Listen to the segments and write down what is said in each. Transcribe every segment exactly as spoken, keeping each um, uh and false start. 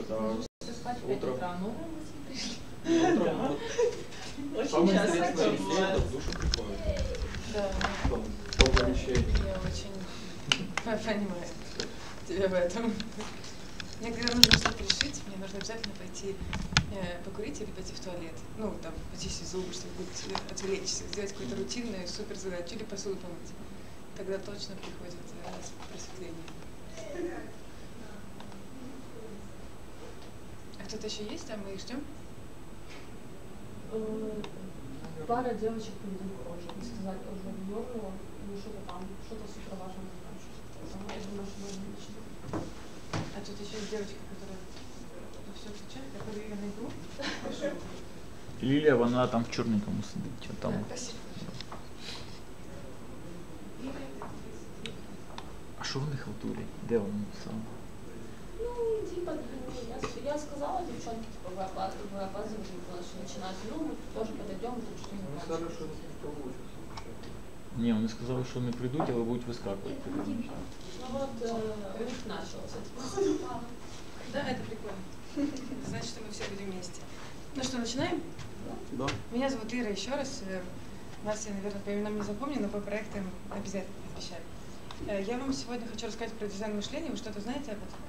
Спать в пять утра, ну, Утром самое интересное идея, это в душу приходит. Да. По помещению. Я очень понимаю тебя в этом. Мне когда нужно что-то решить, мне нужно обязательно пойти э, покурить или пойти в туалет. Ну, там, почистить зубы, чтобы отвлечься, сделать какую-то рутинную супер задачу или посуду помыть. Тогда точно приходит э, просветление. А кто-то еще есть, а мы их ждем? Пара девочек придут уже, не сказать, уже в Йорну, ну что-то там, что-то супер важное заканчивается. Я думаю, что можно начать. А тут еще есть девочка, которая все отвечает, которую я найду. Лілія, вона там в чорненькому сидить. А там... Спасибо. А що вони халтурять? Де вони написали? Ну, типа, я, я сказала девчонке, типа, вы опаздываете, вы опаздываете, начинать, ну, мы тоже подойдем, тут что не Ну, сказали, що не получится. Ні, вони сказали, що не прийдуть, але будуть вискакувати. Ну вот, э, у них начался, типа. Да, это прикольно. Значит, что мы все будем вместе. Ну что, начинаем? Да. Меня зовут Ира еще раз. Вас я, наверное, по именам не запомню, но по проектам обязательно обещаю. Я вам сегодня хочу рассказать про дизайн мышления. Вы что-то знаете об этом?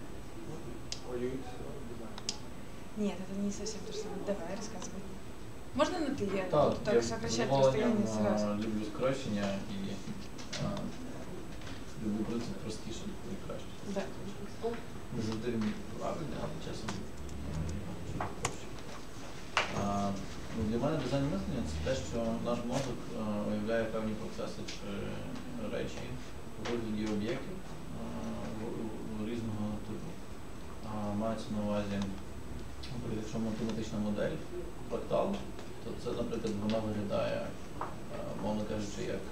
Нет, это не совсем то же самое. Давай, рассказывай. Можно на ты? Я Так, буду так я сокращать з расстояние задоволенням сразу. люблю скорочення і а, люблю принцип простіше і краще. Да. Не завжди він правильний, але часом проще. А, ну, для мене дизайн мислення – це те, що наш мозок а, уявляє певні процеси чи речі у вигляді об'єктів різного типу. А, мається на увазі, якщо математична модель, фрактал, то це, наприклад, вона виглядає, мовно кажучи, як,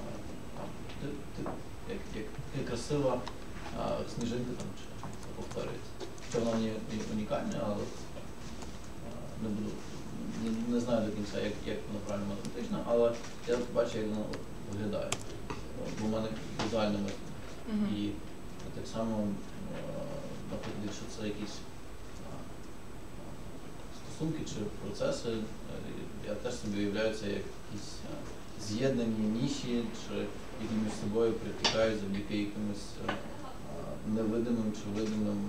як, як, як красива а, сніжинка, там, чи це повторюється. Це вона не унікальна, але а, не буду, не, не знаю до кінця, як, як вона правильно математична, але я бачу, як вона виглядає. Бо в мене візуальне мислення. Mm-hmm. І так само, наприклад, якщо це якісь стосунки чи процеси, я теж собі уявляю це як якісь з'єднані ніші, чи які між собою перетікають завдяки якимось невидимим чи видимим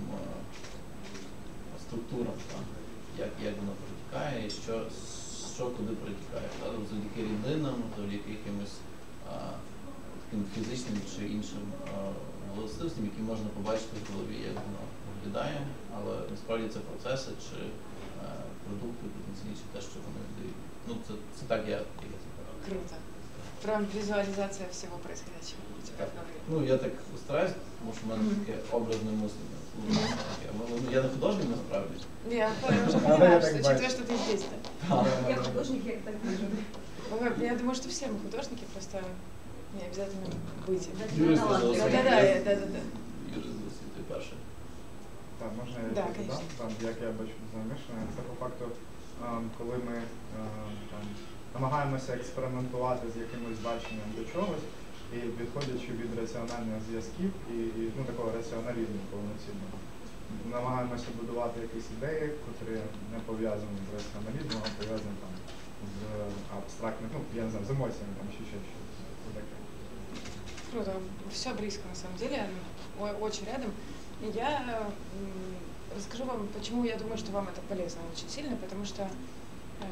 структурам, так? Як, як воно перетікає і що, що куди перетікає. Так? Завдяки рідинам, завдяки якимось а, таким фізичним чи іншим властивостям, які можна побачити в голові, як воно виглядає, але насправді це процеси чи продукти, потенційні, чи те, що вони віддають. Ну, це, це так я, я це кажу. Круто. Прям визуализация всего происходящего у тебя в голове. Ну, я так стараюсь, тому що в мене mm-hmm. таке образне мислення. Mm-hmm. Я не художник, насправді. Я уже понимаю, что учитывая, что ты здесь, да? Я художник, я так вижу. Я думаю, что все мы художники, просто не обязательно быть. Юрист за освітою. Да-да-да. Юрист за освітою перший. Так, можна я да, додам? Там, як я бачу замішане, це по факту, коли ми там, намагаємося експериментувати з якимось баченням до чогось, і відходячи від раціональних зв'язків і, і ну, такого раціоналізму повноцінного, намагаємося будувати якісь ідеї, які не пов'язані з раціоналізмом, а пов'язані там з абстрактним, ну, я не знаю, з емоціями, там, чи ще щось таке. Круто, все близко на самом деле, очень рядом. Я расскажу вам, почему я думаю, что вам это полезно очень сильно, потому что э,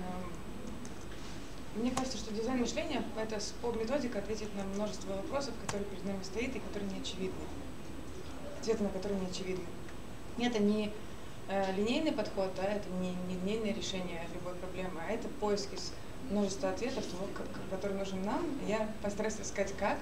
мне кажется, что дизайн мышления – это методика ответить на множество вопросов, которые перед нами стоят и которые не очевидны, ответы на которые не очевидны. И это не э, линейный подход, да, это не, не линейное решение любой проблемы, а это поиск из множества ответов, того, как, который нужен нам. Я постараюсь рассказать, как.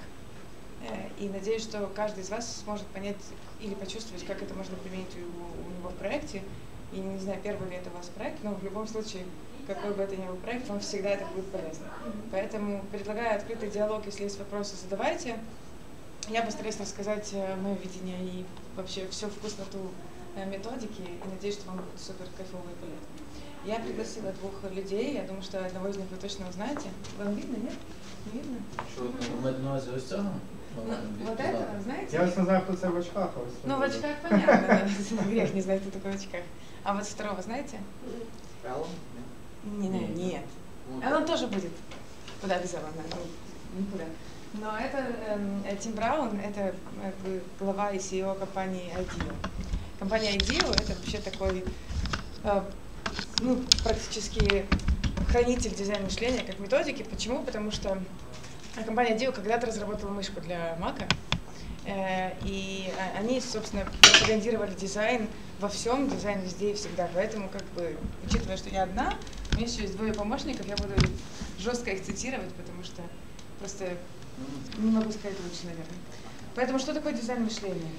И надеюсь, что каждый из вас сможет понять или почувствовать, как это можно применить у, у него в проекте. И не знаю, первый ли это у вас проект, но в любом случае, какой бы это ни был проект, вам всегда это будет полезно. Поэтому предлагаю открытый диалог, если есть вопросы, задавайте. Я постараюсь рассказать мое видение и вообще всю вкусноту методики, и надеюсь, что вам будет супер кайфово и полезно. Я пригласила двух людей, я думаю, что одного из них вы точно узнаете. Вам видно, нет? Не видно? Що, ви маєте на увазі ось цього? Ну, вот это, знаете? Я ось не знаю, хто це в очках, а ось Ну, в це. очках понятно, да. Грех не знать, кто такой в очках. А вот второго знаете? Аллан? Не, не, нет. Алан тоже будет. Куда без Алана? Ну, никуда. Но это э, Тим Браун, это как бы глава и си и о компании IDEO. Компания IDEO это вообще такой, э, ну, практически хранитель дизайна мышления как методики. Почему? Потому что компания IDEO когда-то разработала мышку для Mac, э, и они, собственно, пропагандировали дизайн во всем, дизайн везде и всегда. Поэтому, как бы, учитывая, что я одна, у меня еще есть двое помощников, я буду жестко их цитировать, потому что просто не могу сказать лучше, наверное. Поэтому что такое дизайн мышления?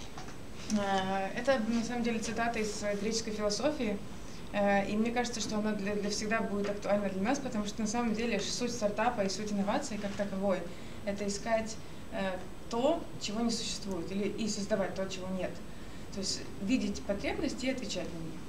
Это, на самом деле, цитата из греческой философии, и мне кажется, что она для, для всегда будет актуальна для нас, потому что на самом деле суть стартапа и суть инновации как таковой – это искать то, чего не существует, или и создавать то, чего нет. То есть видеть потребности и отвечать на них.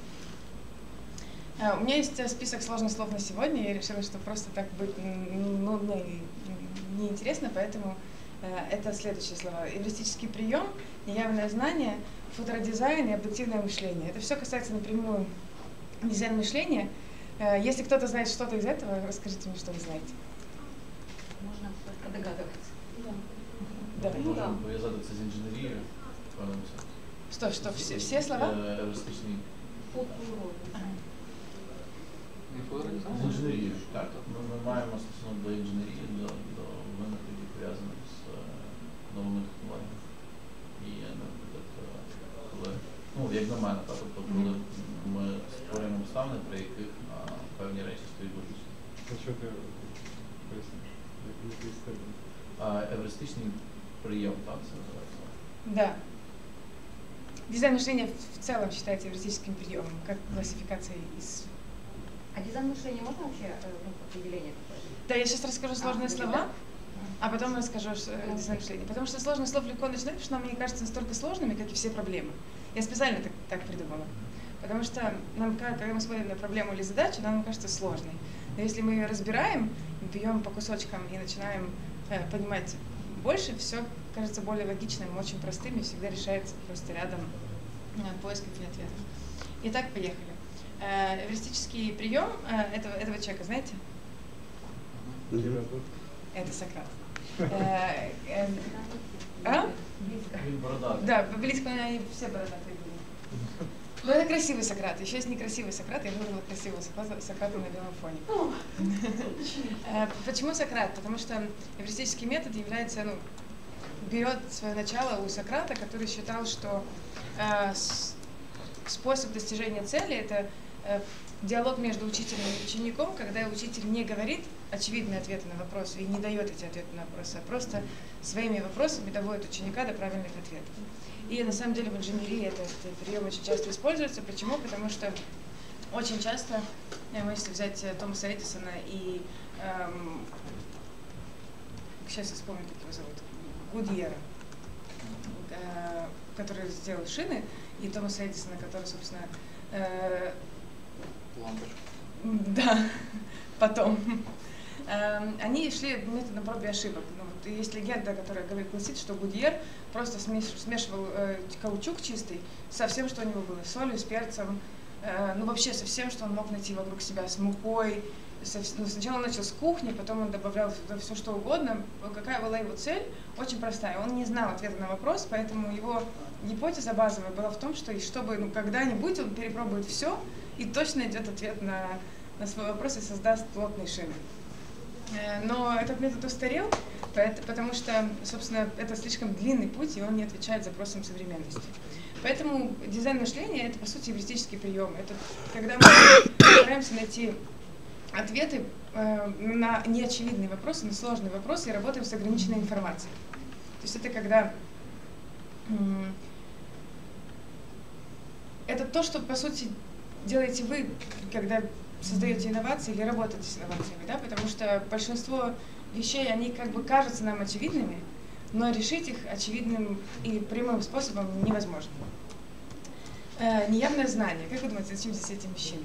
Uh, у меня есть список сложных слов на сегодня, я решила, что просто так быть нудно и неинтересно, поэтому uh, это следующие слова. Эвристический прием, неявное знание, футуродизайн и объективное мышление. Это все касается напрямую дизайна мышления. Uh, если кто-то знает что-то из этого, расскажите мне, что вы знаете. Можно только догадываться. Да. Можемо да. пов'язати це з інженерією, в певному сенсі. Что, что, все, все слова? Евристичний. З інженерією, так? Ми, ми маємо стосунок до інженерії, до, до винаходів, пов'язаних з uh, новими технологіями. І, наприклад, коли, ну, як на мене, так, тобто, коли ми створюємо обставини, при яких а, певні речі стоять логічно. А що ти поясниш? Який стиль? Евристичний прийом, так, це називається? Да. Дизайн мышления в целом считается эвристическим приемом, как классификация из... А дизайн мышления можно вообще ну, определение какое-то? Да, я сейчас расскажу сложные а, слова, а потом расскажу что, э, дизайн мышления. Потому что сложных слов легко начинать, потому что нам, мне кажется, настолько сложными, как и все проблемы. Я специально так, так придумала. Потому что нам, когда мы смотрим на проблему или задачу, нам кажется сложной. Но если мы ее разбираем, берем по кусочкам и начинаем э, понимать больше, все кажется более логичным, очень простым и всегда решается просто рядом э, поисков и ответов. Итак, поехали. Э, эвристический прием э, этого, этого человека, знаете? Это Сократ. Э, э, а? Да, близко они все бородатые были. Но это красивый Сократ. Еще есть некрасивый Сократ. Я выбрала красивого Сократа на белом фоне. Почему Сократ? Потому что эвристический метод является, ну, берет свое начало у Сократа, который считал, что э, способ достижения цели – это э, диалог между учителем и учеником, когда учитель не говорит очевидные ответы на вопросы и не дает эти ответы на вопросы, а просто своими вопросами доводит ученика до правильных ответов. И на самом деле в инженерии этот прием очень часто используется. Почему? Потому что очень часто, если взять Томаса Эдисона и, эм, сейчас я вспомню, как его зовут, Гудьера, э, который сделал шины, и Томаса Эдисона, который, собственно, э, лампочку. Да, потом. Они шли методом проб и ошибок. Ну, вот есть легенда, которая говорит, гласит, что Гудьер просто смешивал э, каучук чистый со всем, что у него было, с солью, с перцем, э, ну вообще со всем, что он мог найти вокруг себя, с мукой. Со, ну, сначала он начал с кухни, потом он добавлял туда все, что угодно. Какая была его цель? Очень простая. Он не знал ответа на вопрос, поэтому его гипотеза базовая была в том, что чтобы ну, когда-нибудь он перепробует все и точно найдет ответ на, на свой вопрос и создаст плотные шины. Но этот метод устарел, потому что, собственно, это слишком длинный путь, и он не отвечает запросам современности. Поэтому дизайн мышления – это, по сути, эвристический прием. Это когда мы стараемся найти ответы на неочевидные вопросы, на сложные вопросы, и работаем с ограниченной информацией. То есть это когда… Это то, что, по сути, делаете вы, когда создаете инновации или работаете с инновациями, да, потому что большинство вещей, они как бы кажутся нам очевидными, но решить их очевидным и прямым способом невозможно. Э, неявное знание. Как вы думаете, зачем здесь эти мужчины?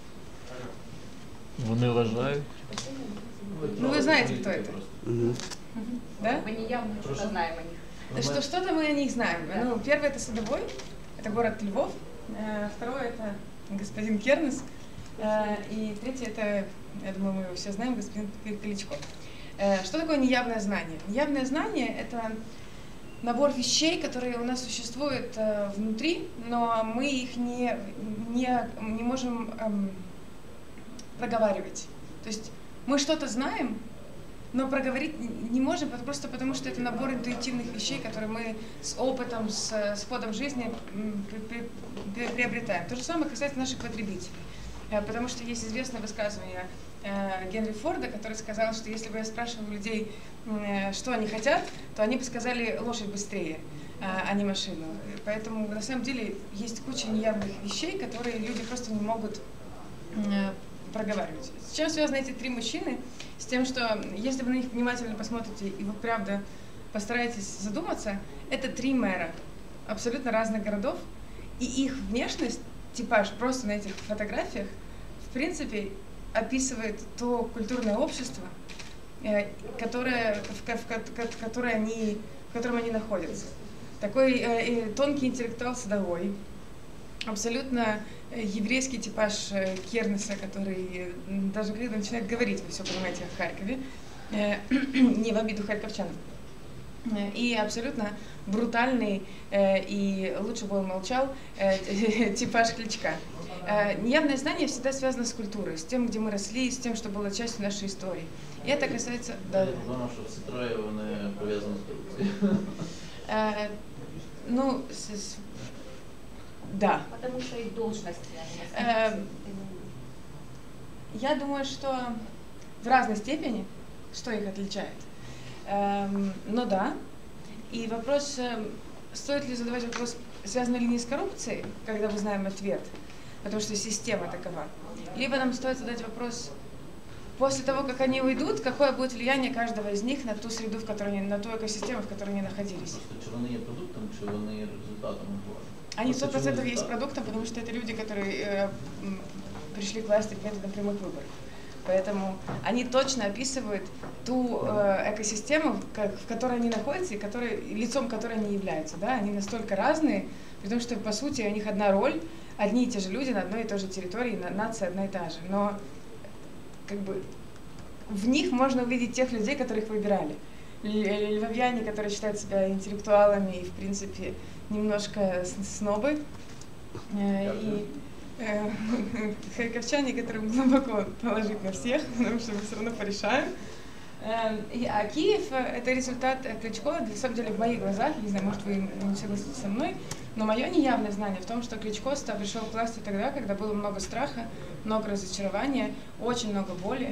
Вони вважають. Ну, вы знаете, кто это. Да? Мы неявно что-то знаем о них. Что, что-то мы о них знаем. Ну, первый это Садовой, это город Львов. Второй это господин Кернес. И третий это, я думаю, мы его все знаем, господин Кличко. Что такое неявное знание? Неявное знание это набор вещей, которые у нас существуют э, внутри, но мы их не, не, не можем эм, проговаривать. То есть мы что-то знаем, но проговорить не можем просто потому, что это набор интуитивных вещей, которые мы с опытом, с, с ходом жизни при, при, приобретаем. То же самое касается наших потребителей. Э, потому что есть известное высказывание э, Генри Форда, который сказал, что если бы я спрашивал людей, что они хотят, то они бы сказали лошадь быстрее, а не машину. Поэтому на самом деле есть куча неявных вещей, которые люди просто не могут проговаривать. С чем связаны эти три мужчины? С тем, что если вы на них внимательно посмотрите и вы правда постараетесь задуматься, это три мэра абсолютно разных городов, и их внешность, типаж просто на этих фотографиях, в принципе, описывает то культурное общество, Которое, в, в, в, которое они, в котором они находятся. Такой э, тонкий интеллектуал Садовой, абсолютно еврейский типаж э, Кернеса, который даже когда начинает говорить, вы все понимаете, о Харькове, э, не в обиду харьковчан, э, и абсолютно брутальный э, и лучше бы он молчал э, типаж Кличка. Э, неявное знание всегда связано с культурой, с тем, где мы росли, с тем, что было частью нашей истории. И это касается... Да, я думаю, что все трое вони пов'язані з корупцією. Э, ну, с, с, да. Потому что и должность. Э, я думаю, что в разной степени, что их отличает. Э, но да. И вопрос, э, стоит ли задавать вопрос, связан ли не с коррупцией, когда мы знаем ответ, потому что система такова. Либо нам стоит задать вопрос... После того, как они уйдут, какое будет влияние каждого из них на ту среду, в которой они, на ту экосистему, в которой они находились? Чи вони є продуктом, чи вони є результатом? Они сто процентов есть продуктом, потому что это люди, которые э, пришли к власти методом прямых выборов. Поэтому они точно описывают ту э, экосистему, как, в которой они находятся и который, лицом которой они являются. Да? Они настолько разные, потому что, по сути, у них одна роль, одни и те же люди на одной и той же территории, нация одна и та же. Но как бы в них можно увидеть тех людей, которых выбирали. Львовьяне, которые считают себя интеллектуалами и, в принципе, немножко снобы. И э, харьковчане, которым глубоко положить на всех, потому что мы все равно порешаем. И, а Киев — это результат Кличко, на самом деле, в моих глазах, не знаю, может, вы не согласитесь со мной, но мое неявное знание в том, что Кличко пришел к власти тогда, когда было много страха, много разочарования, очень много боли,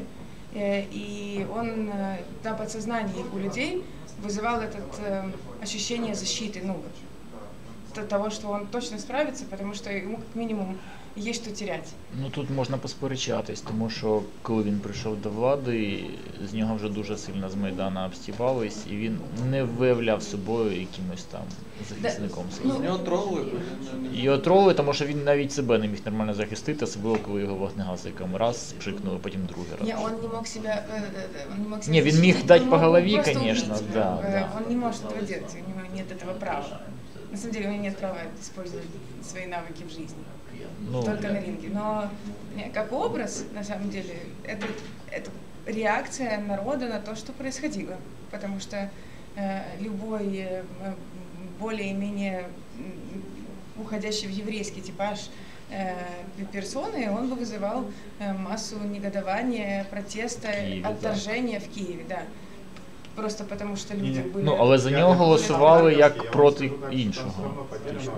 и он на подсознании у людей вызывал это ощущение защиты, ну, того, что он точно справится, потому что ему как минимум є що теряти. Ну тут можна посперечатись, тому що коли він прийшов до влади, з нього вже дуже сильно з Майдана обстібались, і він не виявляв собою якимось там захисником. Да. Його тролили. Його тролили, тому що він навіть себе не міг нормально захистити, особливо коли його вогнегасником раз пшикнули, потім другий раз. Ні, він не мог себе, он не мог себе Ні, він міг дати по голові, звісно, да, да. Он не может этого делать, у него нет этого права. На самом деле у него нет права использовать свои навыки в жизни. Ну, только на ринге. Но как образ, на самом деле, это, это реакция народа на то, что происходило. Потому что э, любой э, более-менее уходящий в еврейский типаж э, персоны, он бы вызывал э, массу негодования, протеста, Киеве, отторжения да. в Киеве. Да. Просто потому, що люди були... Ну, але за нього голосували як проти іншого.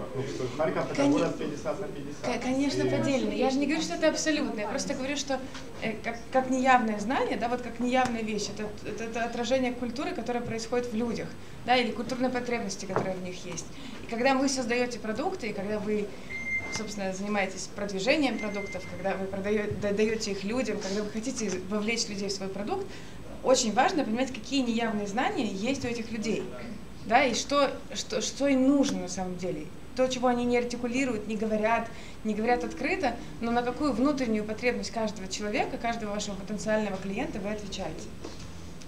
Конечно, поделено. Я же не говорю, что это абсолютно. Я просто говорю, что э, как, как неявное знание, да, вот как неявная вещь, это, это, это отражение культуры, которая происходит в людях, да, или культурной потребности, которая в них есть. И когда вы создаете продукты, и когда вы, собственно, занимаетесь продвижением продуктов, когда вы продаете, даете их людям, когда вы хотите вовлечь людей в свой продукт, очень важно понимать, какие неявные знания есть у этих людей, да, и что, что, что им нужно на самом деле. То, чего они не артикулируют, не говорят, не говорят открыто, но на какую внутреннюю потребность каждого человека, каждого вашего потенциального клиента вы отвечаете.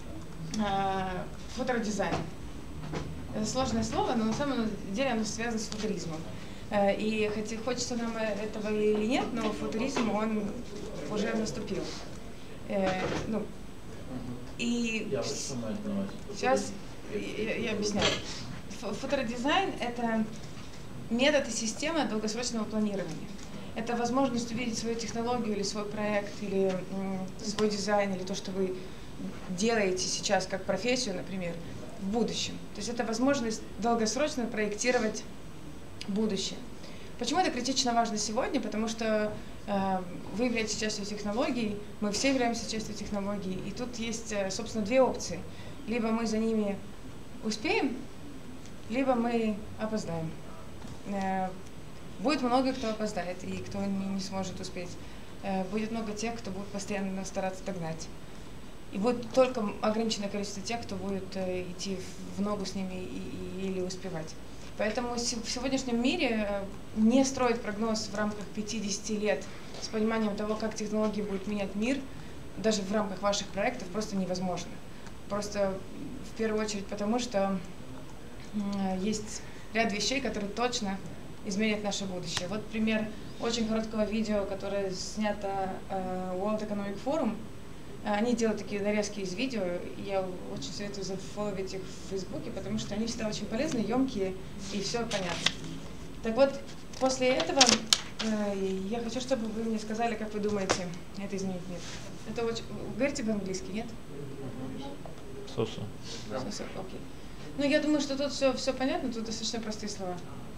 футуродизайн. Это сложное слово, но на самом деле оно связано с футуризмом. И хотя хочется нам этого или нет, но футуризм, он уже наступил. Ну, и Я понимаю, сейчас я, я объясняю. Футуродизайн — это метод и система долгосрочного планирования. Это возможность увидеть свою технологию или свой проект, или м, свой дизайн, или то, что вы делаете сейчас как профессию, например, в будущем. То есть это возможность долгосрочно проектировать будущее. Почему это критично важно сегодня? Потому что э, вы являетесь частью технологий, мы все являемся частью технологий, и тут есть, э, собственно, две опции. Либо мы за ними успеем, либо мы опоздаем. Э, будет много кто опоздает и кто не, не сможет успеть. Э, будет много тех, кто будет постоянно стараться догнать. И будет только ограниченное количество тех, кто будет э, идти в ногу с ними и, и, или успевать. Поэтому в сегодняшнем мире не строить прогноз в рамках пятидесяти лет с пониманием того, как технологии будут менять мир, даже в рамках ваших проектов, просто невозможно. Просто в первую очередь потому, что есть ряд вещей, которые точно изменят наше будущее. Вот пример очень короткого видео, которое снято World Economic Forum. Они делают такие нарезки из видео, и я очень советую зафолловить их в Фейсбуке, потому что они всегда очень полезные, емкие, и все понятно. Так вот, после этого э, я хочу, чтобы вы мне сказали, как вы думаете, это изменит мир. Это очень... Вы говорите по-английски, нет? Сосо. Сосо, окей. Ну, я думаю, что тут все, все понятно, тут достаточно простые слова.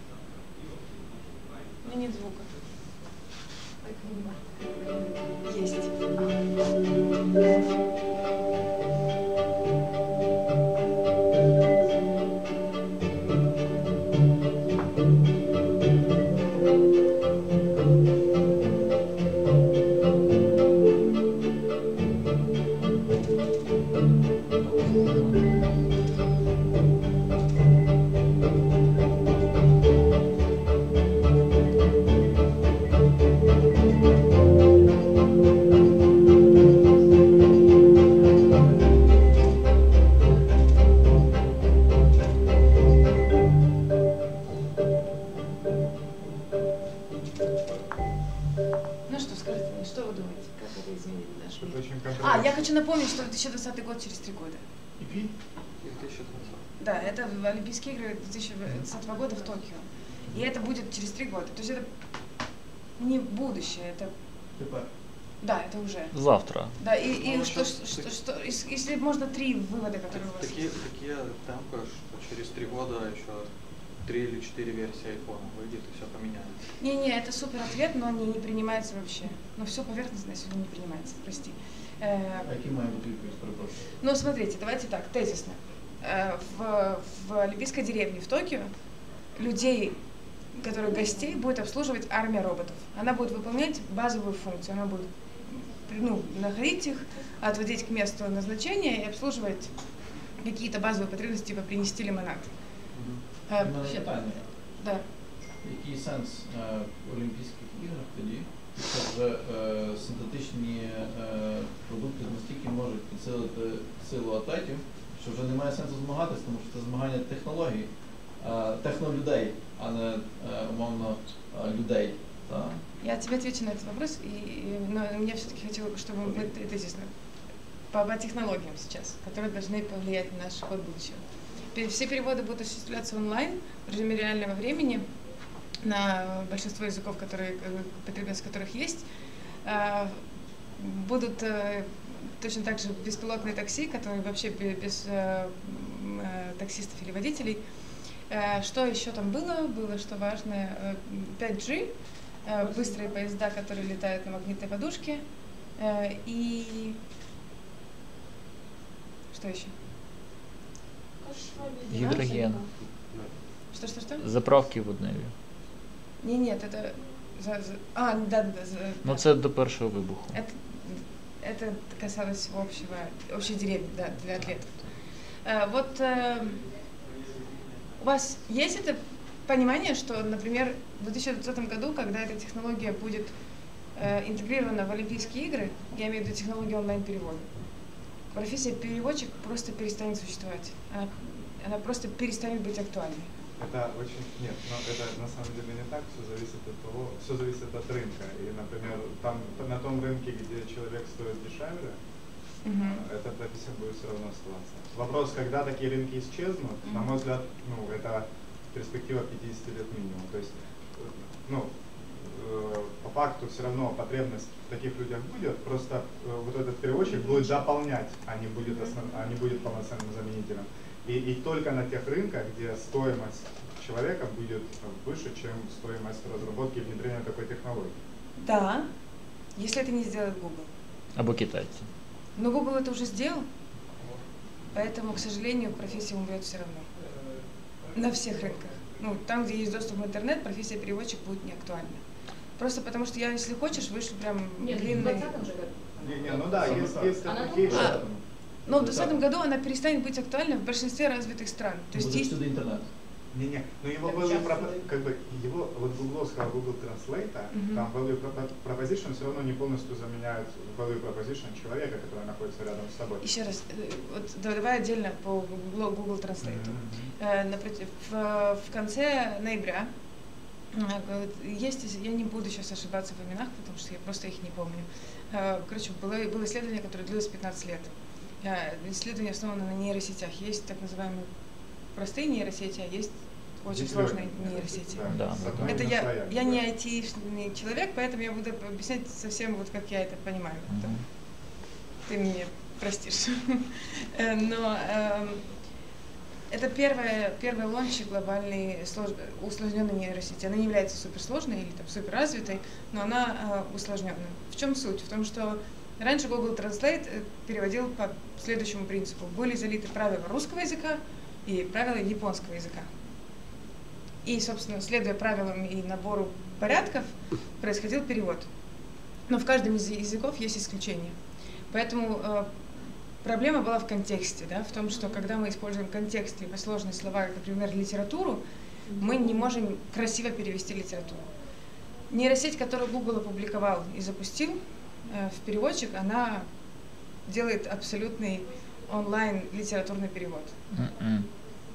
У меня нет звука. Есть. А, я хочу напомнить, что две тысячи двадцатый год через три года. две тысячи двадцатый. Да, это Олимпийские игры две тысячи двадцатого года в Токио. И это будет через три года. То есть это не будущее, это... Тепер. Да, это уже. Завтра. Да, и, и Ну, что, сейчас что, так- что, ес- если можно три вывода, которые у вас Такие, есть. такие темпы, что через три года еще три или четыре версии айфона выйдет и все поменяется. Не-не, это супер ответ, но не, не принимается вообще. Но все поверхностно сегодня не принимается, прости. Э, А які має бути відповідь, перепрошую? Ну, смотрите, давайте так, тезисно. Э, В, в Олимпийской деревне в Токио людей, которые гостей, будет обслуживать армия роботов. Она будет выполнять базовую функцию. Она будет ну, находить их, отводить к месту назначения и обслуживать какие-то базовые потребности, типа принести лимонад. У Э, мене ща- питання. Да. Який сенс е, в Олімпійських іграх тоді, якщо вже е, синтетичні е, продукти настільки можуть підсилити силу атлетів, що вже немає сенсу змагатися, тому що це змагання технологій, е, технолюдей, а не е, умовно е, людей. Та? Я тебе отвечу на этот вопрос, и, и- но я все-таки хочу, чтобы мы т- тезисно по, по технологиям сейчас, которые должны повлиять на наш ход будущего. Пе- Все переводы будут осуществляться онлайн в режиме реального времени на большинство языков, которые, как бы, потребность которых есть. А, Будут э, точно так же беспилотные такси, которые вообще бе- без э, м, э, таксистов или водителей. Э, Что еще там было? Было что важное. Э, пять джи, э, быстрые поезда, которые летают на магнитной подушке. Э, И что еще? Гідроген. Что-что-что? Заправки водневі. Не, нет, это за, за- а, да, да, да, за- Ну да. це до першого вибуху. Это, это касалось общего, общей деревни, да, для атлетов. Э, Вот э, у вас есть это понимание, что, например, в две тысячи двадцатом году, когда эта технология будет э, интегрирована в Олимпийские игры, я имею в виду технологию онлайн-перевода, профессия переводчик просто перестанет существовать. Она, она просто перестанет быть актуальной. Это очень... Нет, но это на самом деле не так, все зависит от того, все зависит от рынка. И, например, там, на том рынке, где человек стоит дешевле, Мгм. эта профессия будет все равно оставаться. Вопрос, когда такие рынки исчезнут, на мой взгляд, ну, это перспектива пятьдесят лет минимум. То есть, ну, э, по факту все равно потребность в таких людях будет, просто э, вот этот переводчик будет дополнять, а не будет, основ, а не будет полноценным заменителем. И, и только на тех рынках, где стоимость человека будет выше, чем стоимость разработки и внедрения такой технологии. Да, если это не сделает Google. Або китайці. Но Google это уже сделал, поэтому, к сожалению, профессия умрет все равно. На всех рынках. Ну, там, где есть доступ в интернет, профессия переводчик будет не актуальна. Просто потому что я, если хочешь, вышлю прям Нет, в длинный... двадцатом же году. Не, не, ну да, Самое есть, так. есть Она application. А, но в двадцатом году она перестанет быть актуальной в большинстве развитых стран. То есть Буде есть... всюди інтернет. Не, не, но его Так value часто propo- вы- как бы его вот гугловского Google Translate, Мгм. там value propo- proposition все равно не полностью заменяет value proposition человека, который находится рядом с тобой. Еще раз, э, вот да- давай отдельно по Google, Google Translate. Мгм. Э, напротив, в, в конце ноября э, есть, я не буду сейчас ошибаться в именах, потому что я просто их не помню. Э, Короче, было, было исследование, которое длилось пятнадцать лет. Э, Исследование основано на нейросетях. Есть так называемые простые нейросети, а есть очень Deep сложные learning, да. нейросети. Да, Да, с да, одной Это именно я, слоями, я да. не айтишный человек, поэтому я буду объяснять совсем вот как я это понимаю. Мгм. Ты мне простишь. Э, Но эм, это первая, первый лонч глобальной слож- усложненной нейросети. Она не является суперсложной или там суперразвитой, но она э, усложненная. В чем суть? В том, что раньше Google Translate э, переводил по следующему принципу. Были залиты правила русского языка и правила японского языка. И, собственно, следуя правилам и набору порядков, происходил перевод. Но в каждом из языков есть исключения. Поэтому э, проблема была в контексте, да, в том, что когда мы используем контекст либо сложные слова, как, например, литературу, мы не можем красиво перевести литературу. Нейросеть, которую Google опубликовал и запустил э, в переводчик, она делает абсолютный онлайн литературный перевод. М-м.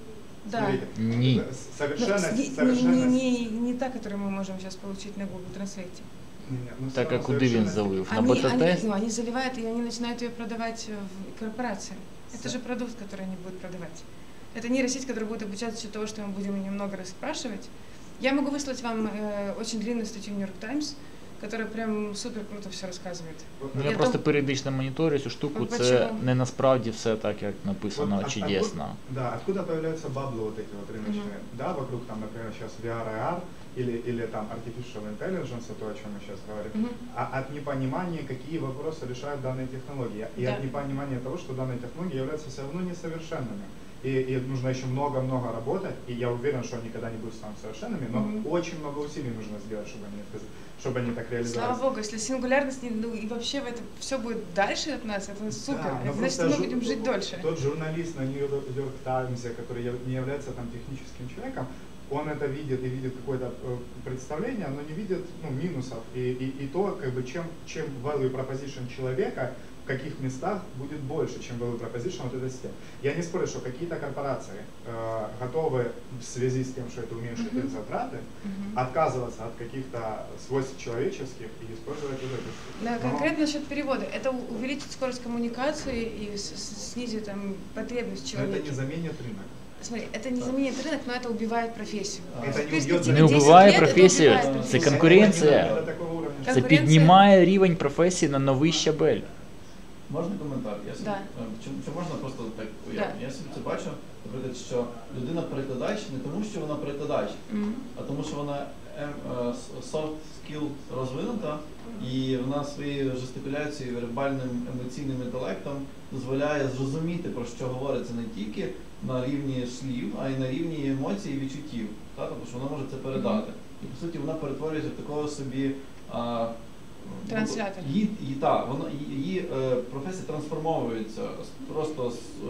Да. Смотрите, Не. с- Но Совершенность, не, не, совершенность- не, не та, которую мы можем сейчас получить на Google Translate. Не, не, ну, всё Так, а равно куди він совершенность- залив? На Они, они, бета-тест? ну, они заливают, и они начинают ее продавать в корпорациям. Это С- же продукт, который они будут продавать. Это нейросеть, которая будет обучаться еще того, что мы будем немного расспрашивать. Я могу выслать вам э, очень длинную статью в New York Times, которая прям супер круто все рассказывает. Вот Ну, Я я просто там- періодично моніторю цю штуку, Ну, це почему? не насправді все так, як написано, Вот от- чудесно. откуда- Да, откуда появляются баблы вот эти вот рыночные? Мгм. Да, вокруг там, например, сейчас ви ар и ар или, или там artificial intelligence, то, о чем мы сейчас говорим, Мгм. а от непонимания, какие вопросы решают данные технологии, и Да. от непонимания того, что данные технологии являются все равно несовершенными. И, и нужно еще много-много работать, и я уверен, что они никогда не будут стануть совершенными, но Мгм. очень много усилий нужно сделать, чтобы они, это- чтобы они так реализовались. Слава богу, если сингулярность не, ну, и вообще в это все будет дальше от нас, это супер. Да, но это значит, просто мы жу- будем жить дольше. Тот журналист на Нью-Йорк Таймсе, который яв- не является там техническим человеком, он это видит и видит какое-то э, представление, но не видит ну, минусов. И, и, и то, как бы, чем, чем value proposition человека в каких местах будет больше, чем value proposition вот этой системы. Я не спорю, что какие-то корпорации э, готовы в связи с тем, что это уменьшит Мгм. их затраты, Мгм. отказываться от каких-то свойств человеческих и использовать вот это. Да, Но- конкретно насчет перевода. Это у- увеличит скорость коммуникации и с- с- снизит там потребность Но человека. это не заменит рынок. Смотри, это не заменит рынок, но это убивает профессию. Это В не убьет перспективе Не десять убиває лет это професію, убивает це профессию. конкуренція. До такого уровня. Це Конкуренція. піднімає рівень професії на новий щабель. Можна коментар? Я собі, Да. е, чи, чи можна просто так уявити? Да. Я собі це бачу, наприклад, що людина перекладач не тому, що вона перекладач, Мгм. а тому, що вона ем, е, с- soft skill розвинута, і вона своєю жестикуляцією, вербальним емоційним інтелектом дозволяє зрозуміти, про що говориться не тільки на рівні слів, а й на рівні емоцій і відчуттів. Та? Тобто, що вона може це передати. І по суті вона перетворюється в такого собі а, ну, Транслятор. Її, її, та, вона, її, її е, професія трансформовується з- просто з е,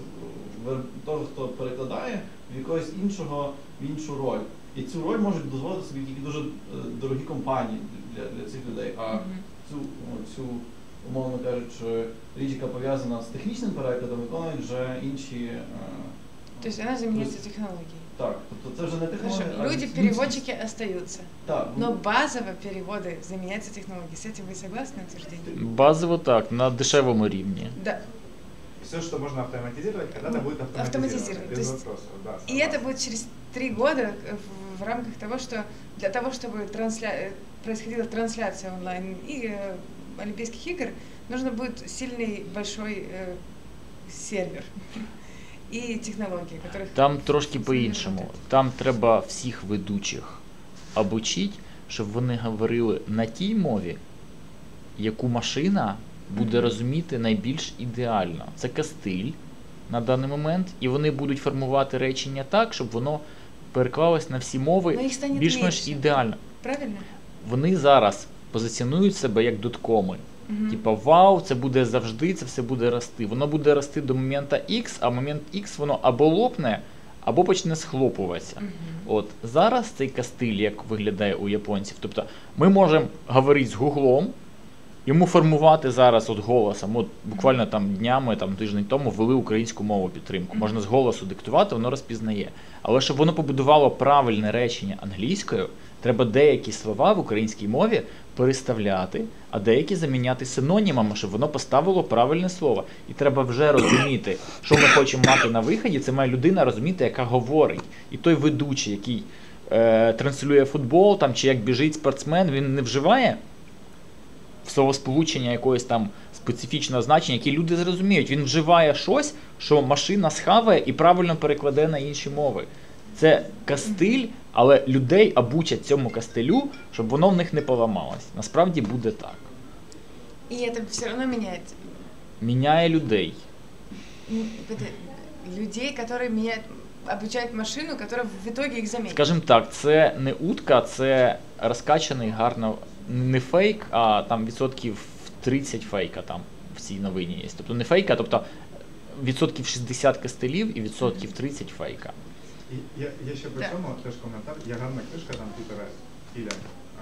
в- в- того, хто перекладає, в якогось іншого, в іншу роль. І цю роль можуть дозволити собі тільки дуже е, дорогі компанії для, для цих людей. А Мгм. цю, о, цю умовно кажучи, річ, яка пов'язана з технічним перекладом, виконують вже інші. е, То есть она заменяется технологией. Так, тобто це вже не Хорошо, технологія. а людськість. люди-переводчики остаются. Так, ну, Но базово переводы заменяются технологией. С этим вы согласны, утверждение? Базово так, на дешевому рівні. Да. Все, что можно автоматизировать, когда-то будет автоматизировано. Автоматизировать, Без то есть- вопросов, да. И это будет через три года в, в рамках того, что для того, чтобы трансля... э, происходила трансляция онлайн и э, Олимпийских игр, нужно будет сильный большой э, сервер и технологии, которых... Там трошки по-іншому. Там треба всіх ведучих обучити, щоб вони говорили на тій мові, яку машина буде розуміти найбільш ідеально. Це кастиль на даний момент, і вони будуть формувати речення так, щоб воно переклалось на всі мови Но их станет більш-менш меньше. ідеально. Правильно? Вони зараз позиціонують себе як доткоми. Мгм. Типа, вау, це буде завжди, це все буде рости. Воно буде рости до моменту X, а в момент X воно або лопне, або почне схлопуватися. Мгм. От зараз цей кастиль, як виглядає у японців. Тобто ми можемо говорити з Гуглом, йому формувати зараз от голосом. От буквально там днями, там тиждень тому ввели українську мову підтримку. Можна з голосу диктувати, воно розпізнає. Але щоб воно побудувало правильне речення англійською, треба деякі слова в українській мові переставляти, а деякі заміняти синонімами, щоб воно поставило правильне слово. І треба вже розуміти, що ми хочемо мати на виході. Це має людина розуміти, яка говорить. І той ведучий, який е, транслює футбол, там, чи як біжить спортсмен, він не вживає словосполучення якогось там специфічного значення, яке люди зрозуміють. Він вживає щось, що машина схаває і правильно перекладе на інші мови. Це кастиль, але людей обучать цьому кастилю, щоб воно в них не поламалось. Насправді буде так. И это все равно меняет Міняє людей. м, это людей, которые меняют, обучают машину, которая в итоге их заменит. Скажімо так, це не утка, це розкачаний гарно, не фейк, а там відсотків тридцять фейка там в цій новині є. Тобто не фейка, тобто відсотків шістдесят кастилів і відсотків тридцять фейка. І я, я ще при Так. цьому теж коментар. Є гарна книжка там Пітера Ілля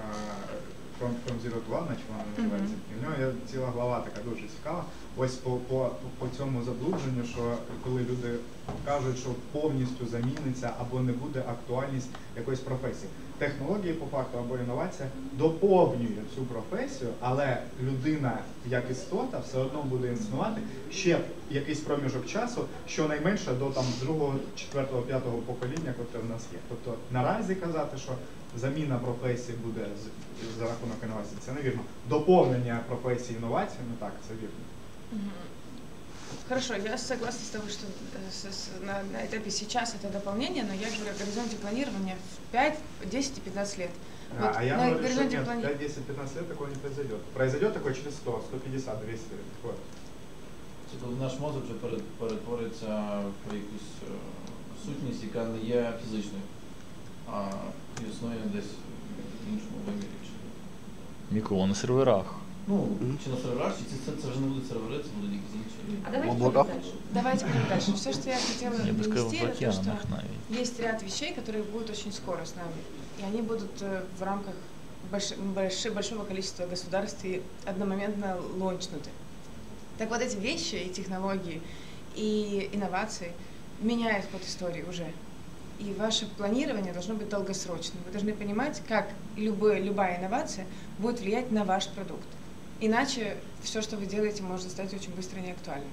From, From Zero to One, наче вона називається. І в нього є ціла глава така дуже цікава. Ось по, по, по цьому заблудженню, що коли люди кажуть, що повністю заміниться або не буде актуальність якоїсь професії. Технології, по факту, або інновація доповнює цю професію, але людина, як істота, все одно буде існувати ще якийсь проміжок часу, щонайменше до там другого, четвертого, п'ятого покоління, котре в нас є. Тобто наразі казати, що заміна професії буде з, за рахунок інновацій, це невірно. Доповнення професії інновації, ну так, це вірно. Мгм. Хорошо, я согласна с тобой, что э, с- с- на, на этапе сейчас это дополнение, но я говорю о горизонте планирования в пять, десять и пятнадцать лет. А, Вот а я на говорю, что горизонте нет, плани- пять, десять, пятнадцать лет такого не произойдет. Произойдет такое через сто, сто пятьдесят, двести лет. Вот. Це коли наш мозок вже пере- перетвориться в якусь е, сутність, яка не є фізичною, а існує десь в іншому вимірі. Чи, Микола, на серверах. ну, чи на серверах, чи це, це вже не будуть сервери, це будуть якісь інші. А давайте В облаках? дальше. Давайте пойдем дальше. Все, что я хотела Я бы сказал, в донести, это то, что океанах навіть. есть ряд вещей, которые будут очень скоро с нами. И они будут э, в рамках больш- больш- большого количества государств и одномоментно лончнуты. Так вот эти вещи и технологии, и инновации меняют ход истории уже. И ваше планирование должно быть долгосрочным. Вы должны понимать, как любое, любая инновация будет влиять на ваш продукт. Иначе все, что вы делаете, может стать очень быстро неактуальным.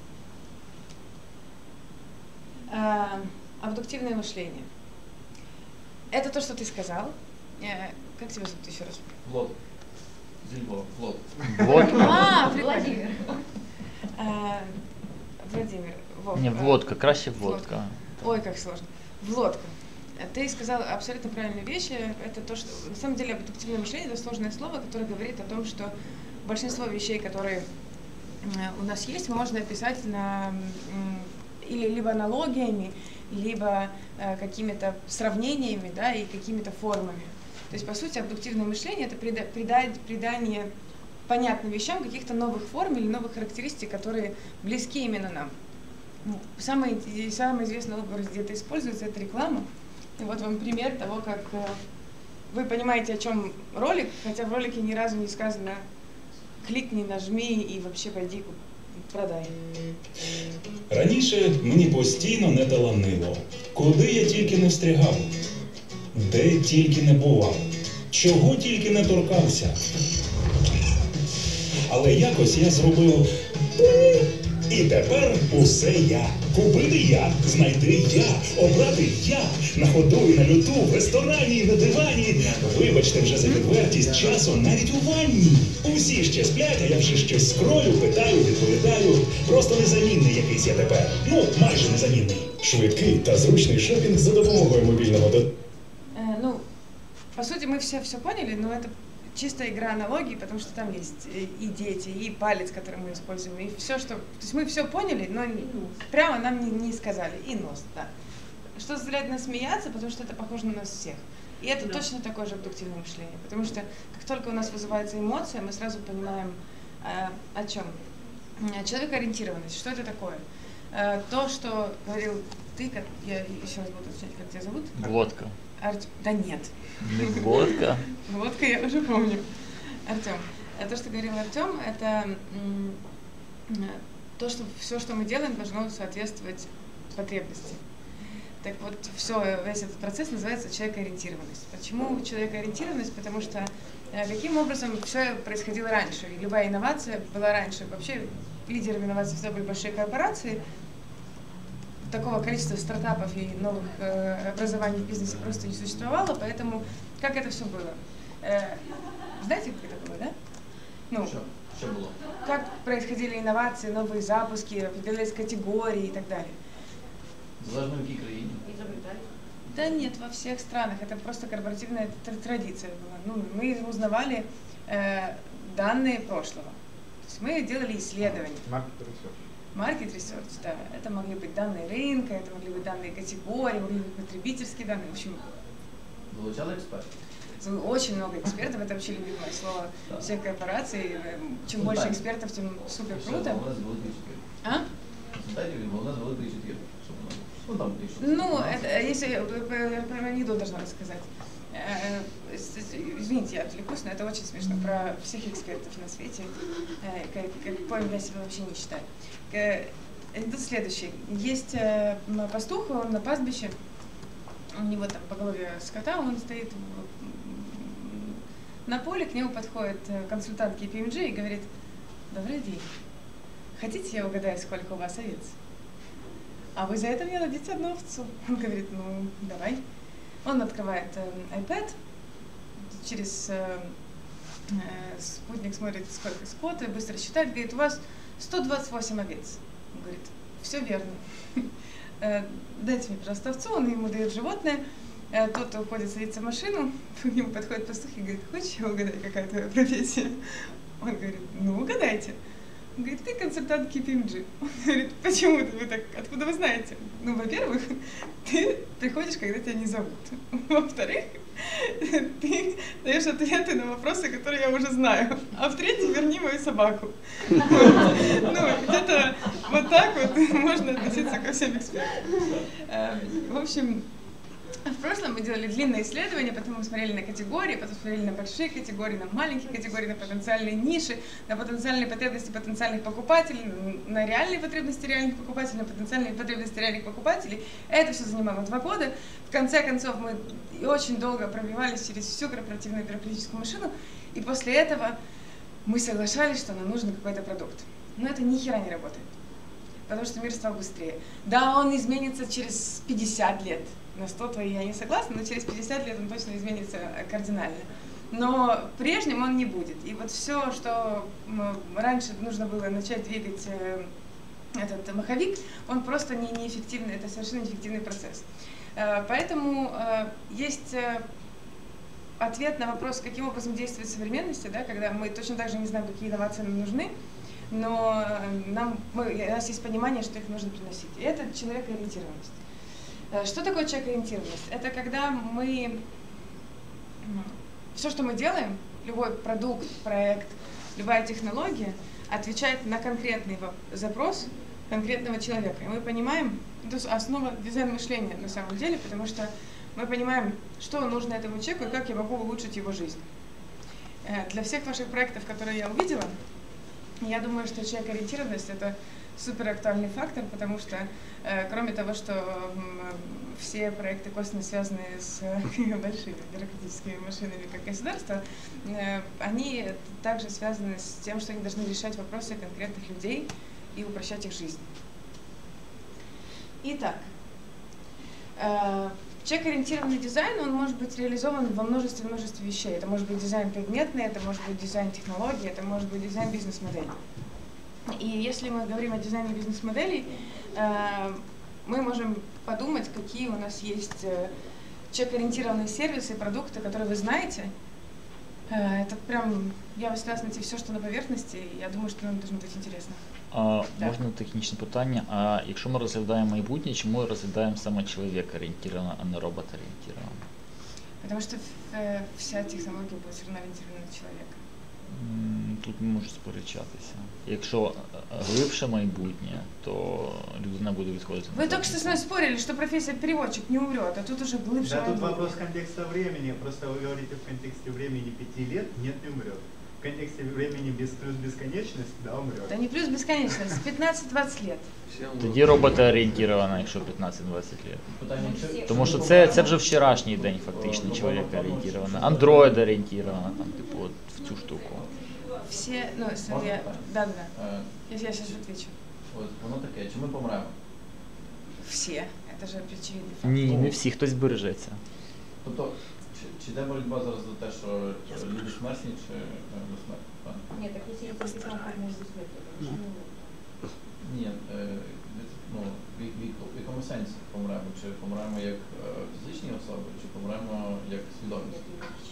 А, абдуктивное мышление. Это то, что ты сказал. Э, Как тебя зовут еще раз? Влад. Зі Львова. Влад. Водка. А, прикольно. Владимир. А, Владимир. Вов, Не, а, водка, краще водка. Ой, как сложно. Влодка. Ты сказал абсолютно правильные вещи. Это то, что на самом деле абдуктивное мышление это сложное слово, которое говорит о том, что большинство вещей, которые э, у нас есть, можно описать на м, или либо аналогиями, либо э, какими-то сравнениями, да, и какими-то формами. То есть, по сути, абдуктивное мышление это прида- прида- придание понятным вещам каких-то новых форм или новых характеристик, которые близки именно нам. Ну, Самый, и- самый известный образ, где это используется, это реклама. И вот вам пример того, как э, вы понимаете, о чем ролик, хотя в ролике ни разу не сказано кликни, нажми і вообще пойди продай. Раніше мені постійно не таланило. Куди я тільки не встрягав, де тільки не бував, чого тільки не торкався. Але якось я зробив і тепер усе я. Купити я, знайти я, обрати я, на ходу і на люту, в ресторані і на дивані. Вибачте вже за відвертість часу, навіть у ванні. Усі ще сплять, а я вже щось скролю, питаю, відповідаю. Просто незамінний якийсь я тепер. Ну, майже незамінний. Швидкий та зручний шопінг за допомогою мобільного до... Э, ну, по сути, мы все все поняли, но это чисто игра аналогий, потому что там есть и дети, и палец, который мы используем, и все, что... То есть мы все поняли, но прямо нам не, не сказали. И нос, да. Что заставляет нас смеяться, потому что это похоже на нас всех. И это да. точно такое же абдуктивное мышление, потому что как только у нас вызывается эмоция, мы сразу понимаем, э, о чем. Человекоориентированность, что это такое? Э, то, что говорил ты, как, я еще раз буду уточнять, как тебя зовут? Водка. Артем. Да нет. Не водка. Водка я уже помню. Артем. То, что говорил Артем, это то, что все, что мы делаем, должно соответствовать потребности. Так вот, все, весь этот процесс называется человекоориентированность. Почему человекоориентированность? Потому что э, каким образом все происходило раньше. И любая инновация была раньше. Вообще лидерами инноваций всегда были большие корпорации. Такого количества стартапов и новых э, образований в бизнесе просто не существовало, поэтому как это все было? Э, знаете, как это было, да? Ну, что? Что было? Как происходили инновации, новые запуски, определялись категории и так далее. Залежно в якій країні? Да нет, во всех странах. Это просто корпоративная традиция была. Ну, мы узнавали э, данные прошлого. То есть мы делали исследования. Market research. Market research, да. Это могли быть данные рынка, это могли быть данные категории, могли быть потребительские данные. В общем, Залучали експертів? очень много экспертов. Это вообще любимое слово да. всех корпораций. Чем ну, больше так. экспертов, тем супер круто. А? Ну, там, ну это, если я про анекдот должна рассказать. Извините, я отвлекусь, но это очень смешно. Про всех экспертов на свете. Как, как поем, я себя вообще не считаю. Анекдот следующий. Есть пастух, он на пастбище, у него там по голове скота, он стоит на поле, к нему подходит консультант кей пи эм джи и говорит: добрый день, хотите я угадаю, сколько у вас овец? А вы за это мне дадите одну овцу? Он говорит: ну, давай. Он открывает э, iPad, через э, э, спутник смотрит, сколько скота, быстро считает, говорит: у вас сто двадцать восемь овец. Он говорит: все верно. Дайте мне, пожалуйста, овцу, он ему дает животное. Тот уходит, садится в машину, к нему подходит пастух и говорит: хочешь я угадаю, какая твоя профессия? Он говорит: ну, угадайте. Он говорит: ты консультант кей пи эм джи. Он говорит: почему-то вы так, откуда вы знаете? Ну, во-первых, ты приходишь, когда тебя не зовут. Во-вторых, ты даешь ответы на вопросы, которые я уже знаю. А в-третьих, верни мою собаку. Вот. Ну, где-то вот так вот можно относиться ко всем экспертам. В общем, в прошлом мы делали длинное исследование, потом мы смотрели на категории, потом смотрели на большие категории, на маленькие категории, на потенциальные ниши, на потенциальные потребности потенциальных покупателей, на реальные потребности реальных покупателей, на потенциальные потребности реальных покупателей. Это все занимало два года. В конце концов, мы очень долго пробивались через всю корпоративную бюрократическую машину, и после этого мы соглашались, что нам нужен какой-то продукт. Но это ни хера не работает, потому что мир стал быстрее. Да, он изменится через пятьдесят лет. На сто твои я не согласна, но через пятьдесят лет он точно изменится кардинально. Но прежним он не будет. И вот все, что раньше нужно было начать двигать этот маховик, он просто не, неэффективный, это совершенно неэффективный процесс. Поэтому есть ответ на вопрос, каким образом действует современность, да, когда мы точно так же не знаем, какие инновации нам нужны, но нам, мы, у нас есть понимание, что их нужно приносить. И это человекоориентированность. Что такое человекоориентированность? Это когда мы, все, что мы делаем, любой продукт, проект, любая технология, отвечает на конкретный запрос конкретного человека. И мы понимаем, это основа дизайн-мышления на самом деле, потому что мы понимаем, что нужно этому человеку и как я могу улучшить его жизнь. Э, Для всех ваших проектов, которые я увидела, я думаю, что человекоориентированность — это супер актуальный фактор, потому что э, кроме того, что м, все проекты косвенно связаны с э, большими бюрократическими машинами, как государство, э, они также связаны с тем, что они должны решать вопросы конкретных людей и упрощать их жизнь. Итак, э, человекоориентированный дизайн, он может быть реализован во множестве множестве вещей. Это может быть дизайн предметный, это может быть дизайн технологий, это может быть дизайн бизнес-моделей. И если мы говорим о дизайне бизнес-моделей, э, мы можем подумать, какие у нас есть э, человекоориентированные сервисы, продукты, которые вы знаете. Э, это прям, я висляю найти все, что на поверхности, і я думаю, що нам должно бути інтересно. А, можна технічне питання? А якщо ми розглядаємо майбутнє, чому ми розглядаємо саме чоловік-орієнтовано, а не робот-орієнтовано? Потому что э, вся технология будет все равно ориентирована на человека. Тут можу сперечатися. Якщо глибше майбутнє, то людина буде відходити. Вы только что с мной спорили, что профессия переводчик не умрет, а тут уже глубже. Да, тут вопрос контекста времени. Просто вы говорите в контексте времени пяти лет, нет, не умрет. В контексте времени без плюс бесконечность, да, умрет. Да не плюс бесконечность, пятнадцать-двадцать лет. Тоді робота-орієнтована, якщо п'ятнадцять-двадцять років. Питання, чи- Тому що це, це вже вчорашній день фактично чоловіка-орієнтована. Андроїд-орієнтована, там, типу, от в цю штуку. Все, ну, если Можно я... так? Да, да. Е, Я, я сейчас отвечу. От воно таке, чи ми помремо? Все. Это же очевидный факт. Ні, не всі, хтось збережеться. Тобто, чи, чи йде боротьба зараз за те, що люди смертні чи е, безсмертні? Так? Нет, так если я тебе сам как может быть смерть, Ні, е, ну, в, в, в якому сенсі помремо? Чи помремо як е, фізичні особи, чи помремо як свідомість?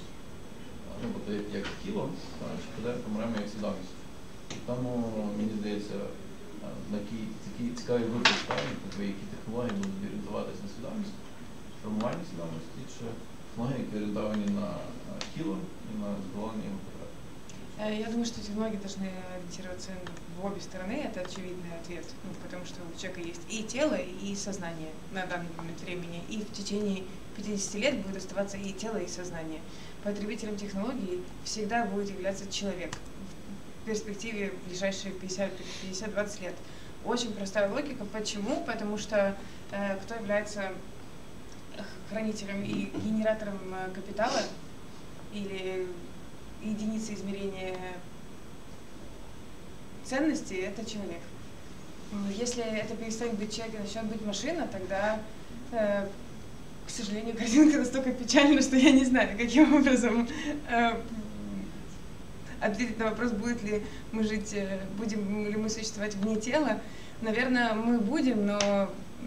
Ну, тобто як, як тіло, та, чи піде помремо як свідомість. І тому, мені здається, е, на такій, такій цікавій групі ставлять, тобто, які технології будуть орієнтуватися на свідомість, формування свідомості, чи технології, які орієнтовані на е, тіло і на задоволення його потреб. Э, Я думаю, что технологии должны ориентироваться в обе стороны, это очевидный ответ, ну, потому что у человека есть и тело, и сознание на данный момент времени, и в течение пятидесяти лет будет оставаться и тело, и сознание. Потребителем технологий всегда будет являться человек в перспективе в ближайшие пятьдесят-двадцать лет. Очень простая логика. Почему? Потому что э, кто является хранителем и генератором э, капитала или единицы измерения ценности — это человек. Если это перестанет быть человек и начнет быть машина, тогда, э, к сожалению, картинка настолько печальна, что я не знаю, каким образом э, ответить на вопрос, будет ли мы жить, э, будем ли мы существовать вне тела. Наверное, мы будем, но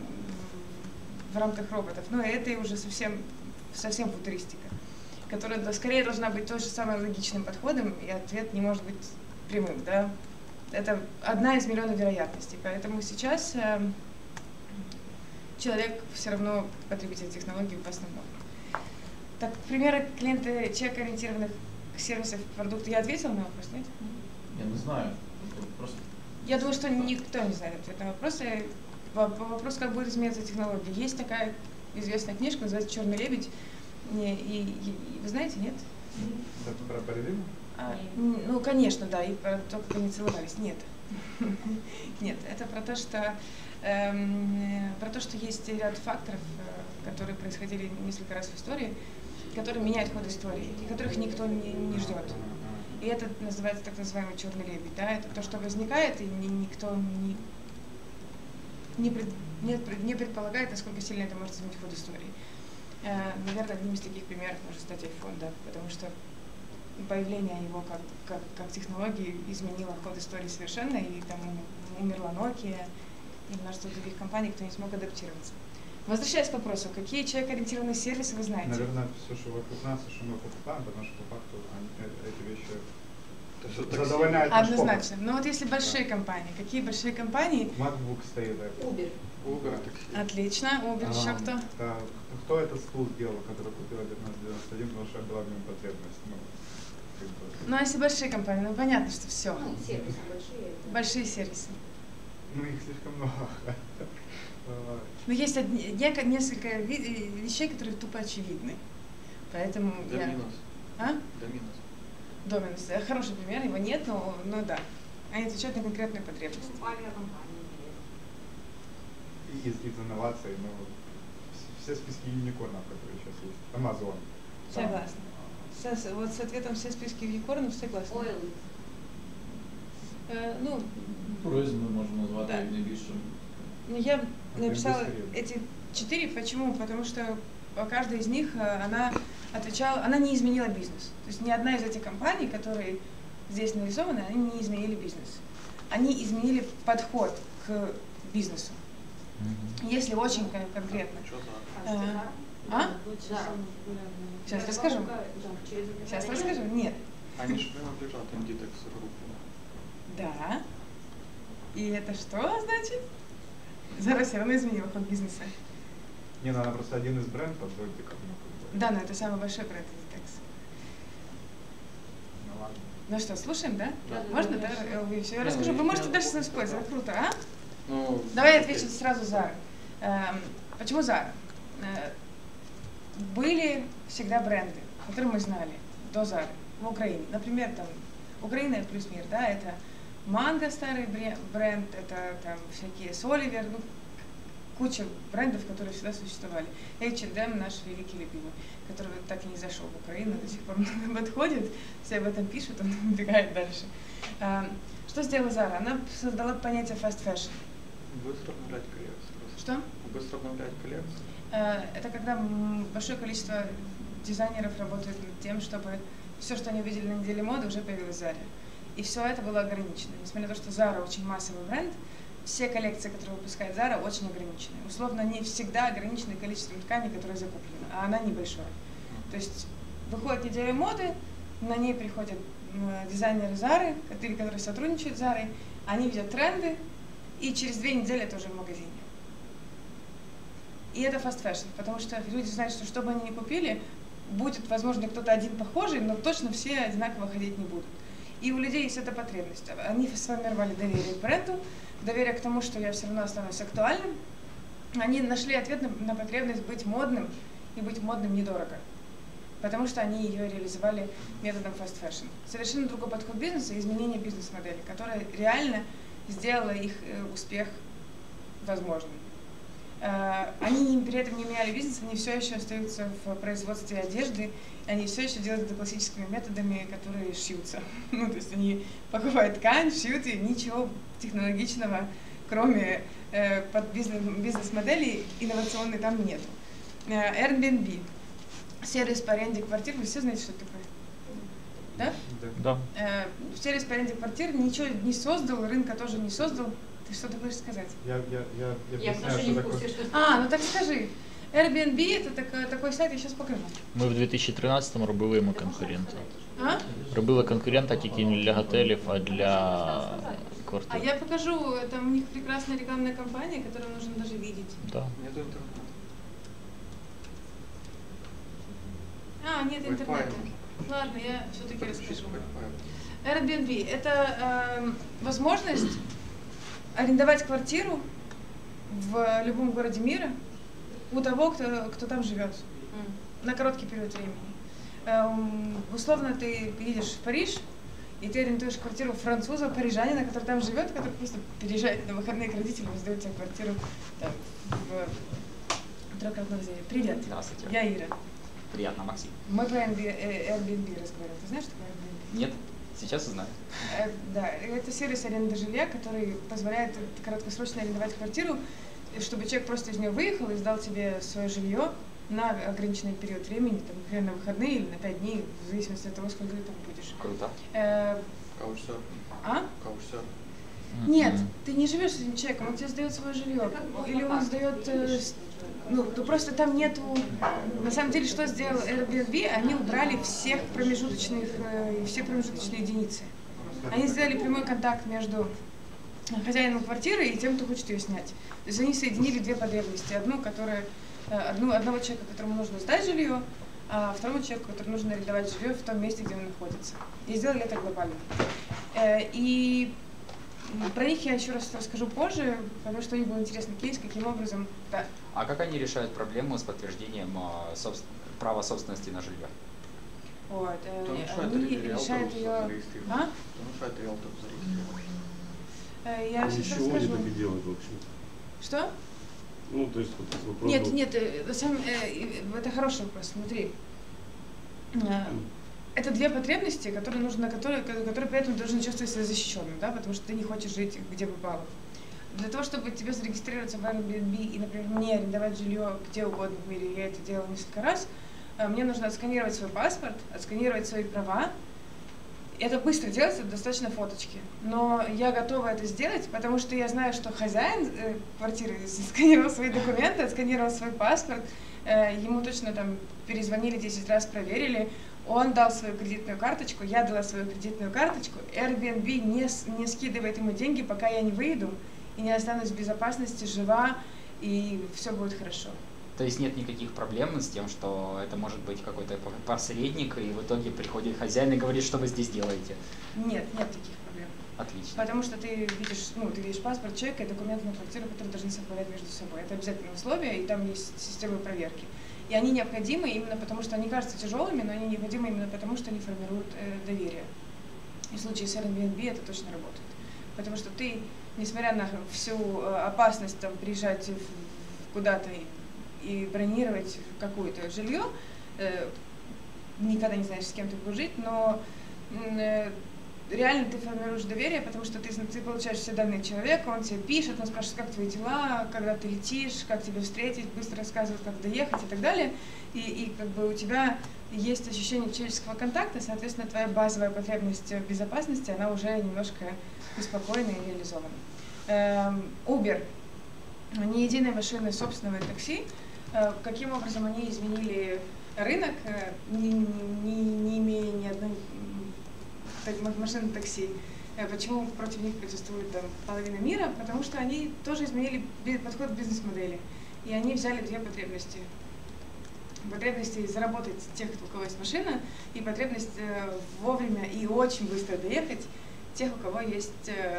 в рамках роботов. Но это уже совсем, совсем футуристика, которая скорее должна быть той же самым логичным подходом, и ответ не может быть прямым, да. Это одна из миллиона вероятностей, поэтому сейчас э, человек все равно потребитель технологий в основном. Так, примеры клиенты человекоориентированных сервисов, продуктов. Я ответила на вопрос, нет? Я не знаю. Тобто просто Я думаю, что никто не знает ответ на вопрос. Вопрос, как будет изменяться технология. Есть такая известная книжка, называется «Черный лебедь». И, и, и вы знаете, нет? Это про балерину? А, ну, конечно, да, и про то, как они целовались. Нет. Нет, это про то, что эм, про то, что есть ряд факторов, э, которые происходили несколько раз в истории, которые меняют ход истории, и которых никто не, не ждет. И это называется так называемый черный лебедь, да, это то, что возникает, и ни, никто не, не, пред, не, не предполагает, насколько сильно это может изменить ход истории. Э, наверное, одним из таких примеров может стать iPhone, да, потому что появление его как, как, как технологии изменило ход истории совершенно, и там умерла Nokia и множество других компаний, кто не смог адаптироваться. Возвращаясь к вопросу, какие человекоориентированные сервисы вы знаете? Наверное, все, что вокруг нас, и что мы покупаем, потому что по факту они, эти вещи Это задовольняют наш Однозначно. Но вот если большие компании, какие большие компании? MacBoок стоит. Да. Uber. Uber, такси. Отлично. Uber, еще А, кто? Да, кто этот стул сделал, который купила девятнадцать девяносто один, потому что была в нем потребность? Ну, как бы. Ну, а если большие компании, ну понятно, что все. Ну, сервисы большие. Большие сервисы. Ну, их слишком много. Но есть одни, неко- несколько ви- вещей, которые тупо очевидны. Поэтому я... Доминус. А? Доминус. Dominus. Хороший пример, его нет, но, но да. Они отвечают на конкретные потребности. Из, из инноваций, ну, все списки юникорнов, которые сейчас есть. Amazon. Согласна. Со, вот с ответом все списки юникорнов согласна. Э, ну, Пройз ми можемо назвати да. найбільшим. Ну, я написала эти четыре. Почему? Потому что каждая из них, она отвечала, она не изменила бизнес. То есть ни одна из этих компаний, которые здесь нарисованы, они не изменили бизнес. Они изменили подход к бизнесу. Mm-hmm. Если очень конкретно. А? а? Сейчас расскажу. Сейчас расскажу. Нет. Они же принадлежат Inditex группе. Да. И это что значит? Zara все равно изменила ход бизнеса. Не, ну она просто один из брендов, вроде как. Да, но это самый большой бренд Inditex. Ну ладно. Ну что, слушаем, да? Да, Можно, да? да? Я все Да, расскажу. ну, Вы можете я- дальше использовать. Круто, а? Ну, Давай я отвечу сразу Zara. Эм, почему Zara? Э, были всегда бренды, которые мы знали до Zara в Украине. Например, там Украина плюс мир, да, это Манго старый бренд, это там всякие Соливер, ну, куча брендов, которые всегда существовали. эйч энд эм наш великий любимый, который так и не зашел в Украину, до сих пор подходит, все об этом пишут, он убегает дальше. А, что сделала Zara? Она создала понятие fast fashion. Быстро обновлять коллекцию. просто. Что? Быстро обновлять коллекцию. А, это когда м, большое количество дизайнеров работает над тем, чтобы все, что они увидели на неделе моды, уже появилось в Zara. И все это было ограничено. Несмотря на то, что Zara очень массовый бренд, все коллекции, которые выпускает Zara, очень ограничены. Условно, не всегда ограничены количеством ткани, которое закуплено, а она небольшое. То есть выходит неделя моды, на ней приходят дизайнеры Zara, которые сотрудничают с Zara, они видят тренды, и через две недели это уже в магазине. И это fast fashion, потому что люди знают, что что бы они ни купили, будет, возможно, кто-то один похожий, но точно все одинаково ходить не будут. И у людей есть эта потребность. Они сформировали доверие к бренду, доверие к тому, что я все равно останусь актуальным. Они нашли ответ на, на потребность быть модным и быть модным недорого. Потому что они ее реализовали методом fast fashion. Совершенно другой подход бизнеса и изменение бизнес-модели, которая реально сделала их успех возможным. Они при этом не меняли бизнес, они все еще остаются в производстве одежды, они все еще делают это классическими методами, которые шьются. Ну, то есть они покупают ткань, шьют, и ничего технологичного, кроме э, под бизнес, бизнес-моделей инновационной там нету. Airbnb. Сервис по аренде квартир, вы все знаете, что это такое? Да? Да. Э, сервис по аренде квартир ничего не создал, рынка тоже не создал. Ты что-то хочешь сказать? Я, я, я, я, Я объясняю, тоже не что в курсе, такое. что... А, ну так скажи. Airbnb это такой, такой сайт, я сейчас покажу. Ми в дві тисячі тринадцятому робили йому конкурента. А? Робили конкурента тільки не для готелів, а для А квартир. я покажу, это у них прекрасная рекламная кампания, которую нужно даже видеть. Да. Нету интернета. А, нет Wi-Fi интернета. нужно. Ладно, я все-таки Подключись расскажу. к Wi-Fi. Airbnb – это э, возможность арендовать квартиру в любом городе мира у того, кто, кто там живет на короткий период времени. Эм, условно, ты едешь в Париж, и ты арендуешь квартиру француза, парижанина, который там живет, который просто переезжает на выходные к родителям и сдает тебе квартиру там, в трехкратном зеле. Привет, Здравствуйте. я Ира. Приятно, Максим. Мы про Airbnb разговариваем. Ты знаешь, что такое Airbnb? Нет, сейчас узнаю. Э, Да, это сервис аренды жилья, который позволяет краткосрочно арендовать квартиру, чтобы человек просто из нее выехал и сдал тебе свое жилье на ограниченный период времени, там, например, на выходные или на пять дней, в зависимости от того, сколько ты там будешь. Круто. Э, Каучсерфинг. а? Каучсерфинг. Нет, ты не живешь с этим человеком, он тебе сдает свое жилье. Или он сдает, э, с- ну, то просто там нету. На самом деле, что сделал Airbnb, они убрали всех промежуточных, э, все промежуточные единицы. Они сделали прямой контакт между хозяином квартиры и тем, кто хочет ее снять. То есть они соединили две потребности. Одну, которая, э, одну, одного человека, которому нужно сдать жилье, а второму человеку, который нужно арендовать жилье в том месте, где он находится. И сделали это глобально. Э, И про них я еще раз расскажу позже, потому что у них был интересный кейс, каким образом... Да. А как они решают проблему с подтверждением а, собс- права собственности на жилье? Вот. э, Кто мешает Они ри- риэлтору решают ее... зарегистрировать? А? Кто мешает риэлтору зарегистрировать? Э, Я сейчас Ничего не расскажу. так и делать вообще. Что? Ну, то есть вот вопрос Нет, был- нет, э, на самом- э, это хороший вопрос, смотри. Э, Это две потребности, которые нужно, которые, которые при этом должны чувствовать себя защищенным, да, потому что ты не хочешь жить где попало. Для того, чтобы тебе зарегистрироваться в Airbnb и, например, мне арендовать жилье где угодно в мире, я это делала несколько раз, э, мне нужно отсканировать свой паспорт, отсканировать свои права. Это быстро делается, достаточно фоточки. Но я готова это сделать, потому что я знаю, что хозяин э, квартиры сканировал свои документы, отсканировал свой паспорт, э, ему точно там перезвонили десять раз, проверили, он дал свою кредитную карточку, я дала свою кредитную карточку, Airbnb не, с- не скидывает ему деньги, пока я не выйду и не останусь в безопасности, жива, и все будет хорошо. То есть нет никаких проблем с тем, что это может быть какой-то посредник, и в итоге приходит хозяин и говорит, что вы здесь делаете. Нет, нет таких проблем. Отлично. Потому что ты видишь, ну, ты видишь паспорт человека и документы на квартиру, которые должны совпадать между собой. Это обязательное условие, и там есть системы проверки. И они необходимы именно потому, что они кажутся тяжелыми, но они необходимы именно потому, что они формируют э, доверие. И в случае с Airbnb это точно работает. Потому что ты, несмотря на всю э, опасность там, приезжать в- куда-то и, и бронировать какое-то жилье, э, никогда не знаешь, с кем ты будешь жить, но э, реально ты формируешь доверие, потому что ты, ты получаешь все данные человека, он тебе пишет, он спрашивает, как твои дела, когда ты летишь, как тебя встретить, быстро рассказывает, как доехать и так далее. И, и как бы у тебя есть ощущение человеческого контакта, соответственно, твоя базовая потребность в безопасности, она уже немножко успокоена и реализована. Эм, Uber, не единой машины собственного такси, э, каким образом они изменили рынок, э, не, не, не имея ни одной так- машины такси. Э, Почему против них протестует там, половина мира? Потому что они тоже изменили би- подход к бизнес-модели. И они взяли две потребности. Потребность заработать тех, у кого есть машина, и потребность э, вовремя и очень быстро доехать тех, у кого есть э,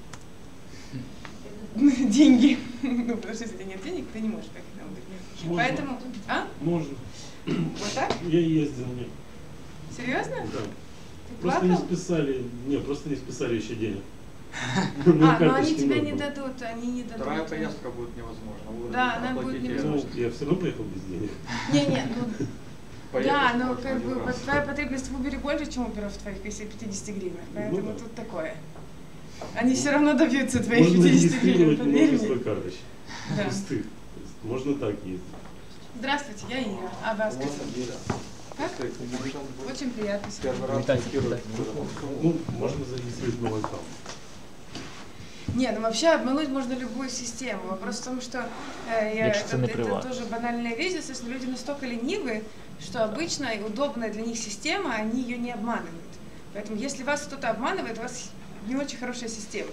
деньги. Ну, потому что если у тебя нет денег, ты не можешь поехать на Uber. Можно. Поэтому... А? Можно. Вот так? Я ездил, нет. Серьезно? Да. Ты Просто не плакал? списали, не, просто не списали еще денег. А, но они тебе не дадут, они не дадут. Вторая поездка будет невозможна. Вы Да, она оплатите будет её. Ну, я все равно поехал без денег. Не-не, ну... Поехать Да, но можно как один бы раз. вот твоя потребность в Uber больше, чем Uber в твоих пятидесяти гривнах, поэтому Ну да. тут такое. Они все равно добьются твоих Можно пятидесяти гривен, регистрировать поверь множество мне. карточек. Да. Пустых. То есть можно так ездить. Здравствуйте, я Ира. А вас как зовут? Как? Очень приятно. Первый раз Витайте, блокируют. Ну, можно зарегистрировать новый аккаунт. Не, ну вообще обмануть можно любую систему. Вопрос в том, что э, я, Якщо це это, не это приват. тоже банальная вещь, естественно, люди настолько ленивы, что обычно и удобная для них система, они ее не обманывают. Поэтому если вас кто-то обманывает, у вас не очень хорошая система.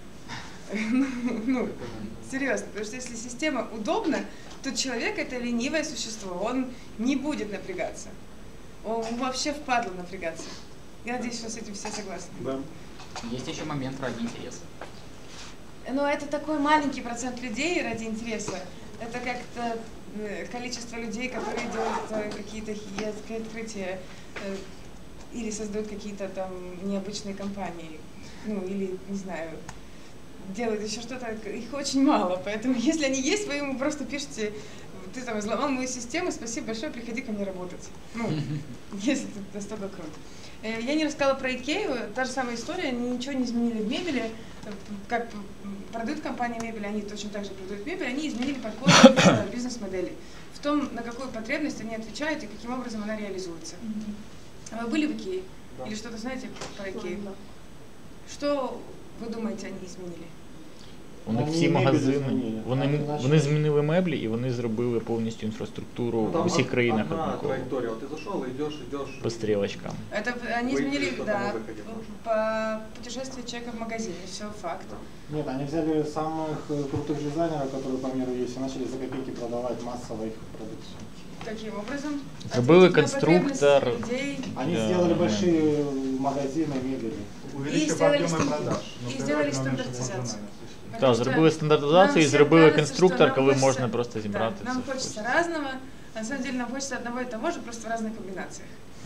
Ну, серьезно, потому что если система удобна, то человек это ленивое существо, он не будет напрягаться. Он вообще впадло напрягаться. Я надеюсь, что с этим все согласны. Да. Есть еще момент ради интереса. Но это такой маленький процент людей ради интереса. Это как-то э, количество людей, которые делают э, какие-то хи- открытия э, или создают какие-то там необычные компании. Ну, или, не знаю, делают еще что-то. Их очень мало. Поэтому, если они есть, вы ему просто пишете: ты там взломал мою систему, спасибо большое, приходи ко мне работать. Ну, если это настолько круто. Э, Я не рассказала про Икею, та же самая история, они ничего не изменили в мебели, Э, как продают компании мебели, они точно так же продают мебель, они изменили подход к бизнес-модели, в том, на какую потребность они отвечают и каким образом она реализуется. А вы были в Икее? Да. Или что-то знаете про Икею? Что вы думаете, они изменили? У них Вони всі мебель магазини, змінили. вони, Так, іначе. вони змінили меблі і вони зробили повністю інфраструктуру Ну, в там усіх од- країнах одна однаково. траектория. Вот ты зашел, идешь, идешь. По стрілочкам. Это они Выйти изменили, что-то да, на выходе можно. по путешествию человека в магазине, все факт. Нет, они взяли самых э, крутых дизайнеров, которые по миру есть, и начали за копейки продавать массово их продукцию. Таким образом, Зробили ответить на потребность конструктор. людей. Они Да, сделали да. большие магазины мебели. Увеличив сделали об'єми стандарт- продаж. і Ну, сделали теоретично вони ж стандартизацію. функціонально. Так, Потому что зробили нам стандартизацію і всем зробили кажется, конструктор, что нам коли хочеться- можна просто зібрати да, нам це. хочется разного, а на самом деле нам хочется одного и того же, просто в разных комбинациях. Да.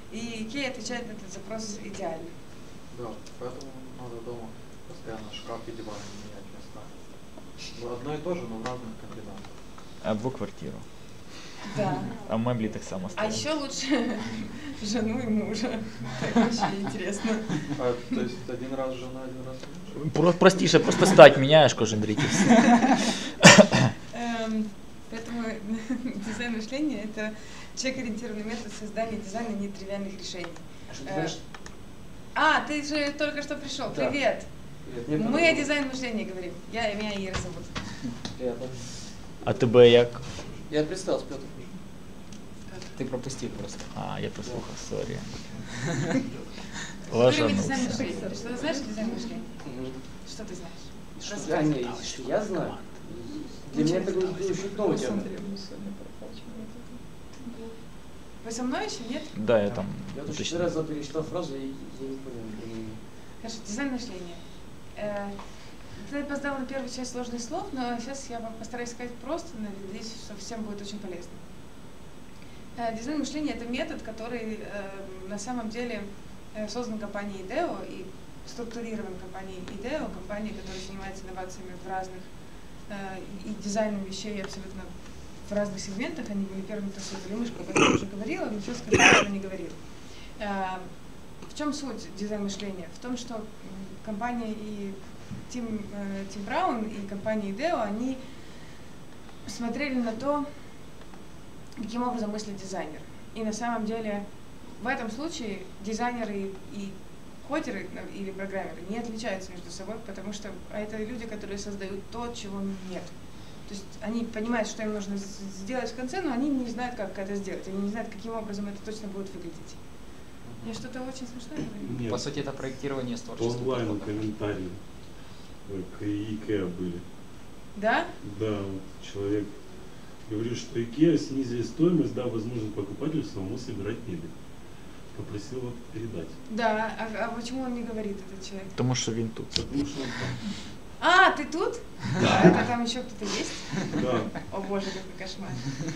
И Икея отвечает на этот запрос идеально. Да, поэтому надо дома постоянно шкаф и диван менять места. Ну, одно и то же, но в разных комбинациях. Або квартиру. Да. А меблі так само А ставимо. еще лучше жену и мужа. Так вообще интересно. А, то есть один раз жена, один раз муж? Про- Простіше, просто стать міняєш кожен рік і все. Эм, Поэтому дизайн мышления – это человек-ориентированный метод создания дизайна нетривиальных решений. А что ты Э, знаешь? А, ты же только что пришел. Да. Привет. Привет, мне Мы о понравилось. дизайне мышления говорим. Я, меня Ира зовут. Приятно. А тебе як? Я представился, Петр. Ты пропустил просто. А, я прослухав, сорі. Говорим о Ложанувся. дизайне мышления. Что ты знаешь о дизайне мышления? Мгм. Что ты знаешь? Что, Рассказывай. а, не, что я знаю? Для меня это было очень новая тема. Вы со мной еще, нет? Да, я там Я вот точно. четыре раза перечитал фразу, и я не понял. м, Хорошо, дизайн мышления. Э, Ты опоздал на первую часть сложных слов, но сейчас я вам постараюсь сказать просто, надеюсь, что всем будет очень полезно. Э, Дизайн мышления – это метод, который э, на самом деле э, создан компанией идео и структурирован компанией идео, компанией, которая занимается инновациями в разных э, и дизайном вещей абсолютно в разных сегментах. Они были первыми, кто создали мышку, об этом я уже говорила, но ничего скажу, что не говорила. Э, В чем суть дизайн мышления? В том, что м, компания и Тим, э, Тим Браун и компания идео, они смотрели на то, каким образом мыслит дизайнер. И на самом деле в этом случае дизайнеры и кодеры ну, или программеры не отличаются между собой, потому что это люди, которые создают то, чего нет. То есть они понимают, что им нужно с- сделать в конце, но они не знают, как это сделать. Они не знают, каким образом это точно будет выглядеть. Я что-то очень смешное говорю? Нет. По сути, это проектирование с творческим Онлайн подходом. комментарии э, к Икеа были. Да? Да, вот человек говорит, что Икеа снизили стоимость, дав возможность покупателю самому собирать мебель. Попросил вот передать. Да. А, а почему он не говорит, этот человек? Тому що він тут. Потому что он там. А, ты тут? Да. Это там еще кто-то есть? Да. О боже, какой кошмар.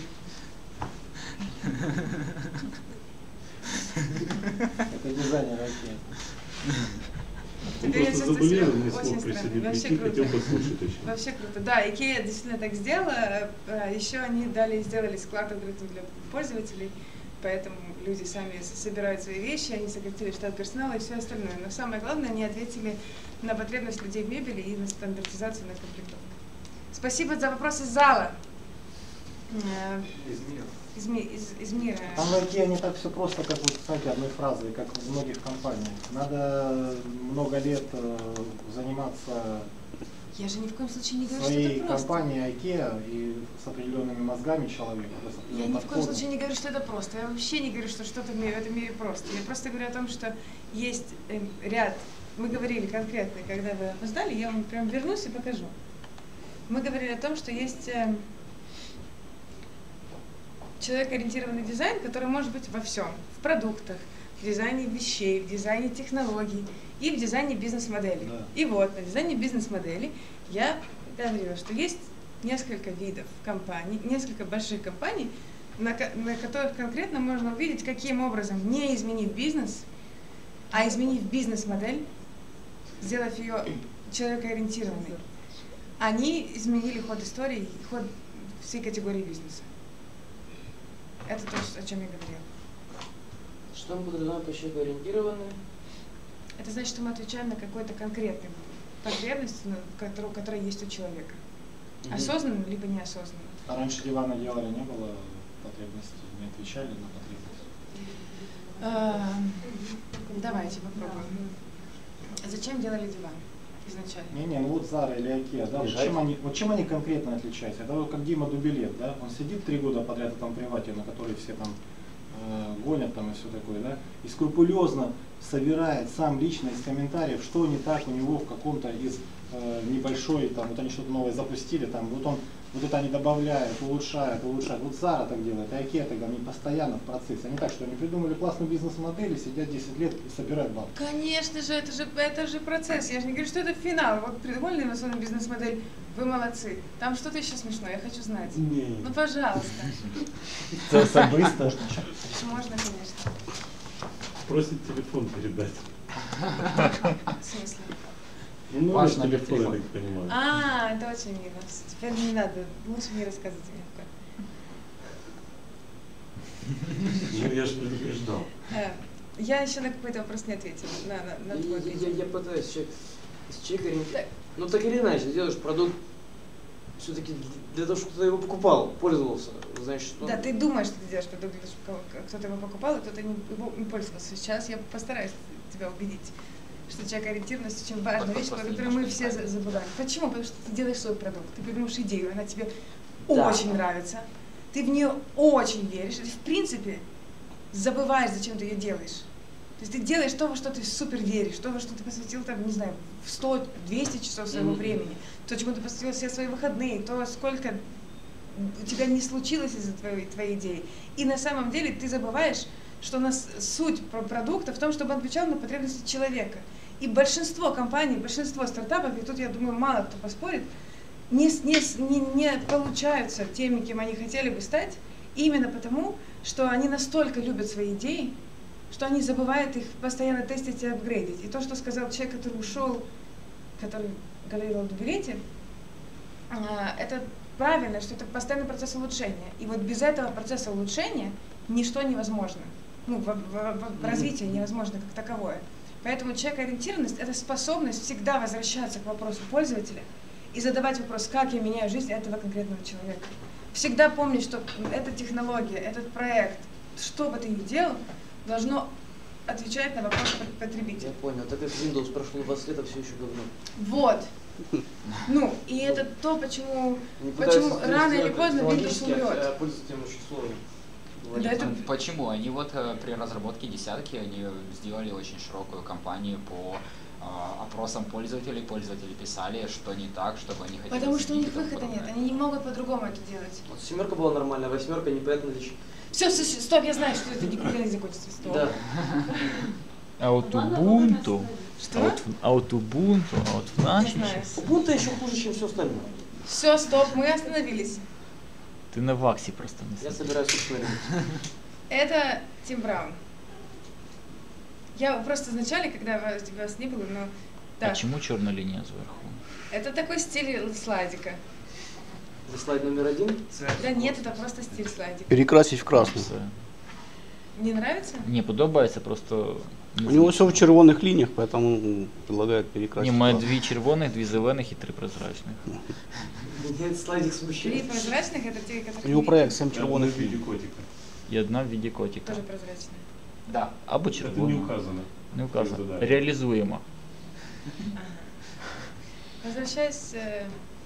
Это дизайнер Икеа. Он Теперь я просто чувствую себя заболел, не очень смог странно. присоединить, Вообще прийти, круто. хотел послушать еще. Вообще круто. Да, Икея действительно так сделала. Э, Еще они дали, сделали склад открытым для пользователей, поэтому люди сами с- собирают свои вещи, они сократили штат персонала и все остальное. Но самое главное, они ответили на потребность людей в мебели и на стандартизацию, на комплектовку. Спасибо за вопрос из зала. Э, Из мира. Из, ми- из, из мира. Там в Икеа не так все просто, как вот, знаете, одной фразой, как в многих компаниях. Надо много лет э, заниматься Я же ни в коем случае не говорю, что своей это просто. компанией Икеа и с определенными мозгами человека, с Я определенным ни в коем подходом. случае не говорю, что это просто. Я вообще не говорю, что что-то в мире- в этом мире просто. Я просто говорю о том, что есть э, ряд. Мы говорили конкретно, когда вы опоздали, я вам прям вернусь и покажу. Мы говорили о том, что есть э, человек-ориентированный дизайн, который может быть во всем. В продуктах, в дизайне вещей, в дизайне технологий и в дизайне бизнес-моделей. Да. И вот на дизайне бизнес-модели я говорила, что есть несколько видов компаний, несколько больших компаний, на, ко- на которых конкретно можно увидеть, каким образом, не изменив бизнес, а изменив бизнес-модель, сделав ее человекоориентированной, они изменили ход истории и ход всей категории бизнеса. Это то, о чем я говорила. Что мы подразумеваем по человекоориентированным? Это значит, что мы отвечаем на какой-то конкретный потребность, на которую- которая есть у человека. Мгм. Осознанно либо неосознанно. А раньше диваны делали, не было потребности, не отвечали на потребности. Эм, Давайте попробуем. Зачем делали диван изначально? Не-не, ну вот Zara или Ikea, да, вот Лежать. чем, они, вот чем они конкретно отличаются? Это вот как Дима Дубилет, да, он сидит три года подряд в этом привате, на который все там э, гонят там и все такое, да, и скрупулезно собирает сам лично из комментариев, что не так у него в каком-то из э, небольшой, там, вот они что-то новое запустили, там, вот он, вот это они добавляют, улучшают, улучшают. Вот Zara так делает, а Ikea тогда они постоянно в процессе. Они так, что они придумали классную бизнес-модель, и сидят десять лет и собирают бабки. Конечно же, это же, это же процесс. Я же не говорю, что это финал. Вот придумали инновационную бизнес-модель, вы молодцы. Там что-то еще смешное, я хочу знать. Не. Ну, пожалуйста. Это особисто. Можно, конечно. просит телефон передать. В смысле? Ну, номер Ваш номер телефона, я телефона. так понимаю. А, это очень мило. Теперь не надо, лучше не рассказывать мне. Ну, я же предупреждал. Э, Я еще на какой-то вопрос не ответила. На, на, на твой Я, я, ответила. я пытаюсь, человек, если человек ориентируется. Ну так или иначе, делаешь продукт все-таки для того, чтобы кто-то его покупал, пользовался, значит, что... Да, ты думаешь, что ты делаешь продукт, для того, чтобы кто-то его покупал, а кто-то не, его не пользовался. Сейчас я постараюсь тебя убедить, что человекоориентированность очень важная вещь, про которую мы все за- забываем. Почему? Потому что ты делаешь свой продукт, ты придумаешь идею, она тебе Да. очень нравится, ты в нее очень веришь, и ты в принципе забываешь, зачем ты ее делаешь. То есть ты делаешь то, во что ты супер веришь, то, во что ты посвятил, там, не знаю, в сто-двести часов своего Мгм. времени, то, чему ты посвятил все свои выходные, то, сколько у тебя не случилось из-за твоей, твоей идеи. И на самом деле ты забываешь, что у нас суть про- продукта в том, чтобы он отвечал на потребности человека. И большинство компаний, большинство стартапов, и тут, я думаю, мало кто поспорит, не, с- не, с- не, не получаются теми, кем они хотели бы стать, именно потому, что они настолько любят свои идеи, что они забывают их постоянно тестить и апгрейдить. И то, что сказал человек, который ушел, который говорил о дубилете, а, это правильно, что это постоянный процесс улучшения. И вот без этого процесса улучшения ничто невозможно. Ну, в, в- в- в развитие невозможно как таковое. Поэтому человекоориентированность – это способность всегда возвращаться к вопросу пользователя и задавать вопрос, как я меняю жизнь этого конкретного человека. Всегда помнить, что эта технология, этот проект, что бы ты ни делал, должно отвечать на вопрос потребителя. Я понял, так как Windows прошло двадцать лет, а все еще говно. Вот. Ну, и это то, почему, Они почему пытаются рано или сделать поздно Windows технологически, а умрет. пользователям очень сложно. Да, это- Почему? Они вот э, при разработке десятки они сделали очень широкую кампанию по э, опросам пользователей. Пользователи писали, что не так, чтобы они хотели Потому что у них изменить и тому выхода нет, подобное. они не могут по-другому это делать. Вот семерка была нормальная, восьмерка непонятно лишь. Все, стоп, я знаю, что это никогда не закончится. Стоп. Да. А от Ubuntu, Что? а от, а от Ubuntu, а от в нашій знаю. щас- Ubuntu еще хуже, чем все остальное. Все, стоп, мы остановились. Ти на ваксі просто не Я сидиш. собираюсь смотреть. Это Тим Браун. Я просто вначале, когда вас, вас не было, но А да, чому чорна лінія зверху? это такой стиль слайдика. Это слайд номер один. Да нет, это просто стиль слайдика. Перекрасить в красный. Все. Не нравится? Ні, подобається, просто... У него все в червоных линиях, поэтому предлагают перекрасить. Ні, в має красный. дві червоних, дві зелених і три прозрачних. Меня этот слайдик Три смущает. прозрачных это те, которые У него проект семь В червоных виде линий. котика. І одна в віді котика. тоже прозрачные. Да. Або Это не червона. указано. Не вказано. Да. Реалізуємо. Ага. Возвращаясь, э,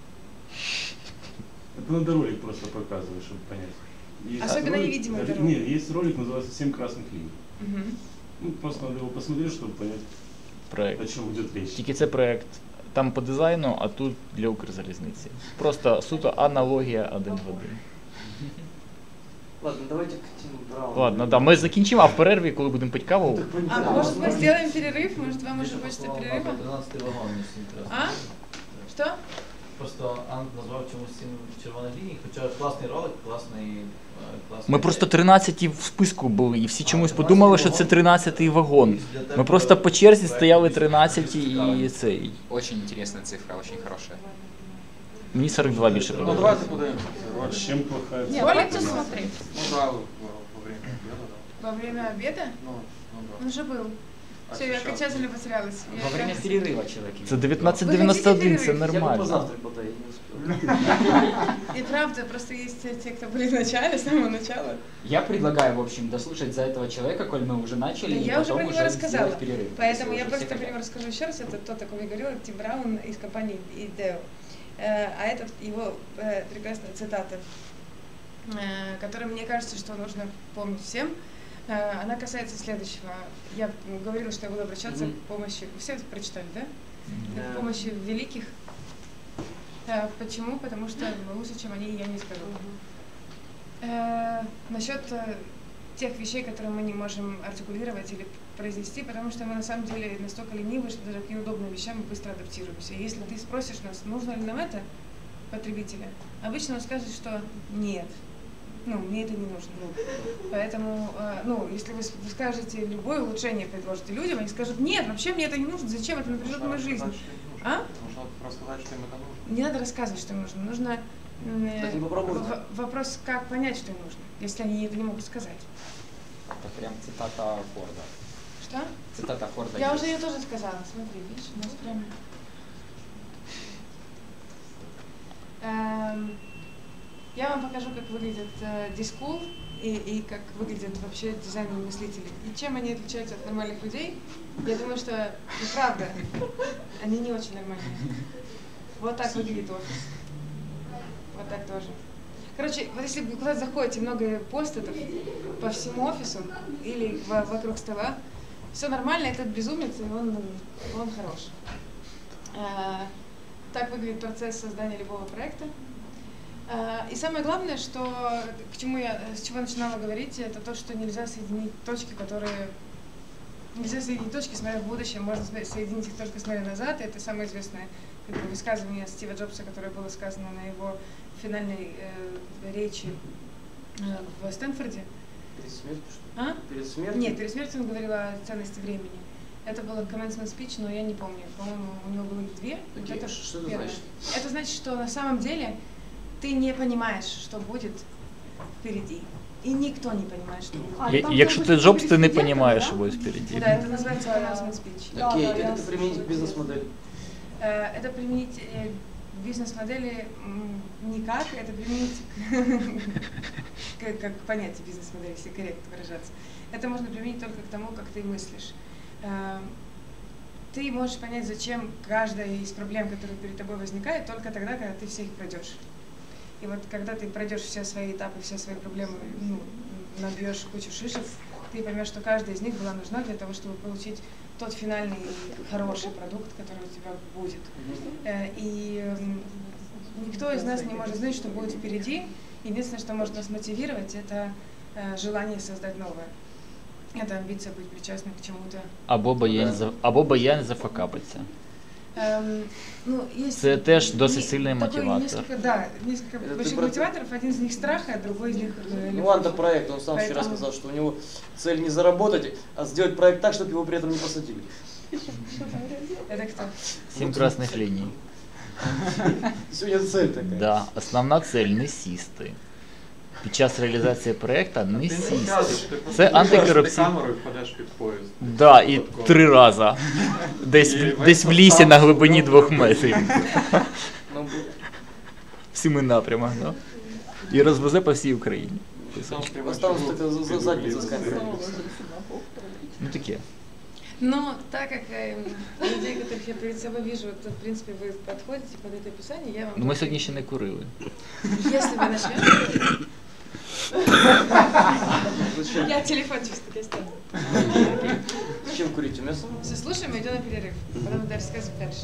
Это надо ролик просто показывать, чтобы понять. Есть Особенно ролик- невидимый да, это ролик. Нет, есть ролик, называется «Семь красных линий». мгм. Ну, просто надо его посмотреть, чтобы понять, Проект. о чем идет речь. Тільки це проект там по дизайну, а тут для Укрзалізниці. Просто суто аналогія один в один. Ладно, давайте к Тиму Брауну. Ладно, да, ми закінчимо, а в перерві, коли будемо пити каву, А может мы сделаем перерыв? Может вам уже хочется перерыва? тринадцятий вагон, мені всім інтересно. А? Что? Просто Ант назвав чомусь сім червоних ліній, хоча класний ролик, класний, е, класний. ми просто тринадцяті в списку були, і всі чомусь подумали, що це тринадцятий вагон. Ми просто по черзі стояли тринадцяті і цей. Очень интересная цифра, очень хорошая. Мені сорок два більше Ну подобається. давайте подивимося. Чем плохая Нет, цифра? ролик посмотреть. Ну да, во во время обеда, да. Во время обеда? Ну, ну да. Он уже был. А Все, я сейчас? окончательно потерялась. Я Во время как- перерыва человек. Це имеет. дев'ятнадцять дев'яносто один, це Я бы нормально. позавтракал, да, я не успел. И правда, просто есть те, те, кто были в начале, с самого начала. Я предлагаю, в общем, дослушать за этого человека, коль мы уже начали, Да и я уже потом про него уже рассказала. сделать перерыв. если Поэтому уже я все просто про хотят. него расскажу еще раз. Это тот, о ком я говорила, Тим Браун из компании Идео. Э, А этот его э, прекрасная цитата, э, которую мне кажется, что нужно помнить всем. Э, Она касается следующего. Я м, говорила, что я буду обращаться Мгм. к помощи... Вы все это прочитали, да? Да. К помощи великих. Э, Почему? Потому что лучше, чем они, я не скажу. Э, Насчет э, тех вещей, которые мы не можем артикулировать или произнести, потому что мы на самом деле настолько ленивы, что даже к неудобным вещам мы быстро адаптируемся. И если ты спросишь нас, нужно ли нам это, потребителя, обычно он скажет, что нет. Ну, мне это не нужно. Поэтому, э, ну, если вы, вы скажете любое улучшение, предложите людям, они скажут, нет, вообще мне это не нужно, зачем это напряжет мою жизнь? А? Нужно рассказать, что им это нужно. Не надо рассказывать, что им нужно. Нужно э, в- вопрос, как понять, что им нужно, если они это не могут сказать. Это прям цитата Форда. Что? Цитата Форда. Я есть. уже ее тоже сказала. Смотри, видишь, у нас прям... Эм, я вам покажу, как выглядит э, дискул и, и как выглядят вообще дизайнеры мыслители. И чем они отличаются от нормальных людей, я думаю, что, ну, правда, они не очень нормальные. Вот так выглядит офис. Вот так тоже. Короче, вот если вы куда-то заходите, много постов по всему офису или в- вокруг стола, все нормально, этот безумец, и он, он хорош. А, так выглядит процесс создания любого проекта. А, и самое главное, что к чему я, с чего начинала говорить, это то, что нельзя соединить точки, которые... Нельзя соединить точки, смотря в будущее, можно соединить их только смотря назад. И это самое известное как бы, высказывание Стива Джобса, которое было сказано на его финальной э, речи э, в Стэнфорде. Перед смертью, что А? ли? Перед смертью? Нет, перед смертью он говорил о ценности времени. Это было commencement speech, но я не помню. По-моему, у него было их две. Вот Окей, это что это первое. значит? Это значит, что на самом деле ты не понимаешь, что будет впереди. И никто не понимает, что будет. Я- Якщо ти Джобс, ти не розумієш, що буде впереді. Да, это называется announcement speech. Окей, как это применить к бизнес-модели? Э, Это применить э, к бизнес-модели м, никак, это применить к, к- как понятие бизнес-модели, если корректно выражаться. Это можно применить только к тому, как ты мыслишь. Э, Ты можешь понять, зачем каждая из проблем, которые перед тобой возникает, только тогда, когда ты все их пройдешь. И вот когда ты пройдешь все свои этапы, все свои проблемы, ну, набьешь кучу шишек, ты поймешь, что каждая из них была нужна для того, чтобы получить тот финальный хороший продукт, который у тебя будет. Э, И м, никто из нас не может знать, что будет впереди. Единственное, что может нас мотивировать, это э, желание создать новое. Это амбиция быть причастным к чему-то. Або боянь, за- або боянь зафакапитися. Эм, ну, есть Це теж не- досить сильний такой мотиватор. Несколько, да, несколько Это ты больших про- мотиваторов. Один из них страх, а другой из них э, Ну, любовь. Анта проект, он сам вчера Поэтому- сказал, что у него цель не заработать, а сделать проект так, чтобы его при этом не посадили. Это кто? Сім красних ліній. Сегодня цель такая. Да, основна цель не сісти. Під час реалізації проєкту не Ти не кажеш, сісти. ти просто Це включаєш антикорупційний. камеру і впадеш під поїзд. Да, і три рази. Десь, І в- десь в лісі на глибині двох метрів. Ну, В семи напрямах, да? І розвезе по всій Україні. Осталось только за- за задницу с камерой. Ну таке. Но так как э, людей, которых я перед собой вижу, то, в принципе, вы подходите под это описание, я вам... Ну ми сьогодні ще не курили. Если вы начнете... Я телефончик с такой стороны. Чем курить? Мясо? Все, слушаем и идем на перерыв. Потом буду рассказывать дальше.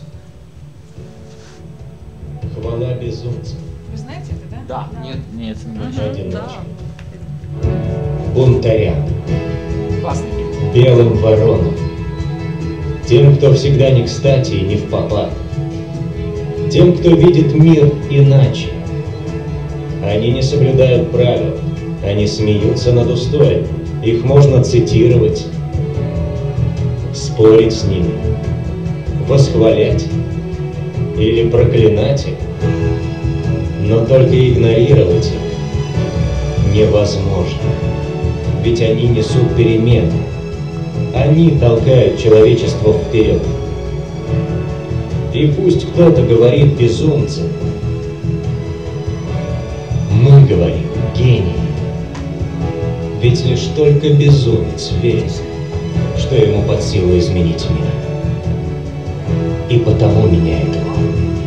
Хвала безумцам. Вы знаете это, да? Да. Нет, нет, не бачу. Одиночек. Бунтарям. Классный фильм. Белым воронам. Тем, кто всегда не кстати и не впопад. Тем, кто видит мир иначе. Они не соблюдают правил. Они смеются над устоем. Их можно цитировать, спорить с ними, восхвалять или проклинать их. Но только игнорировать их невозможно. Ведь они несут перемены. Они толкают человечество вперед. И пусть кто-то говорит безумцем, мы говорим гении. Ведь лишь только безумец верит, что ему под силу изменить мир. И потому меняет его.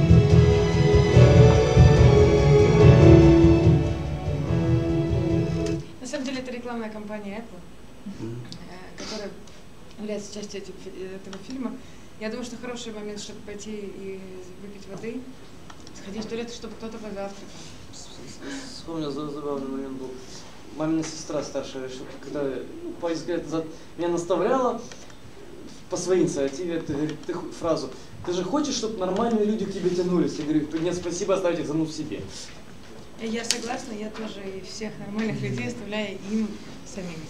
На самом деле это рекламная кампания Apple, э, которая является частью эти- этого фильма. Я думаю, что хороший момент, чтобы пойти и выпить воды, сходить в туалет, чтобы кто-то позавтракал. Вспомнил за- забавный момент был. Мамина сестра старшая, что когда ну, пару лет назад меня наставляла по своей инициативе, ты, говорит, ты ху- фразу «Ты же хочешь, чтобы нормальные люди к тебе тянулись?» Я говорю, нет, спасибо, оставьте их зануд в себе. Я согласна, я тоже и всех нормальных людей оставляю им самим.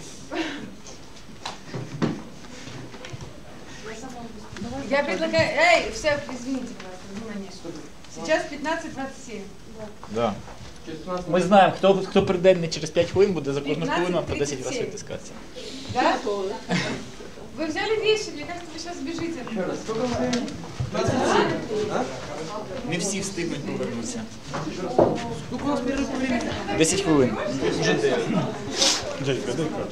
Я предлагаю... Эй, все, извините, внимание. Сейчас пятнадцать двадцать семь. Да. Ми знаємо, хто, хто прийде не через п'ять хвилин, буде за кожну хвилину по десять разів витискатися. Да? Вы взяли вещи, мне кажется, вы сейчас сбежите. Не всі встигнуть повернутися. десять хвилин. Вже дев'ять. Джейка, дай карту.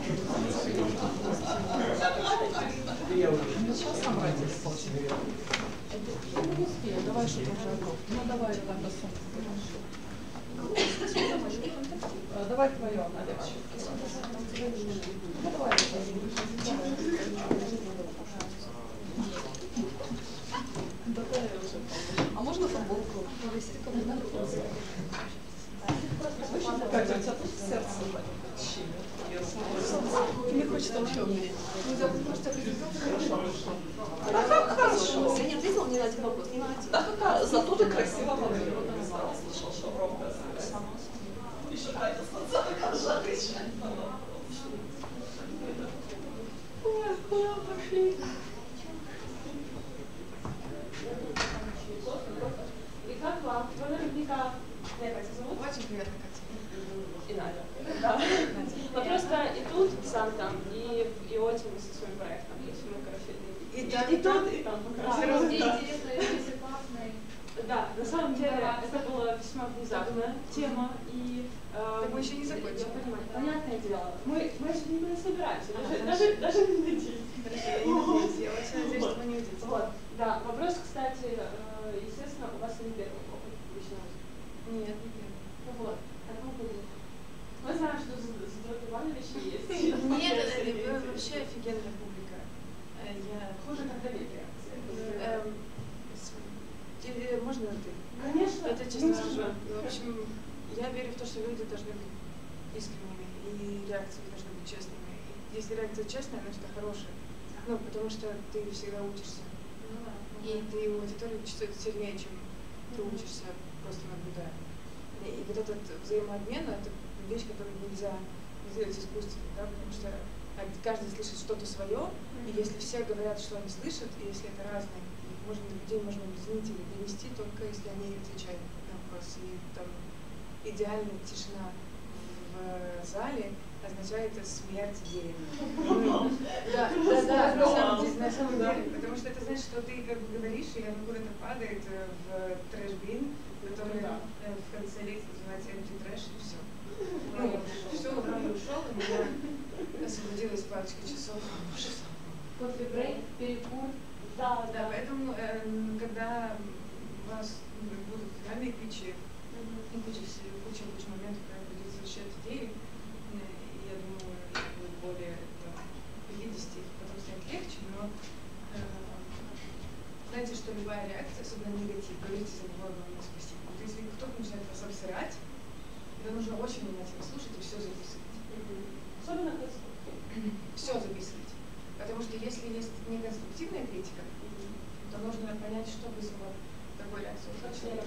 Давай что-то уже. Ну давай там давай твое, Олег. Ну давай. А можно футболку повесить? Катя, у тебя тут сердце не хочет вообще умереть. Хорошо. Я не ответила ни на один вопрос, ни на один. Да, какая? Зато ты красиво написала. Слышал, что ровно. Еще Катя сказала, как жарко. Ой, куда пошли? И как вам? Вы наверняка... Меня Катя зовут? Очень приятно, Катя. И Надя. Да. Но просто и тут сам там, и в Иоте мы со своим проектом. То есть мы, короче, и, и, и, и тут, и там как раз. Да, интересно, вещи классные. Да, на самом деле это была весьма внезапная тема, и... Э, так мы еще не закончили. Я понимаю, понятное дело. Мы, мы еще не собираемся, даже, даже, даже не надеюсь. Я не надеюсь, я очень надеюсь, что вы не удивитесь. Вот, да, вопрос, кстати, э, естественно, у вас не первый опыт личного. Нет, не первый. Ну вот, как вам будет? Мы знаем, что Задрот Иванович есть. Нет, это вообще офигенная публика. Я... Хуже, когда нет реакции. Можно ты? Конечно. Это честно скажу. В общем, я верю в то, что люди должны быть искренними, и реакции должны быть честными. И если реакция честная, значит, это хорошая. Ну, потому что ты всегда учишься. И ты у аудитории чувствуешь сильнее, чем ты учишься, просто наблюдая. И вот этот взаимообмен, это вещь, которую нельзя сделать искусственно, да, потому что каждый слышит что-то свое, и если все говорят, что они слышат, и если это разные, можно, людей можно объединить или донести, только если они отвечают на вопрос. И там идеальная тишина в зале означает смерть идеи. Да, да, да, на самом деле, на самом деле, потому что это значит, что ты как бы говоришь, и оно куда-то падает в трэш-бин, который в конце лекции называется «Эмти трэш», и все. Ну, все, утром ушел, и меня освободилась парочка часов. Кофе-брейк, перекур. Да, да, поэтому, э, когда у вас будут финальные питчи, и куча, куча, куча моментов, когда придется защищать идеи, я думаю, будет более пятьдесят, потом станет легче, но э, знаете, что любая реакция, особенно негатив, говорите за него огромное спасибо. Вот если кто-то начинает вас обсирать, это нужно очень внимательно слушать и все записывать. Особенно все записывать. Потому что если есть неконструктивная критика, то нужно понять, что вызвало такую реакцию.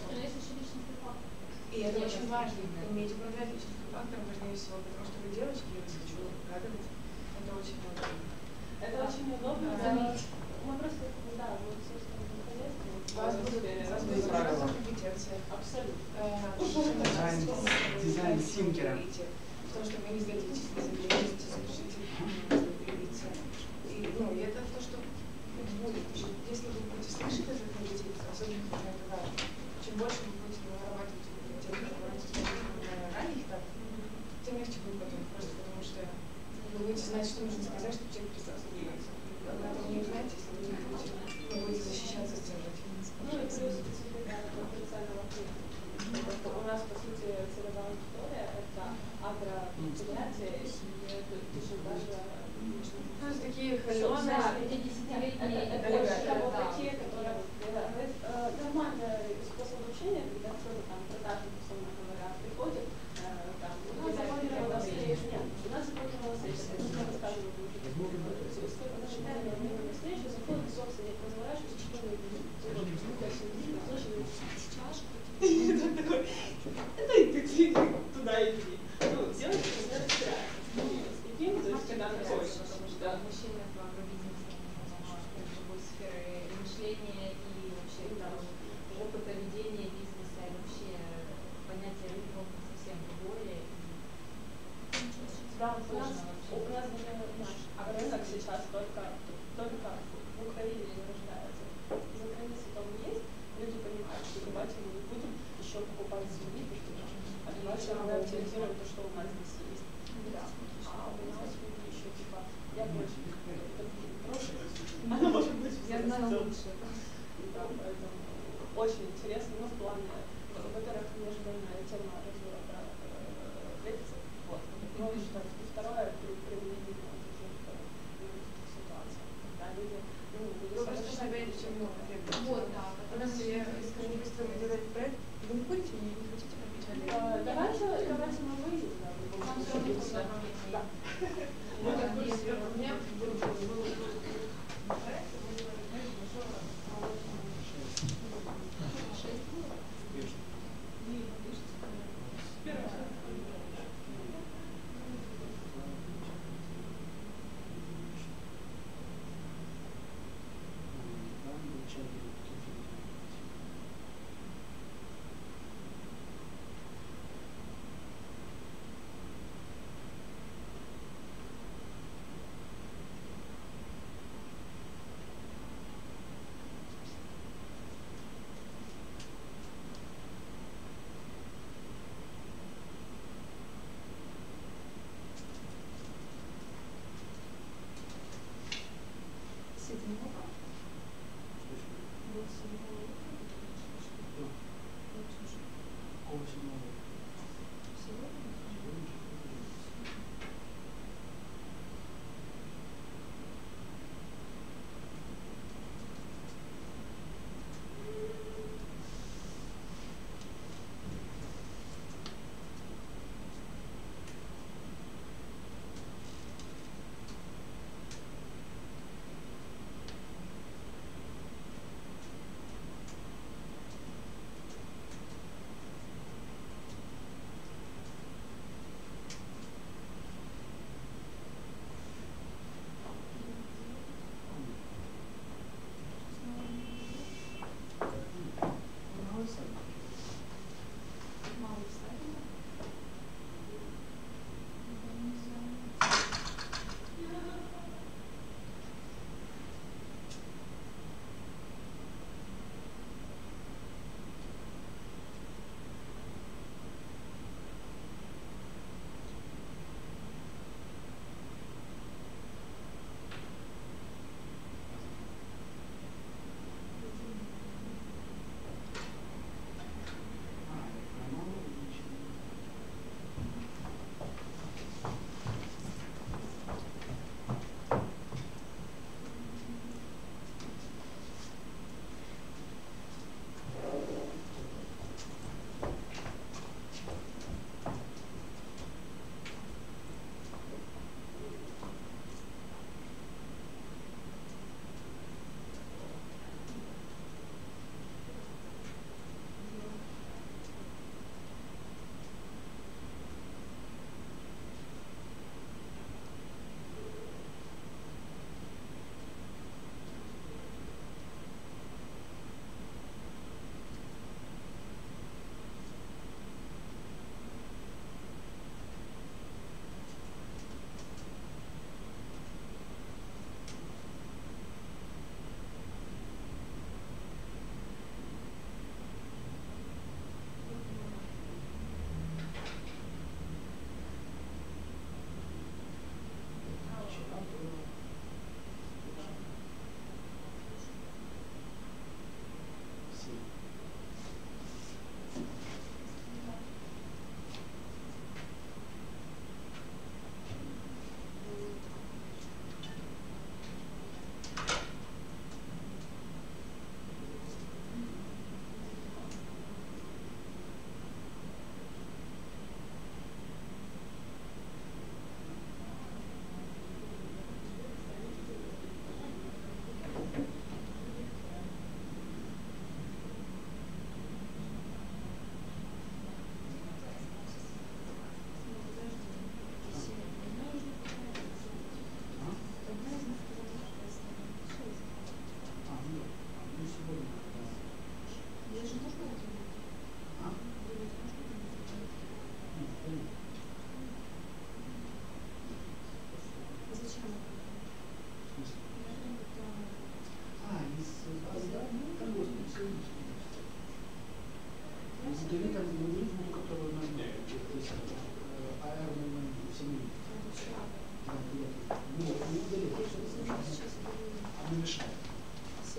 И это очень важно. Уметь управлять личностным фактором важнее всего, потому что вы девочки, я вас хочу радовать. Это очень удобно. Это очень удобно. Мы просто, да, вот, собственно, наконец-то. Вас будут правила компетенции. Абсолютно. Дизайн синкера. В том, что вы не сдадитесь, не заглянете, совершите добиться. И, ну, и это то, что будет. Если вы будете слышать этот негатив, особенно когда это важно, чем больше вы будете нарабатывать те, которые ранних этапах, тем легче будет потом. Просто потому что вы будете знать, что нужно сказать, чтобы человек перестал сомневаться. Когда вы не узнаете, если вы не будете, вы будете защищаться, сдержать. Ну и плюс специального у нас, по сути, целевая аудитория — это агропредприятия, и это очень даже... Ну, это такие холеные, это больше вот такие, которые... Нормальный способ обучения, когда кто-то там продажник, условно говоря, приходит, там, у нас запланировала встреча, нет, у нас запланировала встреча, я рассказываю, сколько ожидания встречи, заходит, собственно, не разворачиваюсь, четыре минуты, это и ты. лучше. Да, поэтому очень интересно, но в плане, во-первых, неожиданная тема разворота лекций, вот. Но что и второе, применение ситуации, когда люди, ну, люди Вы просто знаете, чем много требуется. Вот, да. У нас, я скажу быстро, мы делаем проект. Вы не курите и не хотите попить олег? Давайте, давайте мы выйдем, да, в любом случае. Да. Вот такой у меня был проект.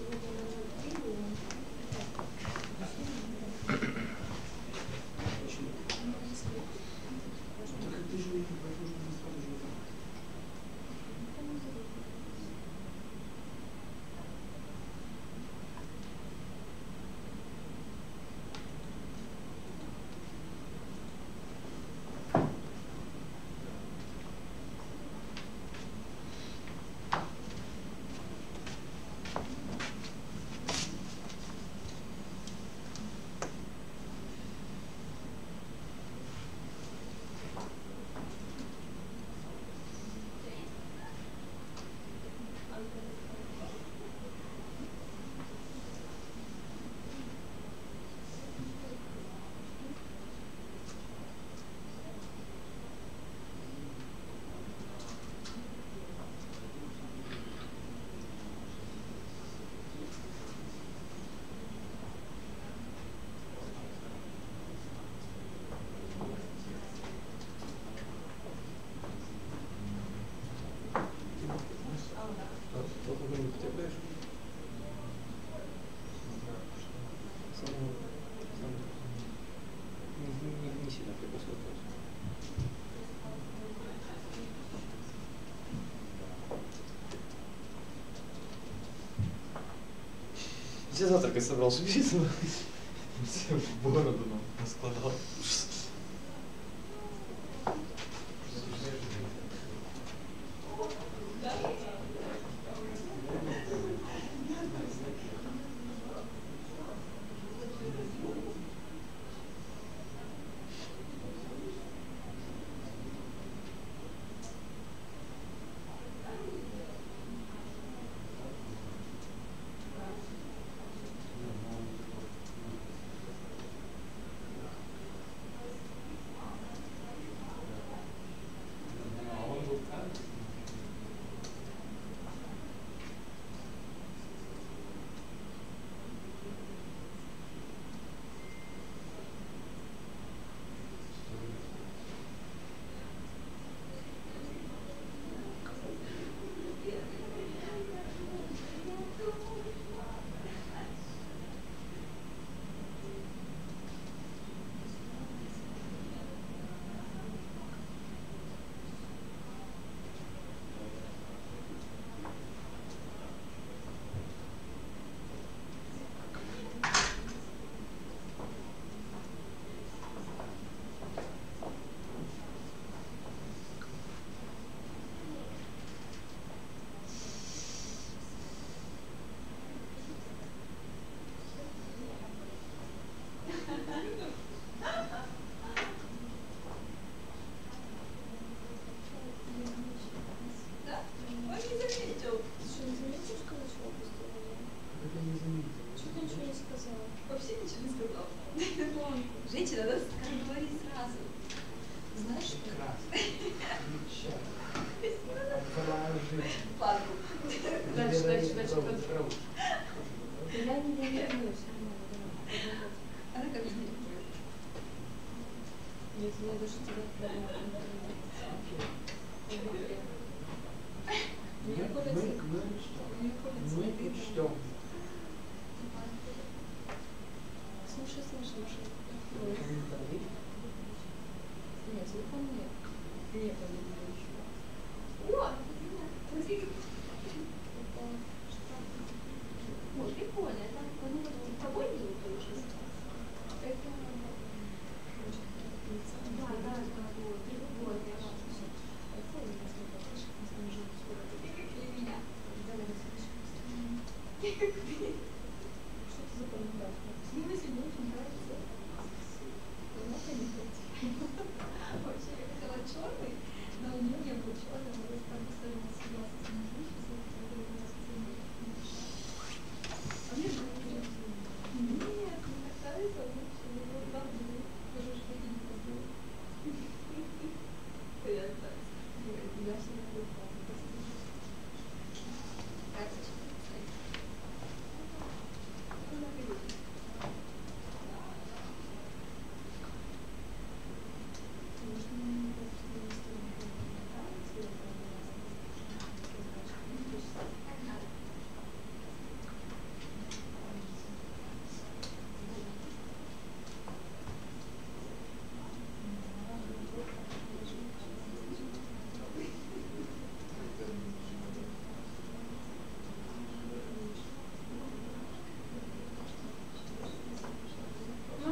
Все завтракать собрался, видите? Все в бороду нам наскладал. Женщина, надо говорить сразу. Знаешь что? Ладно. Дальше, дальше, дальше. Я не вернусь. Она как не Нет, я даже тебя Мы чтем. Слушай, слушай, слушай. Нет, телефон нет. Не поняла еще. О, смотри. О, прикольно. Это они с тобой делают тоже? Это... Да, да, да. Вот, я все. Или меня. Что ты за порнография? Мне сегодня очень нравится. Вообще, я хотела черный, но у нее не был черный, но я там поставила согласно с ним. А мне же нет, мне нравится, лучше, но там тоже что-то не поздно. Я так, я все равно как сейчас?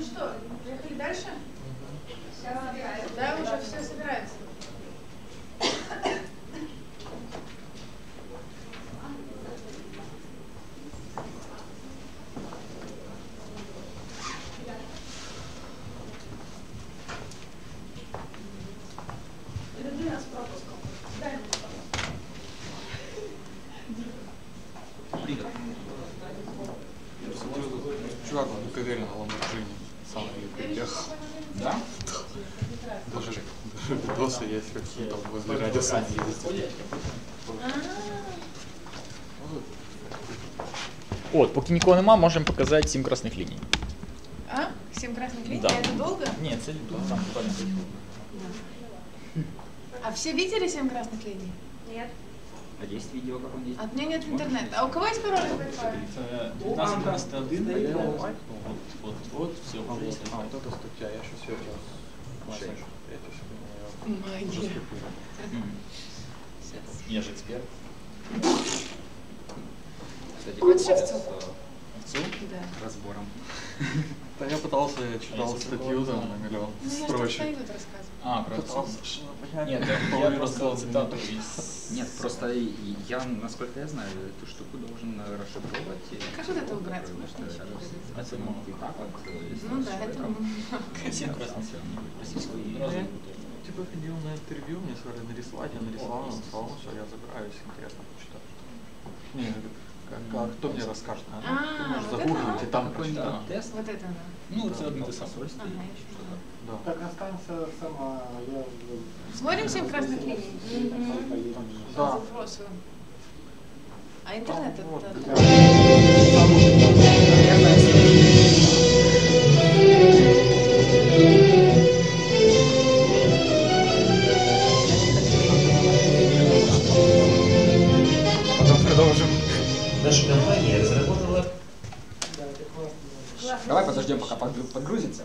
что, поехали дальше? Да, уже все собирается. Держи нас пропуском. Дай мне Чувак, он каверил на Ламборджини. Сам приехал. Да? Даже, даже видосы есть, как там возле радиоса ездит. От, поки нікого нема, можемо показати сім красних ліній. А? Семь красных линий? Да. Это долго? Ні, це там буквально п'ять хвилин. А все видели семь красных линий? Нет. А есть видео, как он ездит? А у меня нет интернета. А у кого есть пароль от Wi-Fi? Це дев'ятнадцять дев'яносто один. От, от, от, все, вже є. А, вот эта статья, я сейчас ее сейчас. Я сейчас Магия. Я же эксперт. Кстати, Хочешь как овцу? овцу? Да. Разбором. Да я пытался, я читал А статью там на миллион Ну, я что строчек. стою тут рассказываю. А, про Пытался овцу. что-то понять. Нет, я, я просто цитату из... Нет, просто и- я, насколько я знаю, эту штуку должен э, расшифровывать. и Как всё, вот это убрать? потому Можно что еще раз- убрать? раз Это он можно. и так вот, э, если Ну да, всё это там, много. Семь красных линий. Российскую и Ну, я, разную. типа ходил на интервью, мне сказали нарисовать, я нарисовал, он сказал, ну все, я забираюсь, интересно почитать. Не, я говорю, как, как, кто мне расскажет? А, ну, ты А, можешь вот это загуглить и там Какой-нибудь прочитать. тест? Вот это да. Ну, це одне те саме. Посольство Ага, или еще что-то. Да. Так останется сама, я... Смотрим семь красных линий? Да. Запросы. А интернет Там вот. это... Потом продолжим. Наша компания разработала... Давай подождем, пока подгру- подгрузится.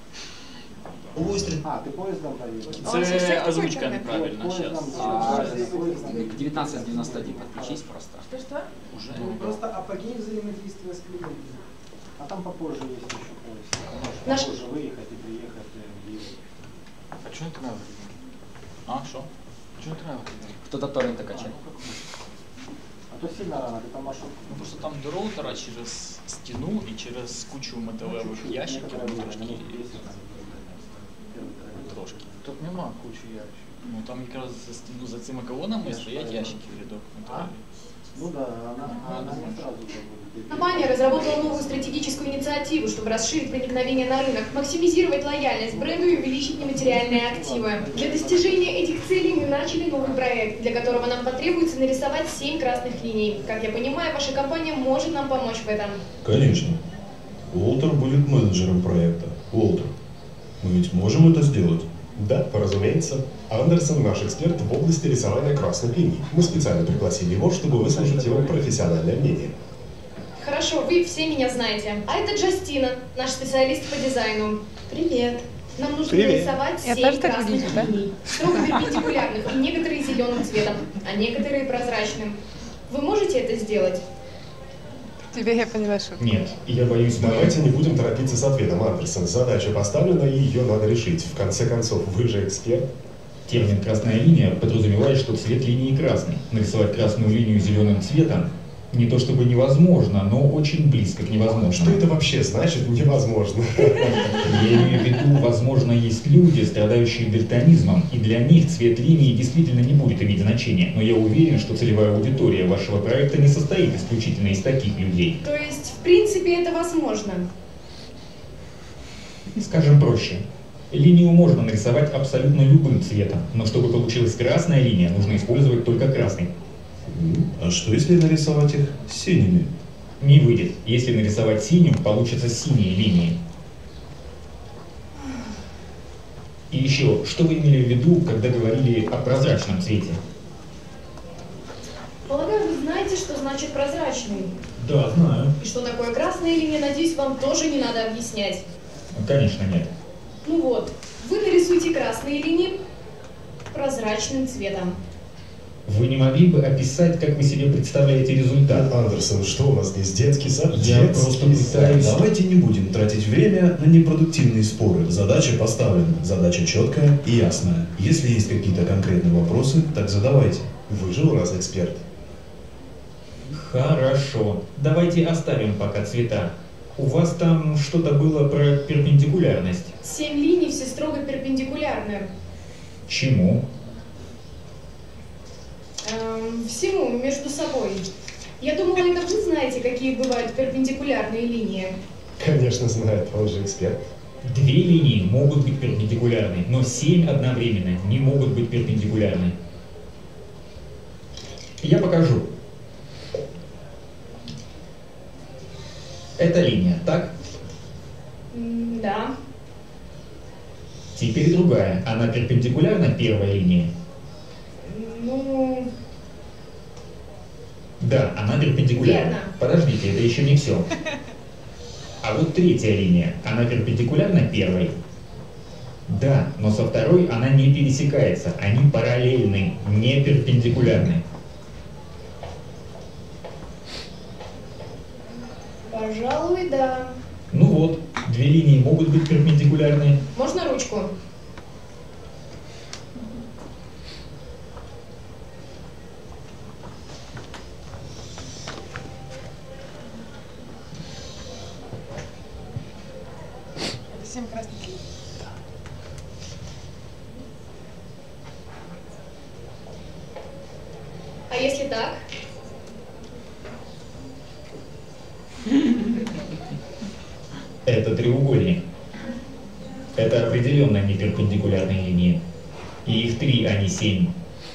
А, ты поездом поедешь? Це озвучка неправильна зараз. А, к девятнадцать девяносто один подключись просто. Что-что? Уже. Просто апогей взаимодействия с клиентом. А там попозже есть еще поезд. Наш- Попозже выехать и приехать. и въехать. А что это надо? А, що? Что это надо? Кто-то торренты качает. А то сильно рано, ты там маршрут. Ну, просто там до роутера через стіну і через кучу металевих ящиків ну, трошки. Трошки. Тут нема кучи ящиков. Ну там якраз за стіну за цими колонами стоять ящики в рядок металеві. Ну да, она, она не сразу будет. Компания разработала новую стратегическую инициативу, чтобы расширить проникновение на рынок, максимизировать лояльность бренду и увеличить нематериальные активы. Для достижения этих целей мы начали новый проект, для которого нам потребуется нарисовать семь красных линий. Как я понимаю, ваша компания может нам помочь в этом. Конечно. Уолтер будет менеджером проекта. Уолтер, мы ведь можем это сделать? Да, разумеется. Андерсон наш эксперт в области рисования красных линий. Мы специально пригласили его, чтобы выслушать его профессиональное мнение. Хорошо, вы все меня знаете. А это Джастина, наш специалист по дизайну. Привет. Нам нужно Привет. нарисовать Я семь тоже так красных выгляжу, да? линий, строго перпендикулярных, и некоторые зеленым цветом, а некоторые прозрачным. Вы можете это сделать? Тебе я поняла шутку. Нет, я боюсь... Давайте не будем торопиться с ответом, Андерсон. Задача поставлена, и ее надо решить. В конце концов, вы же эксперт. Термин «красная линия» подразумевает, что цвет линии красный. Нарисовать красную линию зеленым цветом не то чтобы невозможно, но очень близко к невозможному. Что это вообще значит невозможно? Я имею в виду, возможно, есть люди, страдающие дальтонизмом, и для них цвет линии действительно не будет иметь значения. Но я уверен, что целевая аудитория вашего проекта не состоит исключительно из таких людей. То есть, в принципе, это возможно. Скажем проще. Линию можно нарисовать абсолютно любым цветом, но чтобы получилась красная линия, нужно использовать только красный. А что если нарисовать их синими? Не выйдет. Если нарисовать синим, получатся синие линии. И еще, что вы имели в виду, когда говорили о прозрачном цвете? Полагаю, вы знаете, что значит прозрачный. Да, знаю. И что такое красная линия, надеюсь, вам тоже не надо объяснять. Конечно, нет. Ну вот, вы нарисуйте красные линии прозрачным цветом. Вы не могли бы описать, как вы себе представляете результат? Андерсон, что у нас здесь, детский сад? Я Детский просто сад. пытаюсь... Давайте не будем тратить время на непродуктивные споры. Задача поставлена, задача четкая и ясная. Если есть какие-то конкретные вопросы, так задавайте. Вы же у нас эксперт. Хорошо. Давайте оставим пока цвета. У вас там что-то было про перпендикулярность. Семь линий все строго перпендикулярны. Чему? Эм, всему между собой. Я думала, это вы знаете, какие бывают перпендикулярные линии. Конечно знает, он же эксперт. Две линии могут быть перпендикулярны, но семь одновременно не могут быть перпендикулярны. Я покажу. Это линия, так? М, Да. Теперь другая. Она перпендикулярна первой линии? Ну, Да, она перпендикулярна. Верно. Подождите, это еще не все. А вот третья линия, она перпендикулярна первой? Да, но со второй она не пересекается. Они параллельны, не перпендикулярны. пожалуй, да. Ну вот, две линии могут быть перпендикулярны. Можно ручку? Это семь красных линий. А если так? Это треугольник. Это определенно не перпендикулярные линии. И их три, а не семь.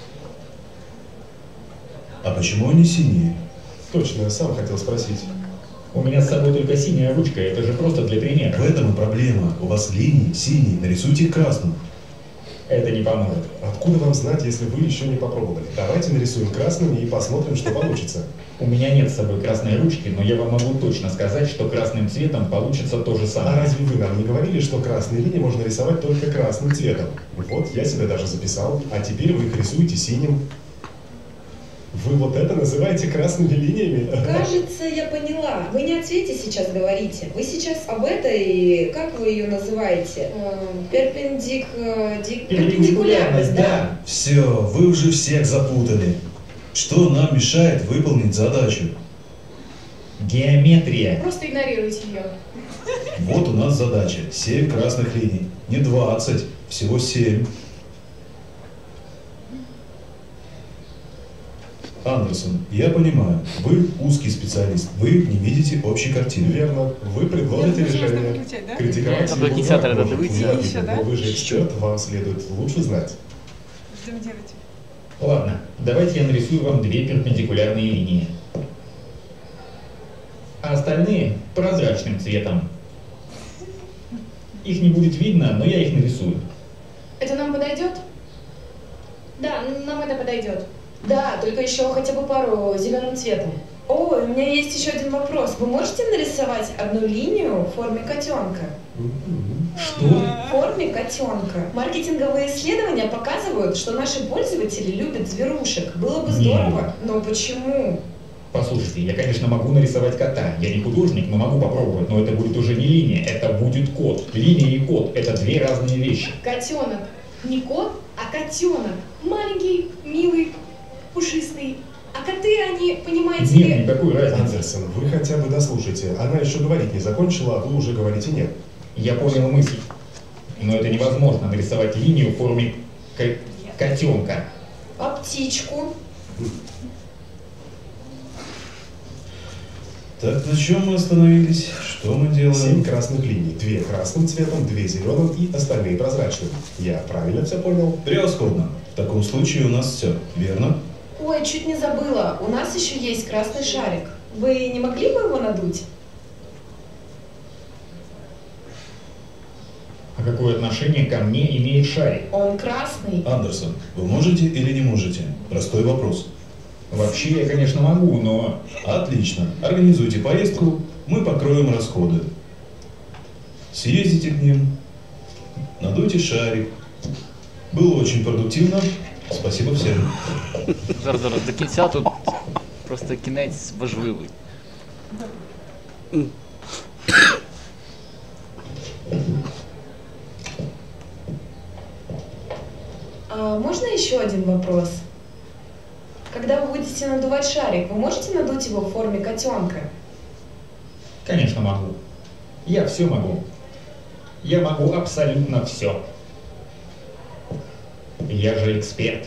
А почему они синие? Точно, я сам хотел спросить. У меня с собой только синяя ручка, это же просто для примера. В этом и проблема. У вас линии синие, нарисуйте их красным. Это не поможет. Откуда вам знать, если вы еще не попробовали? Давайте нарисуем красными и посмотрим, что получится. У меня нет с собой красной ручки, но я вам могу точно сказать, что красным цветом получится то же А самое. разве вы нам не говорили, что красные линии можно рисовать только красным цветом? Вот, я себе даже записал, а теперь вы их рисуете синим. Вы вот это называете красными линиями? Кажется, я поняла. Вы не о цвете сейчас говорите. Вы сейчас об этой, как вы ее называете? Перпендик... дик- Перпендикулярность, да? Все, вы уже всех запутали. Что нам мешает выполнить задачу? Геометрия. Просто игнорируйте ее. Вот у нас задача. семь красных линий. Не двадцать, всего семь. Андерсон, я понимаю, вы узкий специалист, вы не видите общей картины. Верно, вы предложите Нет, нужно решение. включать, да? Критиковать Там его до кинотеатра можно, надо выйти. вряд ли, Еще, да? но вы же эксперт, вам следует лучше знать. Ждем девять. Ладно, давайте я нарисую вам две перпендикулярные линии. А остальные прозрачным цветом. Их не будет видно, но я их нарисую. Это нам подойдет? Да, нам это подойдет. Да, только еще хотя бы пару зеленым цветом. О, у меня есть еще один вопрос. Вы можете нарисовать одну линию в форме котенка? Что? В форме котенка. Маркетинговые исследования показывают, что наши пользователи любят зверушек. Было бы здорово, но почему? Послушайте, я, конечно, могу нарисовать кота. Я не художник, но могу попробовать. Но это будет уже не линия, это будет кот. Линия и кот – это две разные вещи. Котенок. Не кот, а котенок. Маленький, милый, пушистый. А коты, они, понимаете ли... Нет никакой разницы. Андерсон, вы хотя бы дослушайте. Она еще говорить не закончила, а вы уже говорите нет. Я понял мысль. Но это невозможно нарисовать линию в форме ко- котенка. А птичку? Так, на чем мы остановились? Что мы делаем? Семь красных линий. Две красным цветом, две зеленым и остальные прозрачным. Я правильно все понял? Превосходно. В таком случае у нас все, верно? Ой, чуть не забыла. У нас еще есть красный шарик. Вы не могли бы его надуть? А какое отношение ко мне имеет шарик? Он красный. Андерсон, вы можете или не можете? Простой вопрос. Вообще я, конечно, могу, но... Отлично. Организуйте поездку, мы покроем расходы. Съездите к ним, надуйте шарик. Было очень продуктивно. Спасибо всем. Зараз, зараз, до кінця тут просто кінець важливий. А можно еще один вопрос? Когда вы будете надувать шарик, вы можете надуть его в форме котенка? Конечно могу. Я все могу. Я могу абсолютно все. Я же эксперт.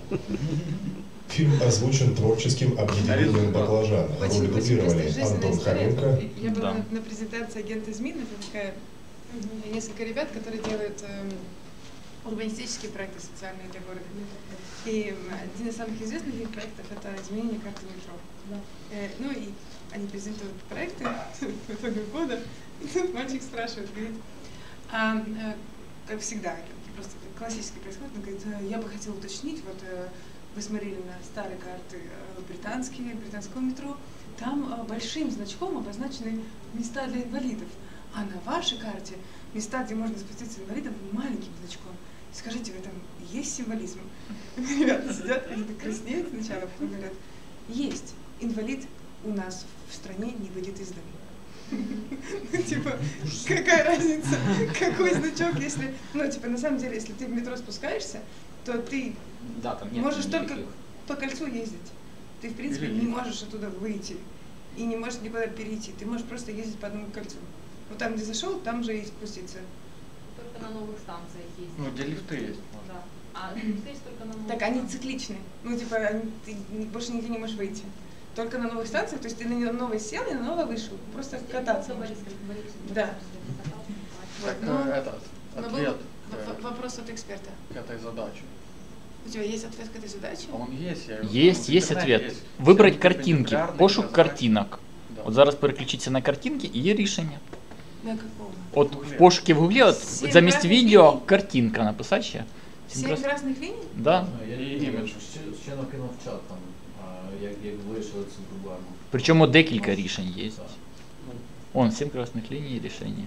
Фильм озвучен творческим объединением «Баклажан». Роль дублировали Антон Хоменко. Я была на, на презентации агента ЗМИ, это такая, несколько ребят, которые делают э, урбанистические проекты социальные для города. И один из самых известных их проектов — это изменение карты метро. Э, ну и они презентуют проекты по итогам года. И тут мальчик спрашивает, говорит, а, э, как всегда, это просто классически происходит, он говорит, я бы хотел уточнить, вот э, вы смотрели на старые карты э, британские, британского метро, там э, большим значком обозначены места для инвалидов, а на вашей карте места, где можно спуститься инвалидом, маленьким значком. Скажите, в этом есть символизм? Ребята сидят, они так краснеют сначала, потом говорят, есть, инвалид у нас в стране не выйдет из дома. Ну, типа, какая разница, какой значок, если, ну, типа, на самом деле, если ты в метро спускаешься, то ты да, там нет можешь никаких. только по кольцу ездить. Ты, в принципе, не можешь оттуда выйти и не можешь никуда перейти. Ты можешь просто ездить по одному кольцу. Вот там, где зашел, там же и спуститься. Только на новых станциях есть. Ну, где лифты есть. Да. А лифты есть только на новых Так, они цикличны. Ну, типа, они, ты больше нигде не можешь выйти. Только на новых станциях, то есть ты на новой сел и на новой вышел. Просто кататься можешь. Да. Вот, Так, ну, этот но был ответ в- вопрос от эксперта. к этой задаче. У тебя есть ответ к этой задаче? Он есть, я его Есть, знаю, в есть интернете ответ. есть. Вибрати Всі картинки, перпендикулярні, пошук прозрачні. картинок. Да. От зараз переключіться на картинки і є рішення. На какого? От в пошуки в гуглі, от Сім замість красних відео ліній? картинка написати ще. Сім Семь крас- красных линий? Да. Я І її імідж. ще, ще накинув в чат там, а, як, як вирішили цю проблему. Причому декілька рішень є. Так. Он, сім красних ліній рішення.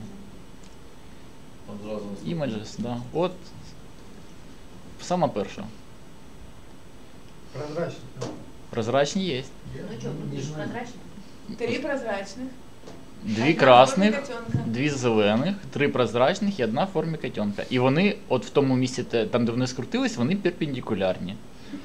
Там зразу наступне. Images, да. От сама перша. Прозрачно. Прозрачні є. Ну что, прозрачно? Три прозрачных. Дві Одна в красних, формі котенка. дві зелених, три прозрачних і одна в формі котенка. І вони, от в тому місці, те- там де вони скрутились, вони перпендикулярні.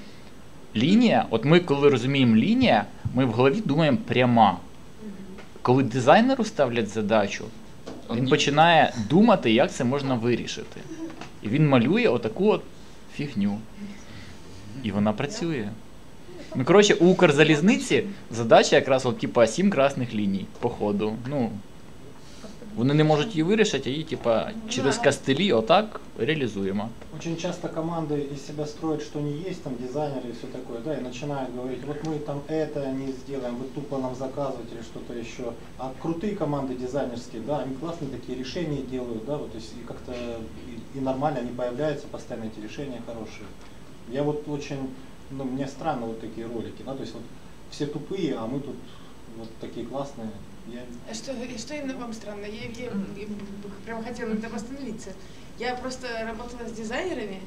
Лінія, от ми коли розуміємо лінія, ми в голові думаємо пряма. Коли дизайнеру ставлять задачу, він починає думати, як це можна вирішити. І він малює отаку от фігню. І вона працює. Ну, коротше, у Укрзалізниці задача якраз от, типа, сім красних ліній, походу. Ну, вони не можуть її вирішити, а її, типа, через костелі отак реалізуємо. Очень часто команды из себя строят, что они есть, там дизайнеры и все такое, да, и начинают говорить, вот мы там это не сделаем, вы тупо нам заказываете или что-то еще. А крутые команды дизайнерские, да, они классные такие решения делают, да, вот, то есть и как-то и, и нормально они появляются, постоянно эти решения хорошие. Я вот очень, ну, мне странно вот такие ролики, да, то есть вот все тупые, а мы тут вот такие классные. Я... А что, и что именно вам странно? Я, я, я прям хотела на этом остановиться. Я просто работала с дизайнерами.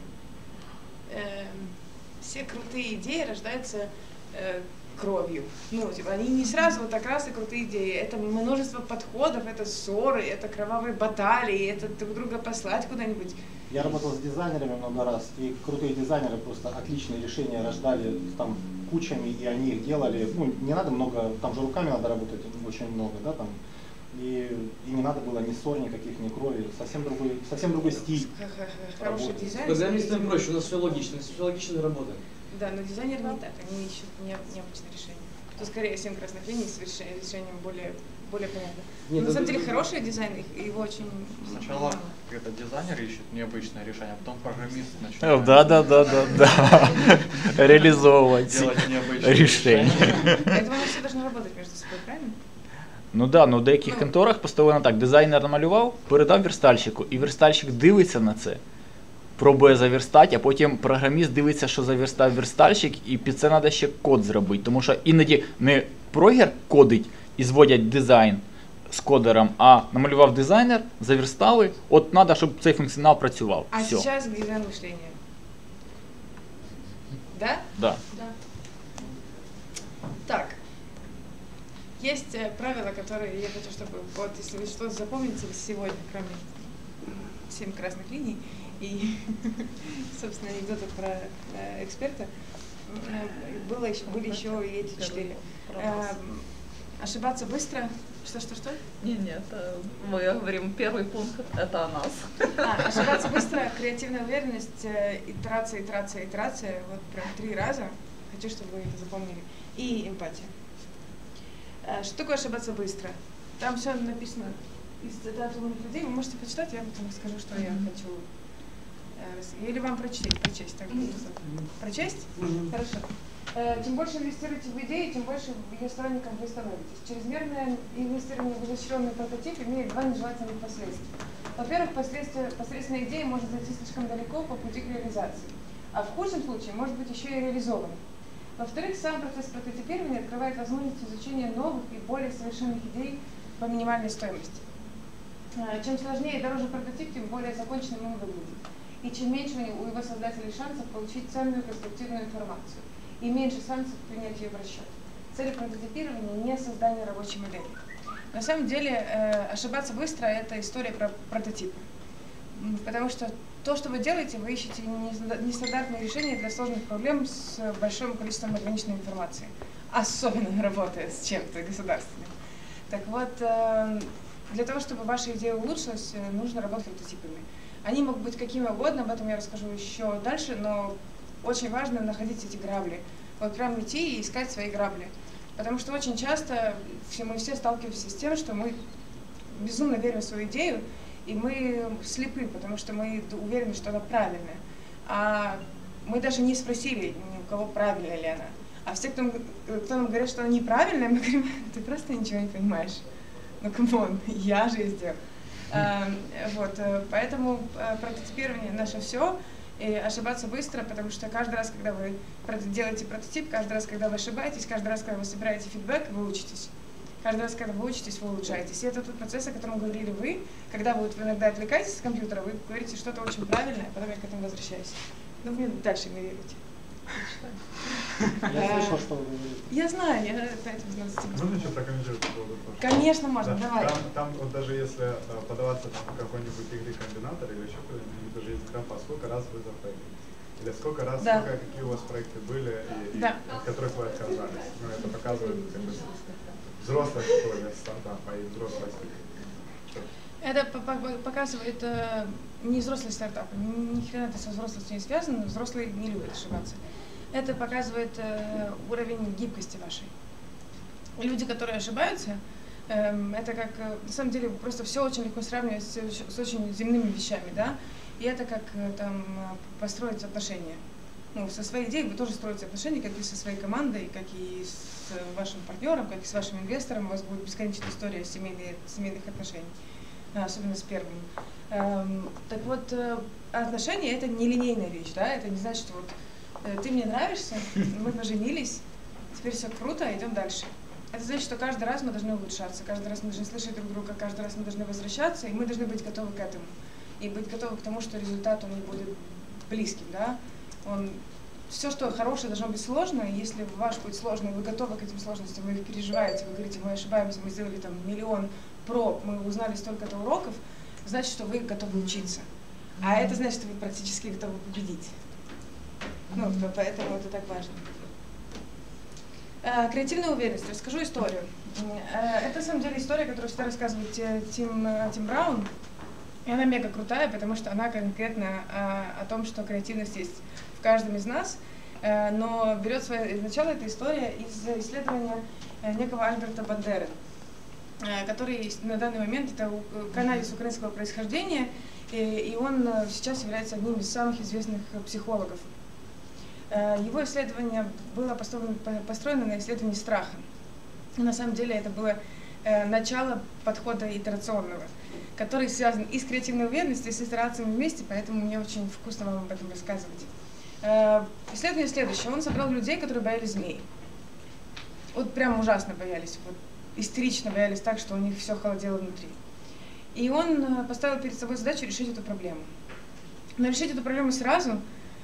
Эм, все крутые идеи рождаются э, кровью. Ну, типа, они не сразу вот так раз и крутые идеи. Это множество подходов, это ссоры, это кровавые баталии, это друг друга послать куда-нибудь. Я работал с дизайнерами много раз, и крутые дизайнеры просто отличные решения рождали там кучами, и они их делали. Ну, не надо много, там же руками надо работать очень много, да, там. И, и не надо было ни ссор, никаких, ни крови, совсем другой, совсем другой стиль. Хороший работы. дизайн. Программистам проще, у нас все логично, все логично работаем. Да, но дизайнеры не так, они ищут не, необычные решения. Тут скорее семь красных линий с решением, решением более, более понятно. Но Нет, на самом это- деле хороший дизайн, их- его очень Сначала мало. это дизайнер ищет необычное решение, а потом программист Да, начинает да, да, да, да. Реалізовувати ці делать необычные рішення. Поэтому они все должны работать между собой, правильно? Ну да, ну в деяких конторах поставлено так, дизайнер намалював, передав верстальщику, і верстальщик дивиться на це, пробує заверстати, а потім програміст дивиться, що заверстав верстальщик, і під це треба ще код зробити. Тому що іноді не прогер кодить і зводять дизайн з кодером, а намалював дизайнер, заверстали, от треба, щоб цей функціонал працював. А Все. сейчас дизайн мышления. Да? Да. Да. Так. Есть э, правила, которые я хочу, чтобы, вот, если вы что-то запомните сегодня, кроме семь красных линий и, собственно, анекдотов про э, эксперта, э, было еще, были еще и эти четыре. Э, ошибаться быстро. Что-что-что? Не, нет, мы говорим, первый пункт — это о нас. А, ошибаться быстро, креативная уверенность, э, итерация, итерация, итерация, вот прям три раза. Хочу, чтобы вы это запомнили. И эмпатия. Что такое ошибаться быстро? Там все написано из цитат умных людей. Вы можете почитать, я потом расскажу, что я хочу. Или вам прочесть? Прочесть, так будет. Прочесть? Хорошо. Чем больше инвестируете в идеи, тем больше ее сторонников вы становитесь. Чрезмерное инвестирование в изощренный прототип имеет два нежелательных последствия. Во-первых, посредственная идея может зайти слишком далеко по пути к реализации. А в худшем случае может быть еще и реализована. Во-вторых, сам процесс прототипирования открывает возможность изучения новых и более совершенных идей по минимальной стоимости. Чем сложнее и дороже прототип, тем более законченным он выглядит. И чем меньше у его создателей шансов получить ценную конструктивную информацию, и меньше шансов принять ее в расчет. Цель прототипирования не создание рабочей модели. На самом деле, ошибаться быстро – это история про прототипы. Потому что то, что вы делаете, вы ищете нестандартные решения для сложных проблем с большим количеством ограниченной информации. Особенно работая с чем-то государственным. Так вот, для того, чтобы ваша идея улучшилась, нужно работать с прототипами. Они могут быть какими угодно, об этом я расскажу еще дальше, но очень важно находить эти грабли. Вот прям идти и искать свои грабли. Потому что очень часто все, мы все сталкиваемся с тем, что мы безумно верим в свою идею, и мы слепы, потому что мы уверены, что она правильная. А мы даже не спросили ни у кого, правильная ли она. А все, кто, кто нам говорит, что она неправильная, мы говорим, ты просто ничего не понимаешь. Ну, камон, я же сделал. А, вот, поэтому прототипирование наше все. И ошибаться быстро, потому что каждый раз, когда вы делаете прототип, каждый раз, когда вы ошибаетесь, каждый раз, когда вы собираете фидбэк, вы учитесь. Каждый раз, когда вы учитесь, вы улучшаетесь. И это тот процесс, о котором говорили вы. Когда вы иногда отвлекаетесь от компьютера, вы говорите что-то очень правильное, а потом я к этому возвращаюсь. Ну, мне дальше игнорируйте. Я слышал, что вы говорите. Я знаю, я поэтому знаю. Можно еще прокомментировать по поводу того? Конечно, можно, да. давай. Там, там вот даже если э, подаваться там, в какой-нибудь игры комбинатор или еще куда-нибудь, даже есть графа, сколько раз вы зафейлились? Или сколько раз, да. сколько, какие у вас проекты были, и, да. и от которых вы отказались? Ну, это показывает как бы взрослая история стартапа и взрослость. Это показывает э, не взрослый стартап, ни, ни хрена это со взрослостью не связано, взрослые не любят ошибаться. Это показывает э, уровень гибкости вашей. Люди, которые ошибаются, э, это как, э, на самом деле, просто все очень легко сравнивать с, с очень земными вещами, да, и это как э, там построить отношения. Ну, со своей идеей вы тоже строите отношения, как и со своей командой, как и с вашим партнером, как и с вашим инвестором. У вас будет бесконечная история семейных, семейных отношений, особенно с первым. Эм, так вот, э, отношения — это нелинейная вещь, да, это не значит, что вот э, ты мне нравишься, мы поженились, теперь все круто, идем дальше. Это значит, что каждый раз мы должны улучшаться, каждый раз мы должны слышать друг друга, каждый раз мы должны возвращаться, и мы должны быть готовы к этому. И быть готовы к тому, что результат, он будет близким, да. Он, все, что хорошее, должно быть сложно, и если ваш путь сложный, вы готовы к этим сложностям, вы их переживаете, вы говорите, мы ошибаемся, мы сделали там миллион проб, мы узнали столько-то уроков, значит, что вы готовы учиться. А это значит, что вы практически готовы победить. Ну, поэтому это так важно. Э, креативная уверенность. Расскажу историю. Э, это, на самом деле, история, которую всегда рассказывает Тим, Тим Браун. И она мега крутая, потому что она конкретно э, о том, что креативность есть в каждом из нас. Э, но берет свое начало эта история из исследования э, некого Альберта Бандеры, э, который на данный момент это канадец украинского происхождения, и, и он э, сейчас является одним из самых известных психологов. Э, его исследование было построено, построено на исследовании страха. И на самом деле это было э, начало подхода итерационного, который связан и с креативной уверенностью, и с итерациями вместе, поэтому мне очень вкусно вам об этом рассказывать. Э, исследование следующее. Он собрал людей, которые боялись змей. Вот прям ужасно боялись, вот истерично боялись так, что у них все холодело внутри. И он поставил перед собой задачу решить эту проблему. Но решить эту проблему сразу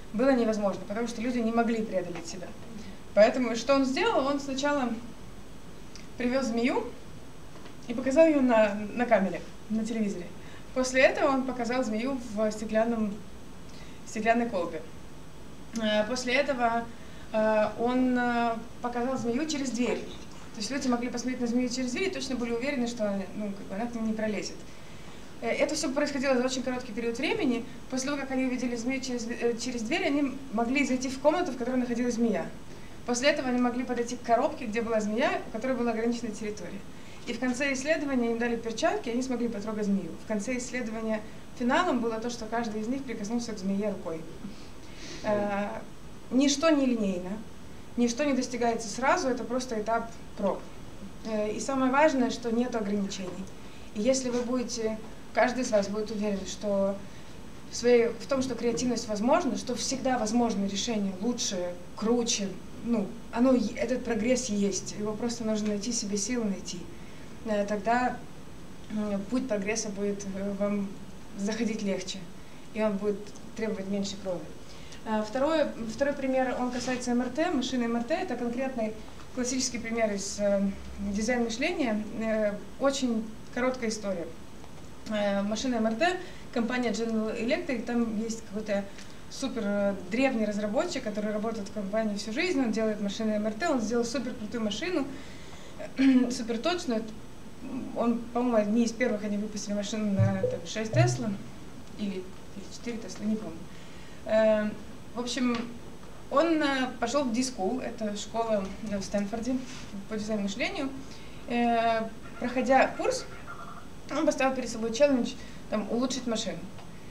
было невозможно, потому что люди не могли преодолеть себя. Поэтому что он сделал? Он сначала привез змею и показал ее на, на камере, на телевизоре. После этого он показал змею в стеклянном, стеклянной колбе. После этого он показал змею через дверь. То есть люди могли посмотреть на змею через дверь и точно были уверены, что ну, как бы она к ним не пролезет. Это все происходило за очень короткий период времени. После того, как они увидели змею через, через дверь, они могли зайти в комнату, в которой находилась змея. После этого они могли подойти к коробке, где была змея, у которой была ограниченная территория. И в конце исследования им дали перчатки, и они смогли потрогать змею. В конце исследования финалом было то, что каждый из них прикоснулся к змее рукой. Э, ничто не линейно, ничто не достигается сразу, это просто этап проб. Э, и самое важное, что нет ограничений. И если вы будете, каждый из вас будет уверен, что в, своей, в том, что креативность возможна, что всегда возможно решение лучше, круче, ну, оно, этот прогресс есть, его просто нужно найти себе силы найти. Тогда путь прогресса будет вам заходить легче, и он будет требовать меньше крови. Второе, второй пример, он касается эм эр тэ. Машины эм эр тэ — это конкретный классический пример из дизайн мышления. Очень короткая история. Машина эм эр тэ, компания General Electric, там есть какой-то супер древний разработчик, который работает в компании всю жизнь, он делает машины эм эр тэ, он сделал супер крутую машину, супер точную. Он, по-моему, одни из первых они выпустили машину на там, шесть Тесла или, или четыре Тесла, не помню. Э, в общем, он э, пошел в D-School, это школа в Стэнфорде по дизайн мышлению. Э, проходя курс, он поставил перед собой челлендж там, улучшить машину.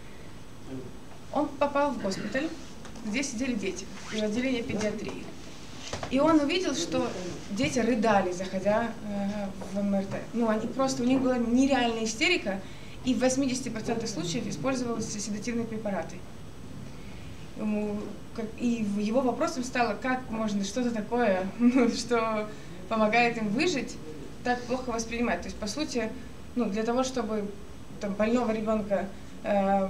Он попал в госпиталь, где сидели дети, в отделении педиатрии. И он увидел, что дети рыдали, заходя э, в эм эр тэ. Ну, они просто, у них была нереальная истерика, и в восьмидесяти процентах случаев использовались седативные препараты. Ему, как, и его вопросом стало, как можно что-то такое, что помогает им выжить, так плохо воспринимать. То есть, по сути, ну, для того, чтобы там, больного ребенка э,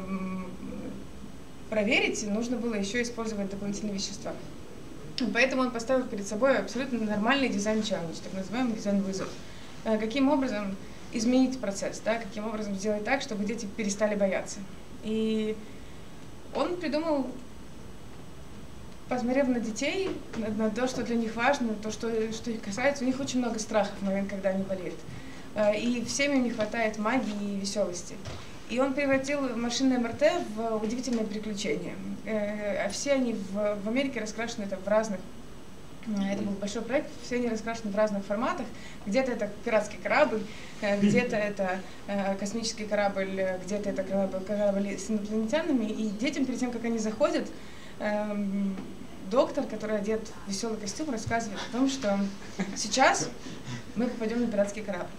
проверить, нужно было еще использовать дополнительные вещества. Поэтому он поставил перед собой абсолютно нормальный дизайн-челлендж, так называемый дизайн-вызов. Каким образом изменить процесс, да? Каким образом сделать так, чтобы дети перестали бояться. И он придумал, посмотрев на детей, на, на то, что для них важно, то, что, что их касается, у них очень много страхов в момент, когда они болеют. И всем им не хватает магии и веселости. И он превратил машины эм эр тэ в удивительное приключение. А все они в, в Америке раскрашены там, в разных, это был большой проект, все они раскрашены в разных форматах. Где-то это пиратский корабль, где-то это космический корабль, где-то это корабль, корабль с инопланетянами. И детям, перед тем, как они заходят, доктор, который одет в веселый костюм, рассказывает о том, что сейчас мы попадем на пиратский корабль.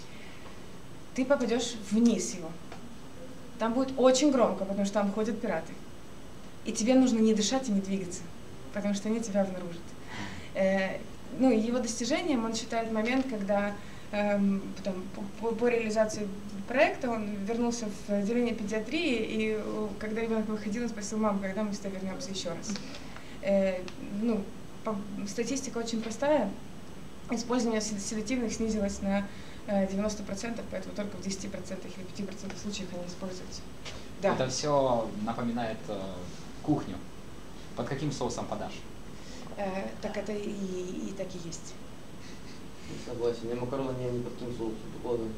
Ты попадешь вниз его. Там будет очень громко, потому что там ходят пираты. И тебе нужно не дышать и не двигаться, потому что они тебя обнаружат. Э, ну, его достижением он считает момент, когда э, там, по, по реализации проекта он вернулся в отделение педиатрии, и когда ребенок выходил, он спросил: маму, когда мы с тобой вернемся еще раз. Э, ну, по, статистика очень простая. Использование седативных снизилось на девяносто процентов, поэтому только в десяти процентах или пяти процентах случаев они используются. Да. Это все напоминает э, кухню. Под каким соусом подашь? Э, так это и, и так и есть. Согласен, я макароны не, не под каким соусом, ладно.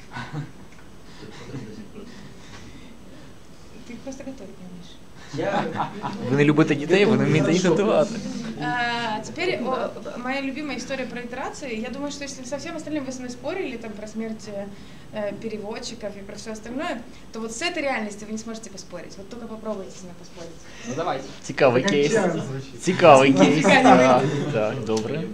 Ти просто готовить не умеешь. Ви не любите дітей, ви не вмієте їх готувати. А, теперь о, моя любимая история про итерации. Я думаю, что если со всем остальным вы со мной спорили, там, про смерть э, переводчиков и про все остальное, то вот с этой реальностью вы не сможете поспорить. Вот только попробуйте с ней поспорить. Ну давайте. Цікавий кейс. Цікавий кейс. Ага. Так, добре.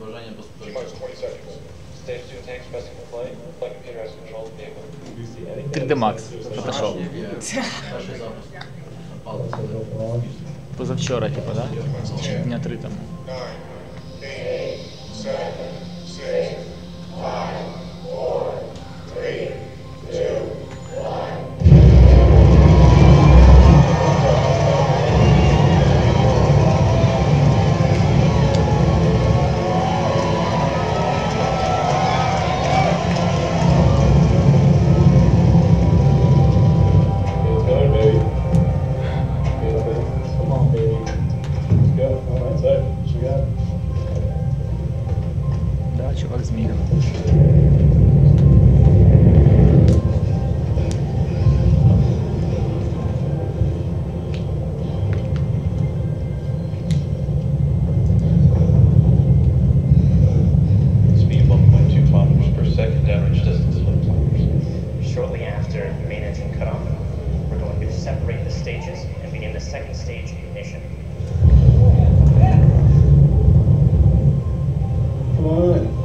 три дэ Max. Photoshop. Позавчора, типа, да? Чи дня три тому. booster main engine cut off. We're going to separate the stages and begin the second stage ignition. Come on.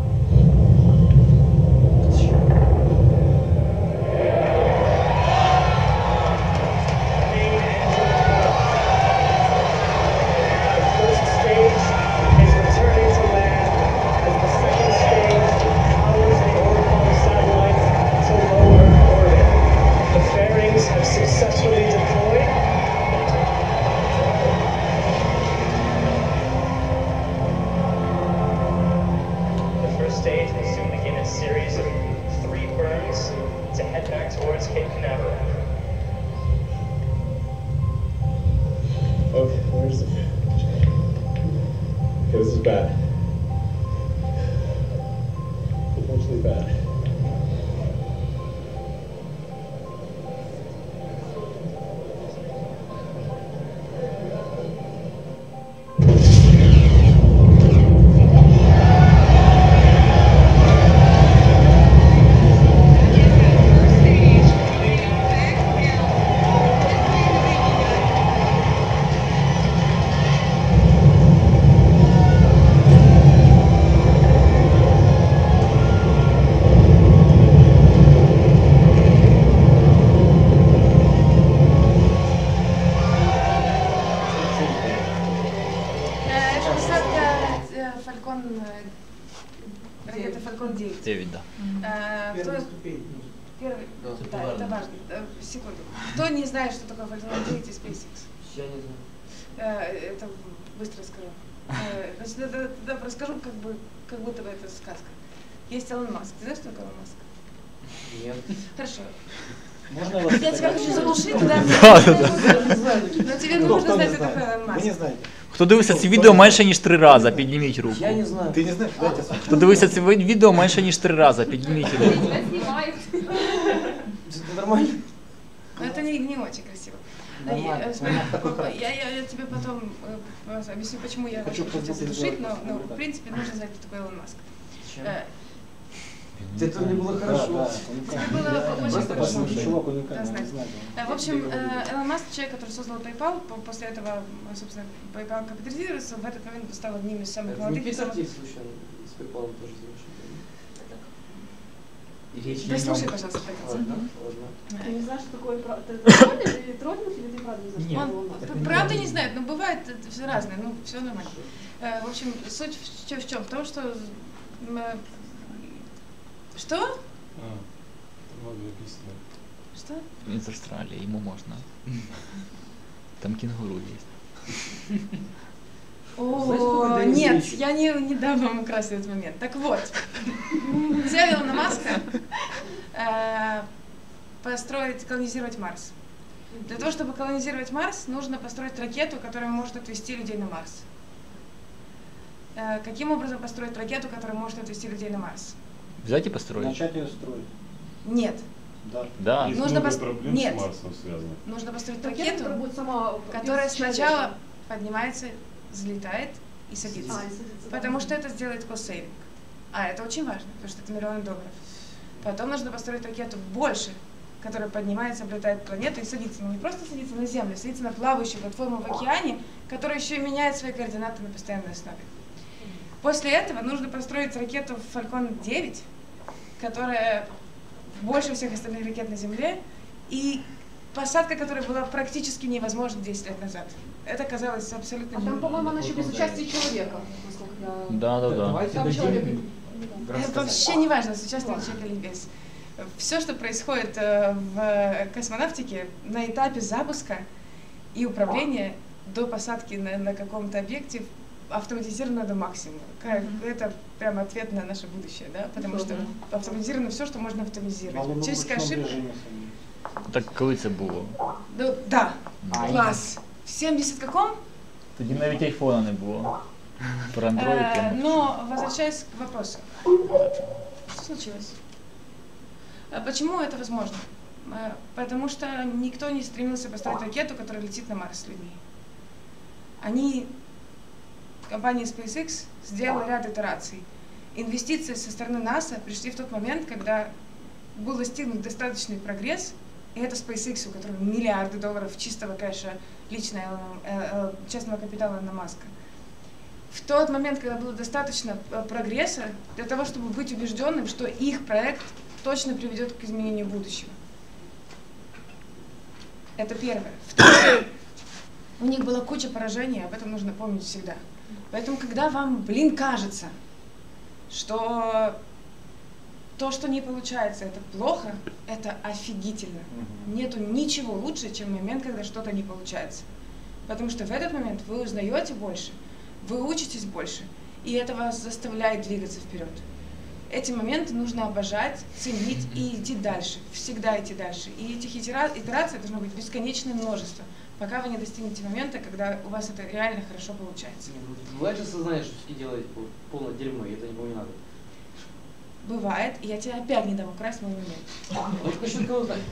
Okay, where's the... Okay, this is bad. Potentially bad. Ракета Falcon девять. девять, да. А, Первая кто- ступень. Первый, Да. да, это важно. Э, Секунду. Кто не знает, что такое Falcon девять и SpaceX? Я не знаю. Э, Это быстро скажу. Э, Значит, это, да, расскажу, как бы, как будто бы это сказка. Есть Илон Маск. Ты знаешь, что такое Илон Маск? Нет. Хорошо. Можно я вас Я тебя хочу заглушить, да? Да, да, да. Но тебе Кто- нужно кто не знать, что знает? такое Илон Вы Маск. не знаете. Хто дивився це відео менше, ніж три рази, підніміть руку. Я не знаю. Ты не знаешь? Дайте слово. Хто дивився це відео менше, ніж три рази, підніміть руку. Тебя снимают. Это нормально? Но это не, не очень красиво. Нормально. Э, смотри, Нормально. Такой папа, я, я, я тебе потом э, объясню, почему я Хочу хочу тебя познакомиться задушить, с но, вами. но в принципе нужно знать, кто такой Илон Маск. Зачем? Э, Это мне было хорошо. Да, да, Тебе уникально. было очень Просто хорошо. послушай. Чувак уникальный, Да, не знаю. знаю. Э, В общем, э, Илон Маск, человек, который создал PayPal, по- после этого, э, собственно, PayPal капитализировался, в этот момент стал одним из самых Это не молодых и Питер самых... Тик, случайно, с PayPal тоже замешан. И речь не Да о слушай, нем. пожалуйста, до конца. Ладно, ладно. Ты не знаешь, что такое правда? Ты троллишь или троллишь, или ты правда не знаешь, что Он такое Илон Маск? п- правда не знает, но бывает это все разное, ну все нормально. Э, В общем, суть в чё- в чем? В том, что м, э, что? А, много объяснять. Что? Він з Австралії, йому можна. Там кінгуру є. О, Знаете, какой Дэвид нет, Линч? я не, не дам вам украсть этот момент. Так вот, цель Илона Маска э, построить, колонизировать Марс. Для того, чтобы колонизировать Марс, нужно построить ракету, которая может отвезти людей на Марс. Э, каким образом построить ракету, которая может отвезти людей на Марс? Взять і построїть? Начать ее строить. Нет. Да. Да. Есть Нужно много пос- проблем Нет. с Марсом связанных. Нужно построить Ракета, ракету, которая будет сама которая без сначала человека. поднимается, взлетает и садится. А, и садится, да. Потому что это сделает кост-сейвинг. А это очень важно, потому что это миллион долларов. Потом нужно построить ракету больше, которая поднимается, облетает планету и садится. Ну не просто садится на Землю, садится на плавающую платформу в океане, которая еще и меняет свои координаты на постоянной основе. После этого нужно построить ракету Falcon девять, которая больше всех остальных ракет на Земле, и посадка, которая была практически невозможна десять лет назад. Это казалось абсолютно А там, невозможным. по-моему, она еще без участия человека, насколько я... Да, да, да. Давайте Там дадим человек... Это вообще не важно, с участием человека или без. Все, что происходит э, в космонавтике на этапе запуска и управления до посадки на, на каком-то объекте автоматизировано до максимума. Как- Это прям ответ на наше будущее, да? Потому что автоматизировано все, что можно На автоматизировать. лунном Человеческая ручном ошибка. режиме сами. Так коли це було? Ну, да, Ай. класс. В семьдесят каком? Тоді навіть айфона не було. Про Э, Android. я мовчу. но возвращаясь к вопросу. Что случилось? А почему это возможно? Э, Потому что никто не стремился построить ракету, которая летит на Марс с людьми. Они, компания SpaceX, сделала ряд итераций. Инвестиции со стороны НАСА пришли в тот момент, когда был достигнут достаточный прогресс, и это SpaceX, у которого миллиарды долларов чистого кэша личного, э, э, частного капитала на Маска. В тот момент, когда было достаточно прогресса для того, чтобы быть убежденным, что их проект точно приведет к изменению будущего. Это первое. Второе. У них была куча поражений, об этом нужно помнить всегда. Поэтому, когда вам, блин, кажется, что то, что не получается, это плохо, это офигительно. Нету ничего лучше, чем момент, когда что-то не получается. Потому что в этот момент вы узнаете больше, вы учитесь больше, и это вас заставляет двигаться вперед. Эти моменты нужно обожать, ценить и идти дальше, всегда идти дальше. И этих итераций должно быть бесконечное множество, пока вы не достигнете момента, когда у вас это реально хорошо получается. Бывает осознание, что все делать полное дерьмо, и это никому не надо. Бывает, и я тебе опять не дам украсть мой момент. Вот насчет кого знать?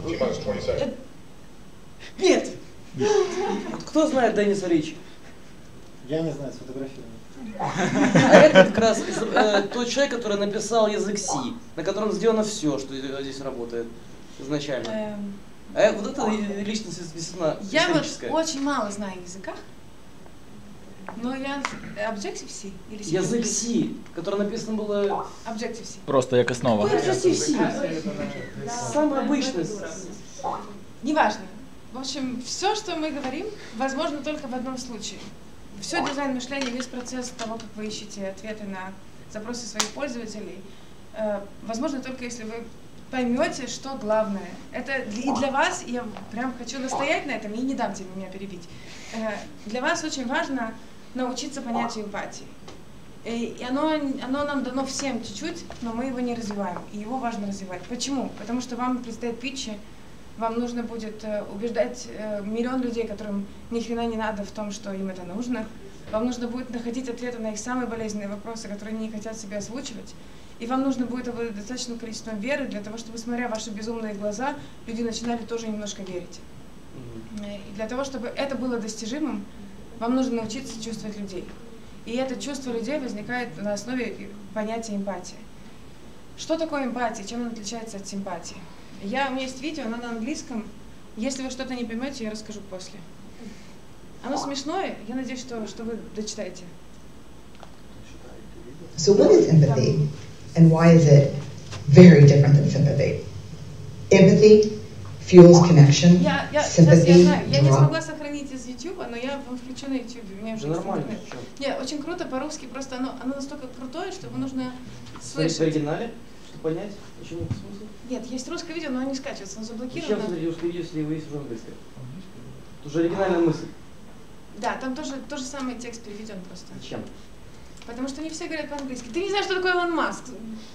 Нет! Кто знает Денниса Ричи? Я не знаю, сфотографировал. А это как раз э, тот человек, который написал язык Си, на котором сделано все, что здесь работает изначально. Эм... А вот это личность весьма Я вот очень мало знаю языках, но я... Objective-C или C? Язык Си, который написан было... Objective-C. Просто як основа. Objective-C. Самый обычный. Неважно. В общем, все, что мы говорим, возможно только в одном случае. Все дизайн мышления, весь процесс того, как вы ищете ответы на запросы своих пользователей, э, возможно только если вы поймете, что главное. Это и для вас, я прям хочу настоять на этом и не дам тебе меня перебить. Э, для вас очень важно научиться понятию эмпатии. И оно, оно нам дано всем чуть-чуть, но мы его не развиваем, и его важно развивать. Почему? Потому что вам предстоят питчи, вам нужно будет э, убеждать э, миллион людей, которым ни хрена не надо в том, что им это нужно. Вам нужно будет находить ответы на их самые болезненные вопросы, которые они не хотят себе озвучивать. И вам нужно будет обладать достаточным количеством веры для того, чтобы, смотря ваши безумные глаза, люди начинали тоже немножко верить. И для того, чтобы это было достижимым, вам нужно научиться чувствовать людей. И это чувство людей возникает на основе понятия эмпатии. Что такое эмпатия? Чем она отличается от симпатии? Я, у меня есть видео, оно на английском. Если вы что-то не поймете, я расскажу после. Оно смешное, я надеюсь, что, что вы дочитаете. So what is empathy, and why is it very different than sympathy? Empathy fuels connection, Я, я, sympathy, я знаю, я не drop. смогла сохранить из YouTube, но я вам включу на YouTube. У меня уже есть нормально, интернет. Нет, очень круто по-русски, просто оно, оно настолько крутое, что его нужно Смотреть в слышать. оригинале, чтобы понять, еще нет смысла. Нет, есть русское видео, но оно не скачивается, оно Зачем заблокировано. смотреть русское видео, если вы есть уже английское? Это уже оригинальная мысль. Да, там тоже то же самый текст переведен просто. Зачем? Потому что не все говорят по-английски. Ты не знаешь, что такое Илон Маск?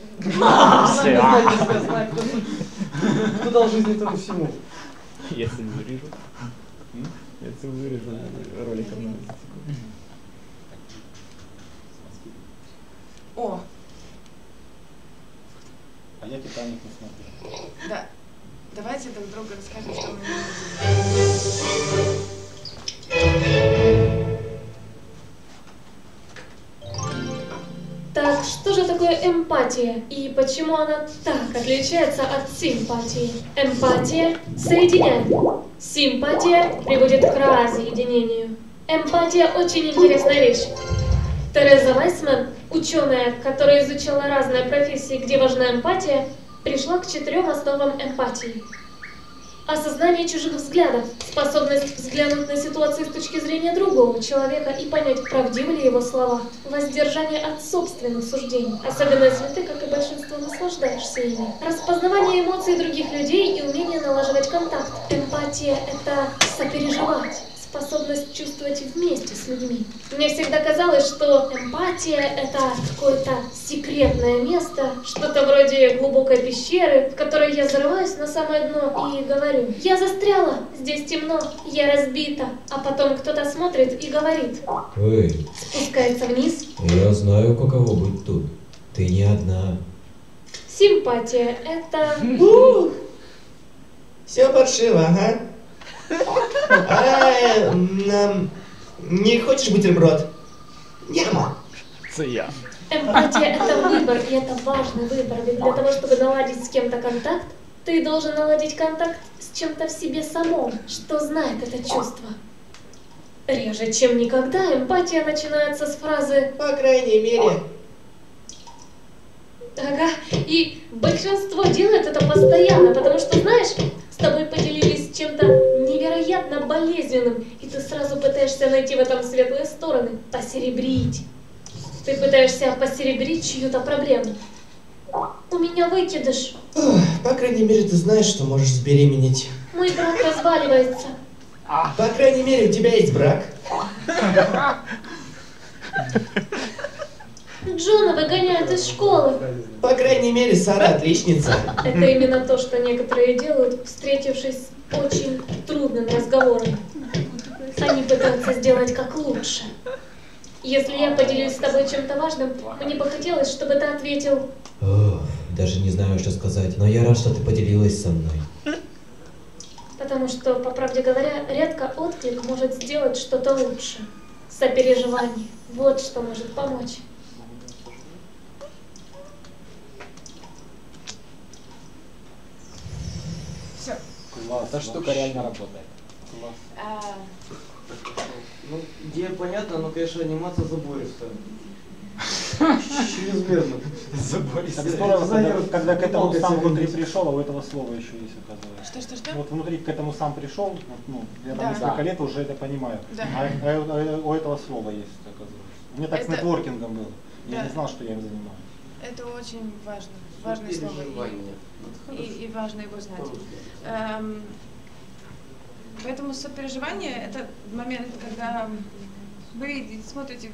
Кто дал жизнь этому всему? Я цензурирую. Я цензурирую роликом на десять секунд. О! А я «Титаник» не смотрел. Да. Давайте друг другу расскажем, что мы Так, что же такое эмпатия и почему она так отличается от симпатии? Эмпатия соединяет, симпатия приводит к разъединению. Эмпатия очень интересная вещь. Тереза Вайсман, ученая, которая изучала разные профессии, где важна эмпатия, пришла к четырем основам эмпатии. Осознание чужих взглядов, способность взглянуть на ситуацию с точки зрения другого человека и понять, правдивы ли его слова, воздержание от собственных суждений, особенно если ты, как и большинство, наслаждаешься ими, распознавание эмоций других людей и умение налаживать контакт. Эмпатия — это сопереживать, способность чувствовать вместе с людьми. Мне всегда казалось, что эмпатия — это какое-то секретное место, что-то вроде глубокой пещеры, в которой я зарываюсь на самое дно и говорю: «Я застряла, здесь темно, я разбита», а потом кто-то смотрит и говорит, Эй, спускается вниз. я знаю, каково быть тут. Ты не одна. Симпатия — это... Все паршиво, ага. А, нам не хочешь бутерброд? Няма. Це Эмпатия — это выбор, и это важный выбор. Ведь для того, чтобы наладить с кем-то контакт, Ты должен наладить контакт с чем-то в себе самом, что знает это чувство. Реже, чем никогда, эмпатия начинается с фразы «по крайней мере». Ага, и большинство делает это постоянно, потому что, знаешь, с тобой поделились чем-то невероятно болезненным, и ты сразу пытаешься найти в этом светлые стороны, посеребрить. Ты пытаешься посеребрить чью-то проблему. У меня выкидыш. Ох, по крайней мере, ты знаешь, что можешь забеременеть. Мой брак разваливается. По крайней мере, у тебя есть брак. Джона выгоняют из школы. По крайней мере, Сара отличница. Это именно то, что некоторые делают, встретившись с очень трудным разговором. Они пытаются сделать как лучше. Если я поделюсь с тобой чем-то важным, мне бы хотелось, чтобы ты ответил... Ох, даже не знаю, что сказать, но я рад, что ты поделилась со мной. Потому что, по правде говоря, редко отклик может сделать что-то лучше. Сопереживание. Вот что может помочь. Все. Класс, эта штука реально работает. Класс. Ну, идея понятна, но, конечно, анимация забористая. Чрезмерно. Так здорово, когда, когда к этому сам внутри пришел, а у этого слова еще есть, оказывается. Что, что, что? Вот внутри к этому сам пришел, вот, ну, я там Да. несколько Да. лет уже это понимаю. Да. А, а- а у этого слова есть, оказывается. У меня так с Это- нетворкингом было. Я Да. не знал, что я им занимаюсь. Это очень важно. Важное слово. Переживание. И, и, и важно его знать. Эм, поэтому сопереживание – это момент, когда вы смотрите...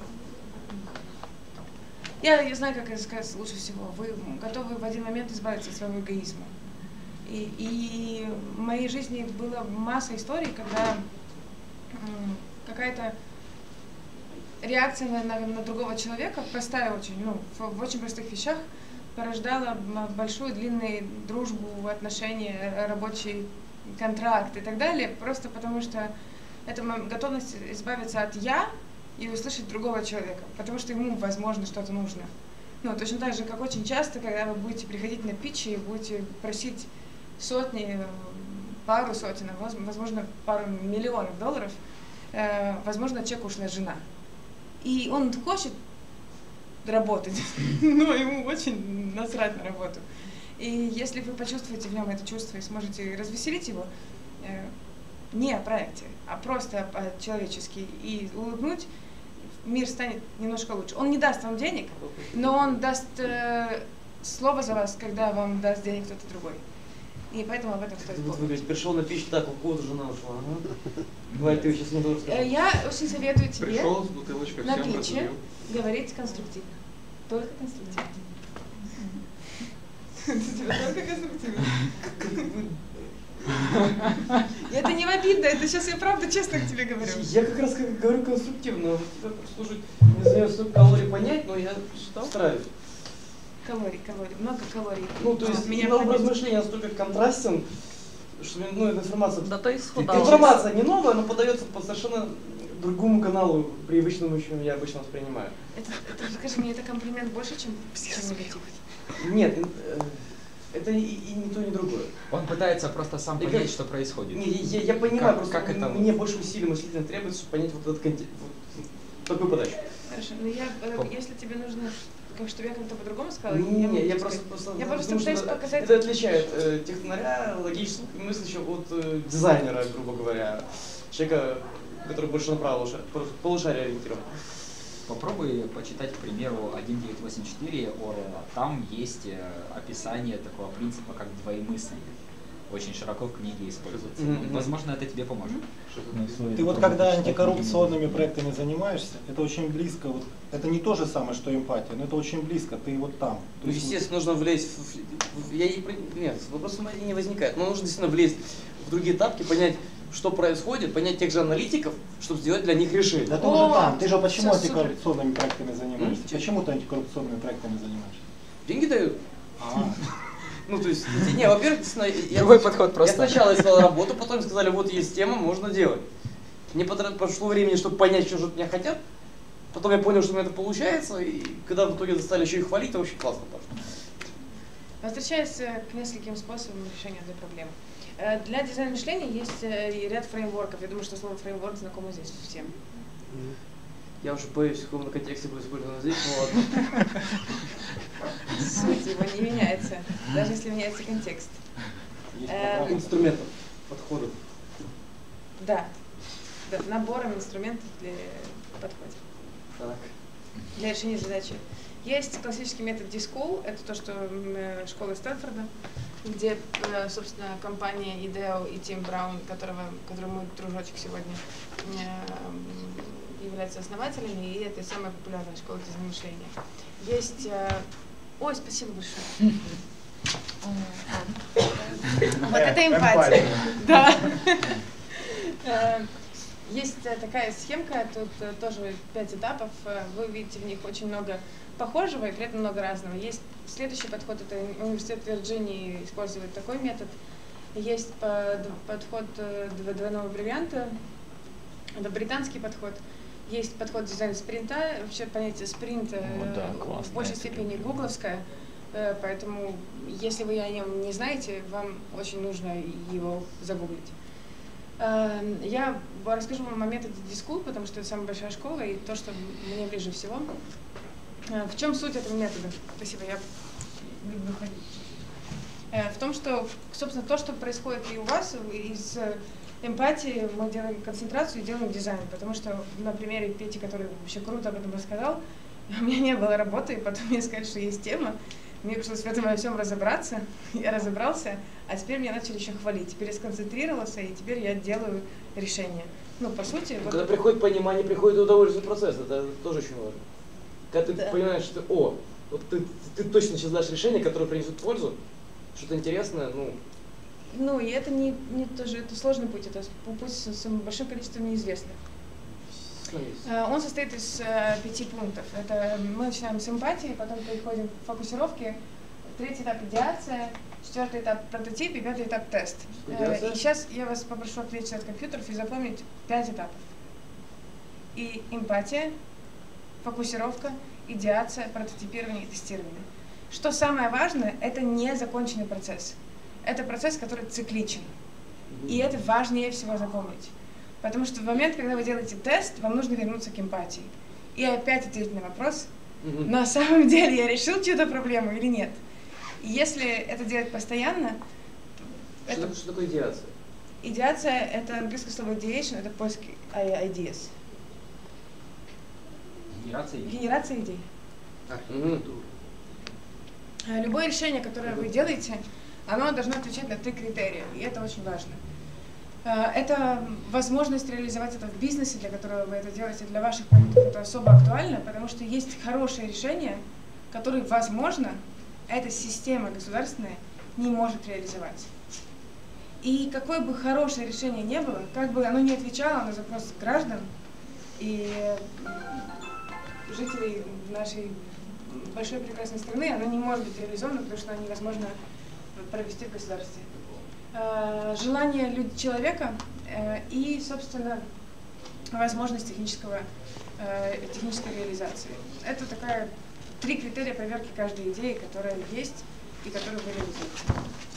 Я, я знаю, как это сказать лучше всего. Вы готовы в один момент избавиться от своего эгоизма. И, и в моей жизни была масса историй, когда м, какая-то реакция на, на, на другого человека, простая очень, ну, в, в очень простых вещах, порождала м, большую, длинную дружбу, отношения, рабочий контракт и так далее, просто потому что это м- готовность избавиться от «я» и услышать другого человека, потому что ему, возможно, что-то нужно. Ну, точно так же, как очень часто, когда вы будете приходить на питчи и будете просить сотни, пару сотен, а воз- возможно, пару миллионов долларов, э, возможно, человеку ушла жена. И он хочет работать, но ему очень насрать на работу. И если вы почувствуете в нем это чувство и сможете развеселить его, э, не о проекте, а просто по-человечески и улыбнуть, мир станет немножко лучше. Он не даст вам денег, но он даст э, слово за вас, когда вам даст денег кто-то другой. И поэтому об этом стоит Вот помнить. вы пришел на пищу, так, у кого-то жена ушла. Ага. Бывает, ты сейчас не должен Э, сказать. Я очень советую тебе Пришел с бутылочкой, на всем питче разлил. говорить конструктивно. Только конструктивно. Тебе только конструктивно. И это не в обидно, это сейчас я правда честно к тебе говорю. Я как раз как говорю конструктивно. Слушай, не знаю, сколько калорий понять, но я стараюсь. Калорий, калорий, много калорий. Ну, то А, есть, меня меня образ понять. мышления настолько контрастен, что ну, эта информация... Да то исхудала. Информация не новая, но подается по совершенно другому каналу, привычному, чем я обычно воспринимаю. Это, это, скажи мне, это комплимент больше, чем, чем негатив? Нет, э, это и, и не то, ни другое. Он пытается просто сам Я понять, как- что происходит. Не, я, я понимаю, Как- просто как это мне больше усилий мыслительно требуется, чтобы понять вот этот контекст, вот такую подачу. Хорошо, но я, э, если тебе нужно, как, чтобы я как-то по-другому сказала, Не, не, могу я сказать. просто, просто, я просто думаю, пытаюсь что показать... это отличает э, технаря, логического мыслящего от э, дизайнера, грубо говоря, человека, который больше на право полушария ориентирован. Попробуй почитать, к примеру, тысяча девятьсот восемьдесят четыре Орвелла. Там есть э, описание такого принципа, как двоемыслие. Очень широко в книге используется. Mm-hmm. Ну, возможно, это тебе поможет. Ты вот когда антикоррупционными проектами занимаешься, это очень близко, вот, это не то же самое, что эмпатия, но это очень близко, ты вот там. То Ну, есть естественно, нужно влезть в, в- я и про- нет, вопрос у не возникает, но нужно действительно влезть в другие этапки, понять, что происходит, понять тех же аналитиков, чтобы сделать для них решение. Да ты уже там, ты же почему всё супер. антикоррупционными проектами занимаешься? М? Почему ты антикоррупционными проектами занимаешься? Деньги дают. А. Ну, то есть, не, во-первых, действительно, я, Другой подход просто. я сначала искал работу, потом сказали, вот есть тема, можно делать. Мне потра- пошло времени, чтобы понять, что же от меня хотят. Потом я понял, что у меня это получается, и когда в итоге стали еще и хвалить, это вообще классно пошло. Возвращаясь к нескольким способам решения этой проблемы. Для дизайна мышления есть ряд фреймворков. Я думаю, что слово фреймворк знакомо здесь всем. Я уже боюсь, в каком контексте будет использовано здесь, но ладно. Суть его не меняется, даже если меняется контекст. Э, инструментов, подходов. Да. Да, набором инструментов для подхода. Так. Для решения задачи. Есть классический метод ди-скул, это то, что школа Стэнфорда, где, собственно, компания Идео и Тим Браун, которого, который мой дружочек сегодня, являются основателями, и это самая популярная школа дизайна мышления. Есть... Ой, спасибо большое. Вот это эмпатия. Да. Есть такая схемка, тут тоже пять этапов. Вы видите в них очень много похожего и при этом много разного. Есть следующий подход, это университет Вирджинии использует такой метод. Есть подход двойного бриллианта, это британский подход. Есть подход дизайна спринта, вообще понятие спринта ну, да, в большей степени гугловское, поэтому если вы о нем не знаете, вам очень нужно его загуглить. Я расскажу вам о методе ди-скул, потому что это самая большая школа и то, что мне ближе всего. В чем суть этого метода? Спасибо, я люблю ходить. В том, что, собственно, то, что происходит и у вас, из эмпатии мы делаем концентрацию и делаем дизайн, потому что на примере Пети, который вообще круто об этом рассказал, у меня не было работы, и потом мне сказали, что есть тема, мне пришлось в этом во всем разобраться, я разобрался, а теперь меня начали еще хвалить, теперь я сконцентрировался, и теперь я делаю решение. Ну, по сути... Когда вот... приходит понимание, приходит удовольствие от процесса, это тоже очень важно. Когда ты да. понимаешь, что, о, вот ты, ты точно сейчас дашь решение, которое принесет пользу, что-то интересное, ну... Ну, и это не, не тоже, это сложный путь, это путь с, с большим количеством неизвестных. Он состоит из uh, пяти пунктов. Это мы начинаем с эмпатии, потом переходим к фокусировке, третий этап идеация, четвертый этап прототип и пятый этап тест. Uh, и сейчас я вас попрошу отвлечься от компьютеров и запомнить пять этапов. И эмпатия, фокусировка, идеация, прототипирование и тестирование. Что самое важное, это не законченный процесс. Это процесс, который цикличен. И это важнее всего запомнить. Потому что в момент, когда вы делаете тест, вам нужно вернуться к эмпатии. И опять ответить на вопрос, mm-hmm. на самом деле я решил чью-то проблему или нет. И если это делать постоянно... Что, это... что такое идеация? Идеация — это английское слово ideation, это поиск ideas. Генерация идей. Генерация идей. Mm-hmm. Любое решение, которое вы делаете, оно должно отвечать на три критерия, и это очень важно. Это возможность реализовать это в бизнесе, для которого вы это делаете, для ваших продуктов это особо актуально, потому что есть хорошие решения, которые, возможно, эта система государственная не может реализовать. И какое бы хорошее решение ни было, как бы оно не отвечало на запрос граждан и жителей нашей большой прекрасной страны, оно не может быть реализовано, потому что оно невозможно провести в государстве. Желание человека и, собственно, возможность технического, технической реализации. Это такая три критерия проверки каждой идеи, которая есть и которую вы реализуете.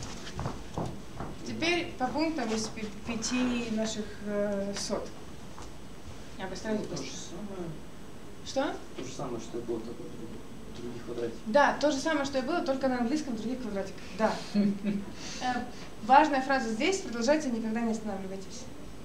Теперь по пунктам из пяти наших сот. Я постараюсь то же самое. Что? То же самое, что и было, только в других квадратиках. Да, то же самое, что и было, только на английском в других квадратиках. Да. Важная фраза здесь: продолжайте, никогда не останавливайтесь.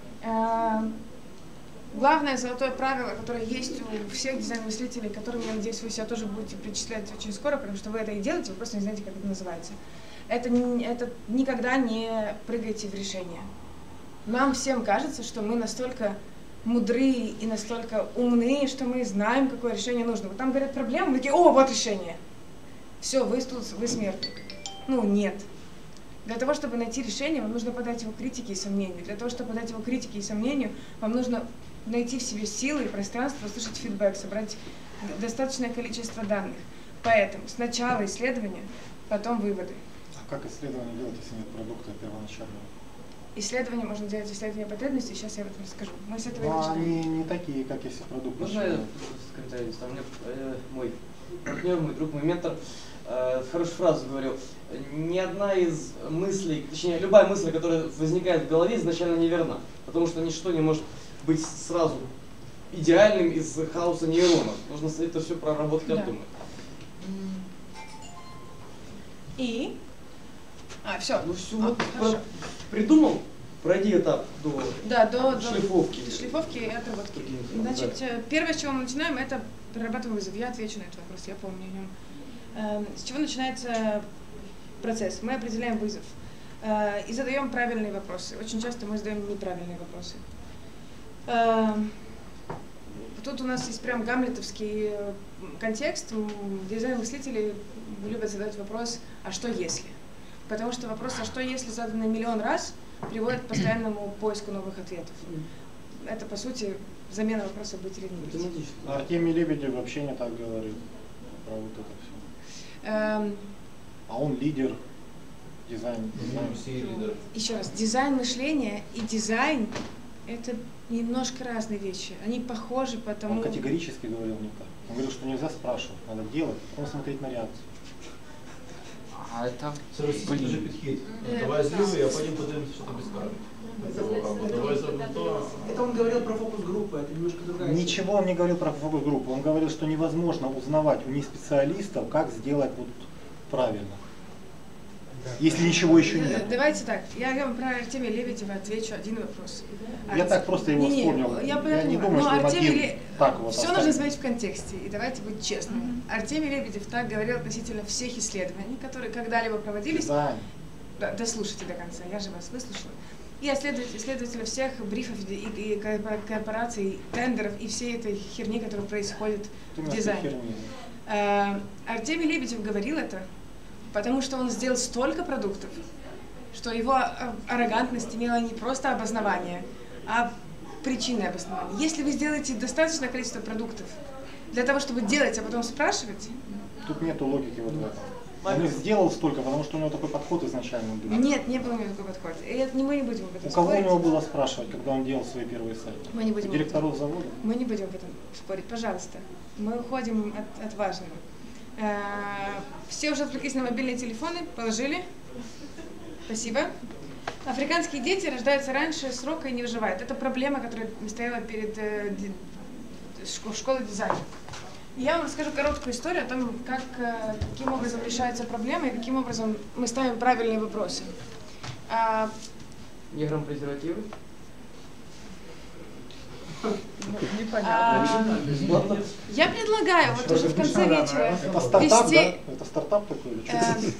Главное золотое правило, которое есть у всех дизайн-мыслителей, которым, я надеюсь, вы себя тоже будете причислять очень скоро, потому что вы это и делаете, вы просто не знаете, как это называется. Это, это никогда не прыгайте в решение. Нам всем кажется, что мы настолько мудры и настолько умны, что мы знаем, какое решение нужно. Вот там говорят проблемы, мы такие: о, вот решение. Все, вы тут, вы смертник. Ну, нет. Для того, чтобы найти решение, вам нужно подать его критике и сомнению. Для того, чтобы подать его критике и сомнению, вам нужно найти в себе силы и пространство, услышать фидбэк, собрать достаточное количество данных. Поэтому сначала исследование, потом выводы. А как исследование делать, если нет продукта первоначального? Исследование можно делать, исследование потребностей, сейчас я об этом расскажу. Мы с этого и начинаем. начинаем. Они не такие, как если продукт. Можно я комментарий? Там у меня э, мой партнер, мой друг, мой ментор э, хорошую фразу говорил. Ни одна из мыслей, точнее, любая мысль, которая возникает в голове, изначально неверна. Потому что ничто не может быть сразу идеальным из хаоса нейронов. Нужно это все проработать и Да. обдумать. И? А, все. Ну все, А, вот хорошо. про- придумал, пройди этап до, Да, до, до шлифовки. шлифовки и отработки. Какие-то, Значит, да. э, первое, с чего мы начинаем, это прорабатываем вызов. Я отвечу на этот вопрос, я помню о нем. Эм, С чего начинается процесс? Мы определяем вызов э, и задаем правильные вопросы. Очень часто мы задаем неправильные вопросы. Эм, Тут у нас есть прям гамлетовский э, контекст. М, Дизайн-мыслители любят задать вопрос «а что если?». Потому что вопрос «а что если?», заданный миллион раз, приводит к постоянному поиску новых ответов. Это, по сути, замена вопроса «быть или не быть». Артемий Лебедев вообще не так говорит про вот это все. Эм, А он лидер дизайн. лидеры. Еще раз, дизайн мышления и дизайн — это немножко разные вещи. Они похожи, потому... Он категорически говорил не так. Он говорил, что нельзя спрашивать, надо делать, потом смотреть на реакцию. А это, Скажи підхід. Давай з Львові, а потім подивимося, що тобі скажуть. Або давай зробимо то. Это он говорил про фокус-группы, это немножко другая Ничего он не говорил про фокус-группу. Он говорил, что невозможно узнавать у неспециалистов, как сделать вот правильно. Если ничего еще Э, нет. Давайте так, я вам про Артемия Лебедева отвечу один вопрос. Я так просто его Не-не, вспомнил. Я, Я понимаю, не думаю, но что Артемий мотив Ле- так вот Все оставить. нужно смотреть в контексте, и давайте быть честными. Артемий Лебедев так говорил относительно всех исследований, которые когда-либо проводились. Дизайн. Да, дослушайте до конца, я же вас выслушала. И исследователь, исследователя всех брифов и, и корпораций, тендеров и всей этой херни, которая происходит Ты в нас дизайне. херни. Э, Артемий Лебедев говорил это, потому что он сделал столько продуктов, что его э, аррогантность имела не просто обоснование, а причинное обоснование. Если вы сделаете достаточное количество продуктов для того, чтобы делать, а потом спрашивать, Тут нету логики вот в этом. Он их сделал столько, потому что у него такой подход изначально был. нет, не было у него такой подход. И это, не, мы не будем об этом У кого у спорить. него было спрашивать, когда он делал свои первые сайты? Мы не будем У директоров завода? Мы не будем об этом спорить, пожалуйста. Мы уходим от, от важного. Э, Все уже отвлеклись на мобильные телефоны, положили. Спасибо. Африканские дети рождаются раньше срока и не выживают. Это проблема, которая стояла перед э, ди- шко- школой дизайна. Я вам расскажу короткую историю о том, как, э, каким образом решаются проблемы и каким образом мы ставим правильные вопросы. А, Неграм презервативы? а, Бесплатно? я предлагаю вот уже в конце вечера Это стартап, вести... да? Это стартап такой или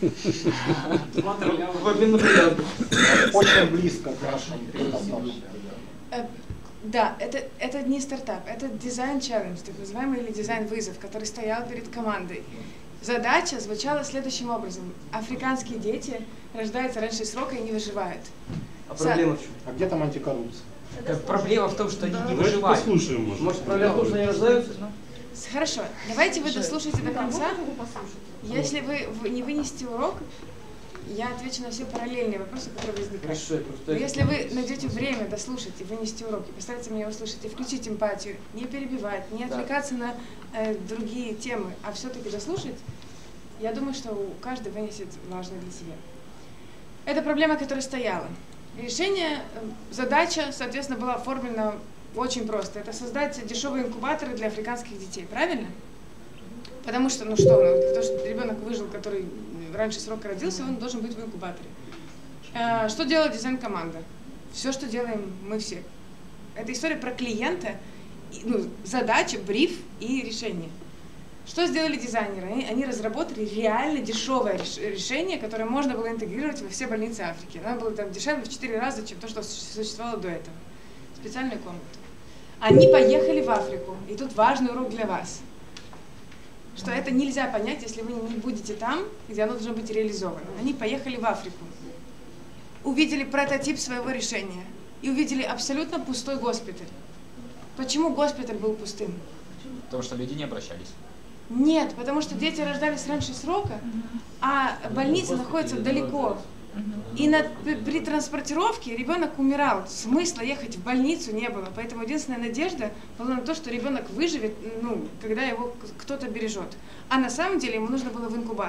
что? В обмен на приятно. Очень близко к нашему стартапу. Э, Да, это, это не стартап, это дизайн-челлендж, так называемый, или дизайн-вызов, который стоял перед командой. Задача звучала следующим образом. Африканские дети рождаются раньше срока и не выживают. А проблема в чем? А где там антикоррупция? Так проблема в том, что они не Давайте выживают. послушаем, может. Может, проблема в том, что они рождаются? С- Хорошо, давайте вы дослушайте до конца. Если вы, вы не вынесете урок, я отвечу на все параллельные вопросы, которые возникают. Хорошо, я просто... Но если вы найдете время дослушать и вынести уроки, постарайтесь меня услышать и включить эмпатию, не перебивать, не Да. отвлекаться на э, другие темы, а все-таки дослушать, я думаю, что у каждого вынесет важное для себя. Это проблема, которая стояла. Решение, э, задача, соответственно, была оформлена очень просто. Это создать дешевые инкубаторы для африканских детей, правильно? Потому что, ну что, ну, для того, чтобы ребенок выжил, который раньше срока родился, он должен быть в инкубаторе. А, что делает дизайн-команда? Все, что делаем мы все. Это история про клиента, и, ну, задача, бриф и решение. Что сделали дизайнеры? Они, они разработали реально дешевое реш, решение, которое можно было интегрировать во все больницы Африки. Оно было там дешевле в четыре раза, чем то, что существовало до этого. Специальную комнату. Они поехали в Африку, и тут важный урок для вас. Что это нельзя понять, если вы не будете там, где оно должно быть реализовано. Они поехали в Африку, увидели прототип своего решения и увидели абсолютно пустой госпиталь. Почему госпиталь был пустым? Потому что люди не обращались. Нет, потому что дети рождались раньше срока, а больница находится далеко. И на, при транспортировке ребенок умирал. Смысла ехать в больницу не было. Поэтому единственная надежда была на то, что ребенок выживет, ну, когда его кто-то бережет. А на самом деле ему нужно было в инкубатор.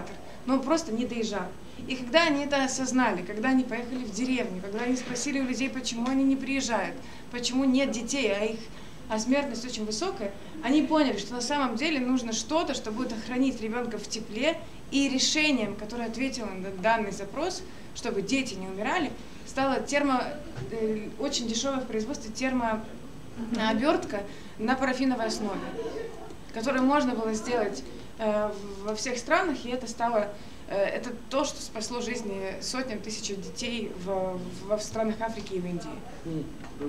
но он просто не доезжал. И когда они это осознали, когда они поехали в деревню, когда они спросили у людей, почему они не приезжают, почему нет детей, а их а смертность очень высокая, они поняли, что на самом деле нужно что-то, что будет охранить ребенка в тепле, и решением, которое ответило на данный запрос, чтобы дети не умирали, стала термо, э, очень дешевая в производстве термообертка на парафиновой основе, которую можно было сделать э, во всех странах, и это стало э, это то, что спасло жизни сотням тысяч детей в, в, в странах Африки и в Индии.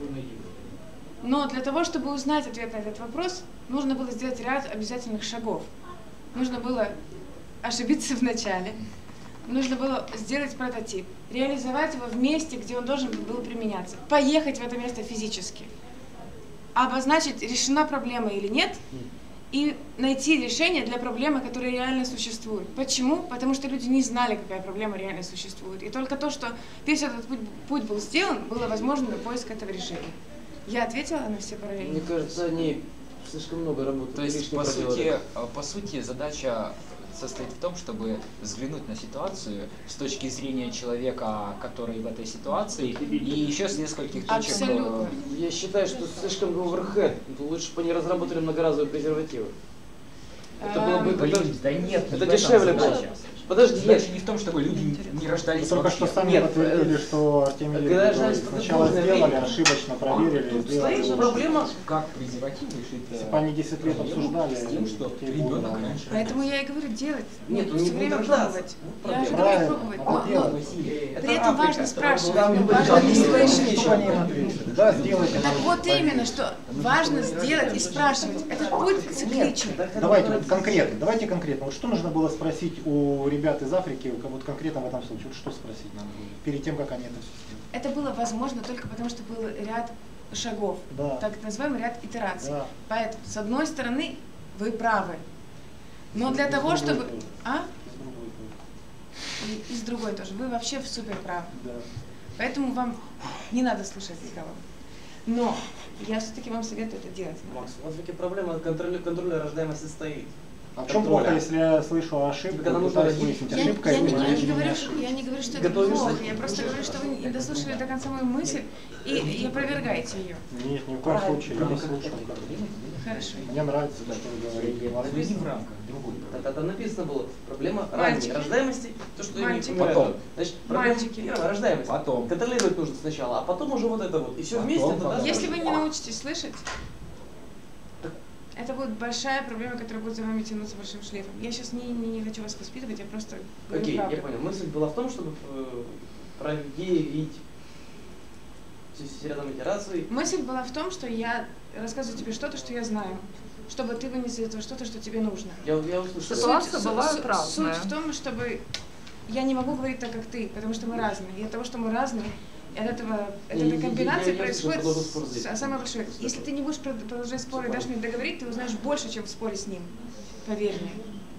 Но для того, чтобы узнать ответ на этот вопрос, нужно было сделать ряд обязательных шагов. Нужно было ошибиться в начале, нужно было сделать прототип, реализовать его в месте, где он должен был применяться, поехать в это место физически, обозначить, решена проблема или нет, и найти решение для проблемы, которая реально существует. Почему? Потому что люди не знали, какая проблема реально существует. И только то, что весь этот путь, путь был сделан, было возможно для поиска этого решения. Я ответила на все параллели? Мне кажется, они слишком много работают. То есть, по сути, по сути, задача состоит в том, чтобы взглянуть на ситуацию с точки зрения человека, который в этой ситуации, и еще с нескольких точек. Абсолютно. Я считаю, что слишком оверхед. Лучше бы они разработали многоразовые презервативы. Это было бы... Блин, да нет, это дешевле было. Подожди, задача не в том, чтобы люди не рождались только вообще. что сами Нет, подтвердили, что Артемий Лебедев сначала сделали, ошибочно проверили, сделали. Стоит проблема, как презерватив решить. Если бы они десять лет обсуждали, с тем, что ребенок раньше. Поэтому я и говорю делать. Нет, все время пробовать. Я же говорю пробовать. Но, но при этом важно спрашивать. Важно не свои ошибки. Да, сделайте. Так вот именно, что важно сделать и спрашивать. Этот путь цикличен. Давайте вот конкретно, давайте конкретно. Вот что нужно было спросить у ребят из Африки, вот конкретно в этом случае, вот что спросить надо было, перед тем, как они это все сделали? Это было возможно только потому, что был ряд шагов, да. Так называемый ряд итераций. Да. Поэтому, с одной стороны, вы правы, но для того, чтобы... А? И с другой тоже. Вы вообще супер правы. Да. Поэтому вам не надо слушать никого. Но я все-таки вам советую это делать. Макс, в Африке проблема контроля, контроля рождаемости стоит. А в чем плохо, если я слышу ошибку, пытаюсь выяснить, ошибка я, я, или не, я, не говорю, ошибка? я не говорю, что это плохо, я просто говорю, что вы не дослушали до конца мою мысль и, и опровергаете ее. Нет, ни в коем случае, я не слушаю. Хорошо. Мне нравится, что вы говорите. Написано в рамках другой. Там написано было, проблема ранней рождаемости, то, что Мальчики. не умирают. Потом. Значит, проблема Мальчики. первая, рождаемость. Потом. Контролировать нужно сначала, а потом уже вот это вот. И все Потом, вместе. потом. Тогда Если вы не научитесь слышать, это будет большая проблема, которая будет за вами тянуться большим шлейфом. Я сейчас не, не, не хочу вас воспитывать, я просто говорю Окей, правду. я понял. Мысль была в том, чтобы э, проверить все рядом итераций. Мысль была в том, что я рассказываю тебе что-то, что я знаю, чтобы ты вынес из этого что-то, что тебе нужно. Я, я услышал. Ситуация суть, была суть, разная. Суть в том, чтобы я не могу говорить так, как ты, потому что мы разные. И от того, что мы разные, от этого, от этой комбинации происходит с, самое большое. Если ты не будешь продолжать споры и дашь мне договорить, ты узнаешь больше, чем в споре с ним. Поверь мне.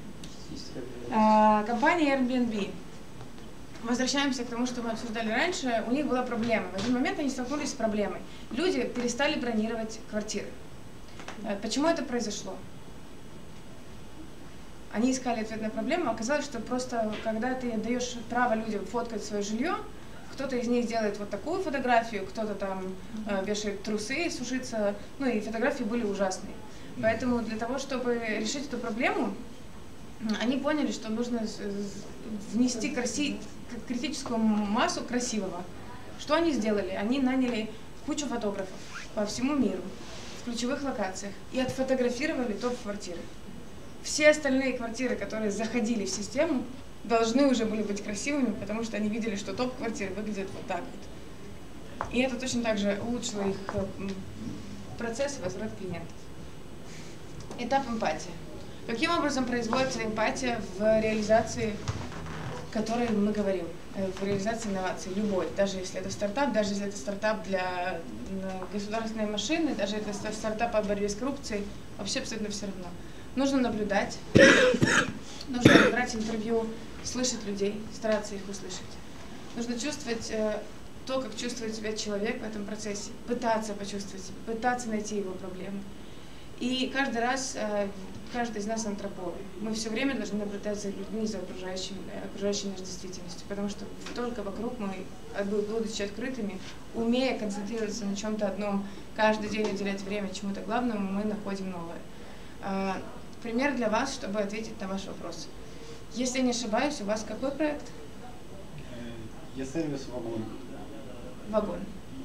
А, компания Airbnb. Возвращаемся к тому, что мы обсуждали раньше. У них была проблема. В один момент они столкнулись с проблемой. Люди перестали бронировать квартиры. Почему это произошло? Они искали ответ на проблему. Оказалось, что просто когда ты даешь право людям фоткать свое жилье, кто-то из них делает вот такую фотографию, кто-то там э, вешает трусы, сушится, ну и фотографии были ужасные. Поэтому для того, чтобы решить эту проблему, они поняли, что нужно внести краси... критическую массу красивого. Что они сделали? Они наняли кучу фотографов по всему миру, в ключевых локациях, и отфотографировали топ-квартиры. Все остальные квартиры, которые заходили в систему, должны уже были быть красивыми, потому что они видели, что топ-квартиры выглядят вот так вот. И это точно так же улучшило их процесс возврат клиентов. Этап эмпатии. Каким образом производится эмпатия в реализации, о которой мы говорим, в реализации инноваций, любой, даже если это стартап, даже если это стартап для государственной машины, даже если это стартап по борьбе с коррупцией, вообще абсолютно все равно. Нужно наблюдать, нужно брать интервью, слышать людей, стараться их услышать. Нужно чувствовать э, то, как чувствует себя человек в этом процессе, пытаться почувствовать, пытаться найти его проблемы. И каждый раз, э, каждый из нас антрополог. Мы все время должны наблюдать за людьми, за окружающим, окружающей нас действительностью, потому что только вокруг мы, будучи открытыми, умея концентрироваться на чем-то одном, каждый день уделять время чему-то главному, мы находим новое. Э, пример для вас, чтобы ответить на ваш вопрос. Если я не ошибаюсь, у вас какой проект? E-сервис вагон. Вагон.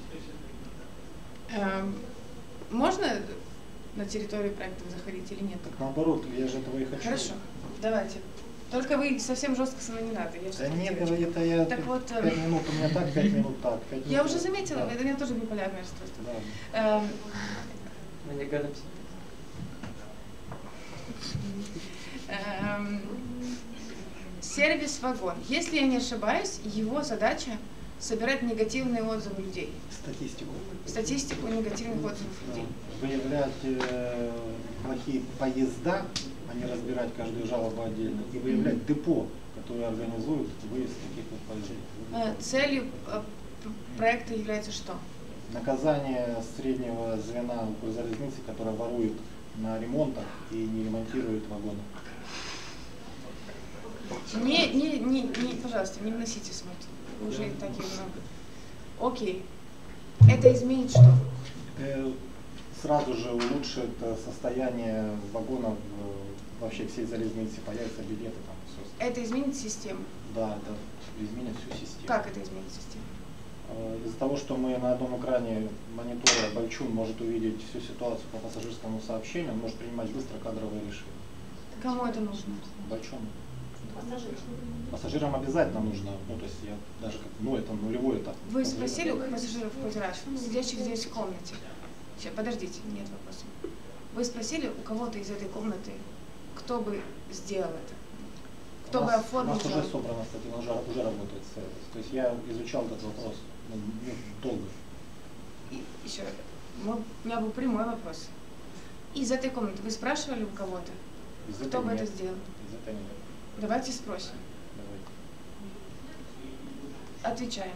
Эм, можно на территорию проекта заходить или нет? Так наоборот, я же этого и хочу. Хорошо, давайте. Только вы совсем жестко со мной не надо. Я да нет, это, это я так вот, пять минут у меня так, пять минут так. пять я минут уже заметила, да. это у меня тоже биполярное расстройство. Да. Эм, Мы не гадимся. эм, сервис вагон. Если я не ошибаюсь, его задача собирать негативные отзывы людей. Статистику. Статистику негативных отзывов людей. Выявлять э, плохие поезда, а не разбирать каждую жалобу отдельно, и выявлять депо, которые организуют выезд таких вот поездов. Э, целью э, проекта является что? Наказание среднего звена Укрзалезницы, которое ворует на ремонтах и не ремонтирует вагоны. Не, не, не, не, пожалуйста, не вносите смут. Уже и так и много. Окей. Это изменит что? Это сразу же улучшит состояние вагонов вообще всей залезницы, появятся билеты там все. Это изменит систему? Да, это изменит всю систему. Как это изменит систему? Из-за того, что мы на одном экране монитора Байчун может увидеть всю ситуацию по пассажирскому сообщению, он может принимать быстро кадровые решения. Кому это нужно? Байчун. Пассажирам обязательно нужно, ну то есть я даже как, ну это нулевой этап. Вы спросили у пассажиров хоть раз, сидящих здесь в комнате? Сейчас, подождите, нет вопроса. Вы спросили у кого-то из этой комнаты, кто бы сделал это? Кто у бы нас, оформил? У нас уже собрано, кстати, уже, уже работает сервис. То есть я изучал этот вопрос ну, долго. И еще, у меня был прямой вопрос. Из этой комнаты вы спрашивали у кого-то, кто бы нет. это сделал? Из этой нет. Давайте спросим. Давайте. Отвечаем.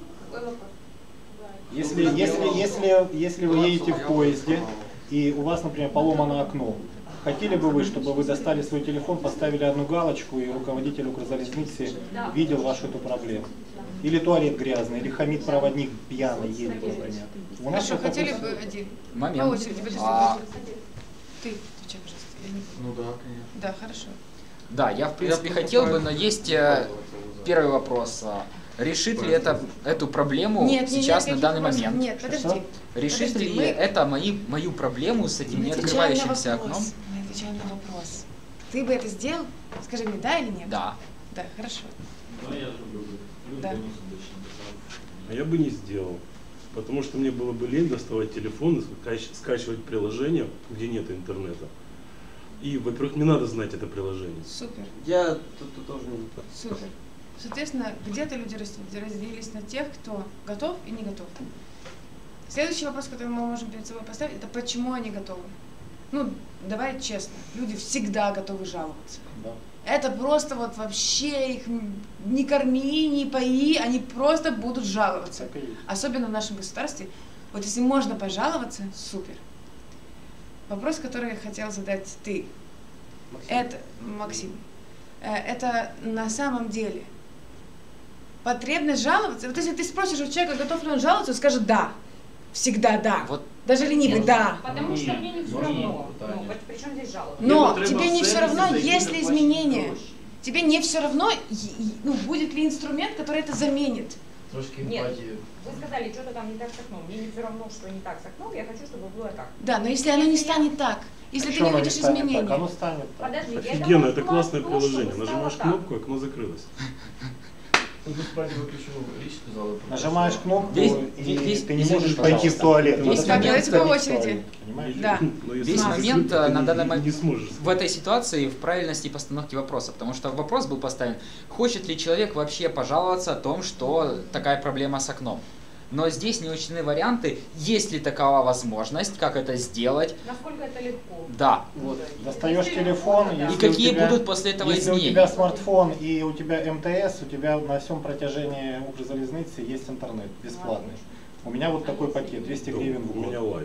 Если, если, если, если вы едете в поезде и у вас, например, поломано окно, хотели бы вы, чтобы вы достали свой телефон, поставили одну галочку и руководитель Укрзалезницы видел вашу эту проблему? Или туалет грязный, или хамит проводник пьяный едет, например. У нас Хорошо, хотели бы один? Момент. По очереди, подожди, А... Ты отвечай, пожалуйста. Я не... Ну да, конечно. Да, хорошо. Да, я в принципе я хотел бы, но есть э, первый вопрос. Решит ли это, эту проблему нет, сейчас нет, на данный вопросов. момент? Нет, подожди. Решит подожди, ли мы... это мои, мою проблему с этим мы не открывающимся окном? Мы отвечаем на вопрос. Ты бы это сделал? Скажи мне, да или нет? Да. Да, хорошо. Да, я люблю. Да. А я бы не сделал. Потому что мне было бы лень доставать телефон и скачивать приложение, где нет интернета. И, во-первых, не надо знать это приложение. Супер. Я тут, тут тоже не знаю. Супер. Соответственно, где-то люди разделились на тех, кто готов и не готов. Следующий вопрос, который мы можем перед собой поставить, это почему они готовы. Ну, давай честно, люди всегда готовы жаловаться. Да. Это просто вот вообще их не корми, не пои, они просто будут жаловаться. Особенно в нашем государстве. Вот если можно пожаловаться, супер. Вопрос, который я хотел задать ты. Максим. Это, Максим, это на самом деле потребность жаловаться. Вот если ты спросишь у человека, готов ли он жаловаться, он скажет да. Всегда да. Вот. Даже ленивый да. Потому что мне не все равно. Ну, причем здесь жаловаться? Но тебе не все равно, есть ли изменения. Тебе не все равно, ну, будет ли инструмент, который это заменит. Нет, вы сказали, что-то там не так с окном. Мне не все равно, что не так с окном, я хочу, чтобы было так. Да, но если оно не станет так, если ты не видишь изменения. Так, оно станет так. Подожди, офигенно, это классное приложение. Нажимаешь кнопку, окно закрылось. Нажимаешь кнопку, весь, и весь, ты не весь, можешь пойти в туалет. Весь Так, момент, давайте по очереди. Да. Весь момент на данный момент не сможешь. в этой ситуации в правильности постановки вопроса, потому что вопрос был поставлен, хочет ли человек вообще пожаловаться о том, что такая проблема с окном. Но здесь не учтены варианты, есть ли такова возможность, как это сделать. Насколько это легко. Да. Вот. Достаешь телефон, и если какие тебя, будут после этого если изменения. у тебя смартфон и у тебя эм тэ эс, у тебя на всем протяжении Укрзалезницы есть интернет бесплатный. У меня вот такой пакет, двести гривен в год. У меня лайв.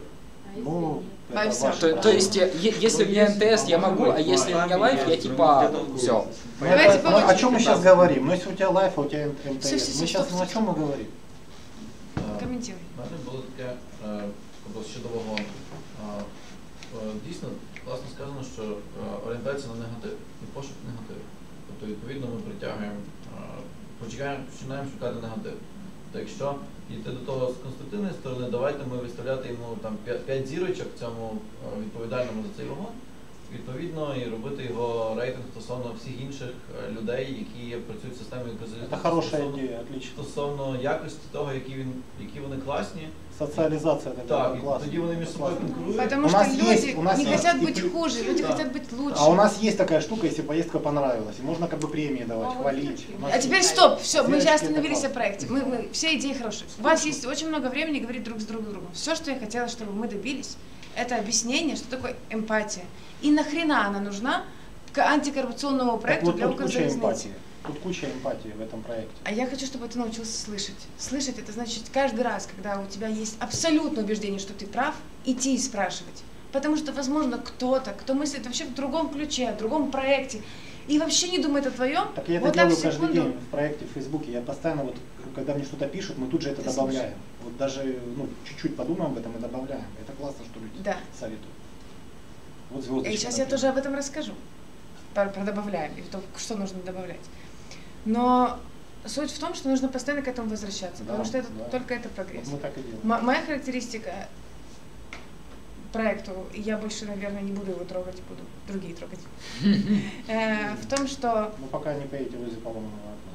Ну, Во это всем. ваше То, право. то есть, е- если у меня эн тэ эс, я могу, а если у меня лайф, я типа все. Ну, это- ну, о чем мы сейчас говорим? Ну, если у тебя лайф, а у тебя эн тэ эс. Всё, всё, всё, Мы сейчас стоп, о стоп. чем мы говорим? Коментуй. У мене було таке е, тобто, щодо вагону. Е, е, Дійсно, класно сказано, що е, орієнтація на негатив і пошук негативу. Тобто, відповідно, ми притягуємо, е, починаємо, починаємо шукати негатив. Тобто, якщо йти до того з конструктивної сторони, давайте ми виставляти йому там п'ять зірочок цьому е, відповідальному за цей вагон, відповідно, і робити його рейтинг стосовно всіх інших е, людей, які працюють в системі Це хороша ідея, отлично. Стосовно якості того, які, він, які вони класні. Социализация такая Так, і классная. тоді вони між собою конкурують. Потому У что нас люди есть- у нас не есть хотят и быть плю- хуже, люди Да. хотят быть лучше. А у нас есть такая штука, если поездка понравилась, и можно как бы премии давать, хвалить. У нас А теперь есть- стоп, все, мы Зрячки сейчас это остановились классно. о проекте. Мы, мы, все идеи хорошие. У вас есть очень много времени говорить друг с друг другом. Все, что я хотела, чтобы мы добились, это объяснение, что такое эмпатия. И нахрена она нужна к антикоррупционному Так проекту вот для тут куча Укрзалезницы. эмпатии. Тут куча эмпатии в этом проекте. А я хочу, чтобы ты научился слышать. Слышать — это значит каждый раз, когда у тебя есть абсолютное убеждение, что ты прав, идти и спрашивать. Потому что, возможно, кто-то, кто мыслит вообще в другом ключе, в другом проекте, и вообще не думает о твоем, Так я это вот так делаю в каждый секунду... день в проекте в Фейсбуке. Я постоянно, вот, когда мне что-то пишут, мы тут же это Ты добавляем. Вот даже ну, чуть-чуть подумаем об этом и добавляем. Это классно, что люди Да. советуют. Вот звездочка. И сейчас я например. тоже об этом расскажу. Про, про добавляем, и то, что нужно добавлять. Но суть в том, что нужно постоянно к этому возвращаться, Да, потому что это да. только это прогресс. Вот мы так и делаем. М- моя характеристика проекту, и я больше, наверное, не буду его трогать, буду другие трогать, э, в том, что Ну пока не поедете возле поломанного окна,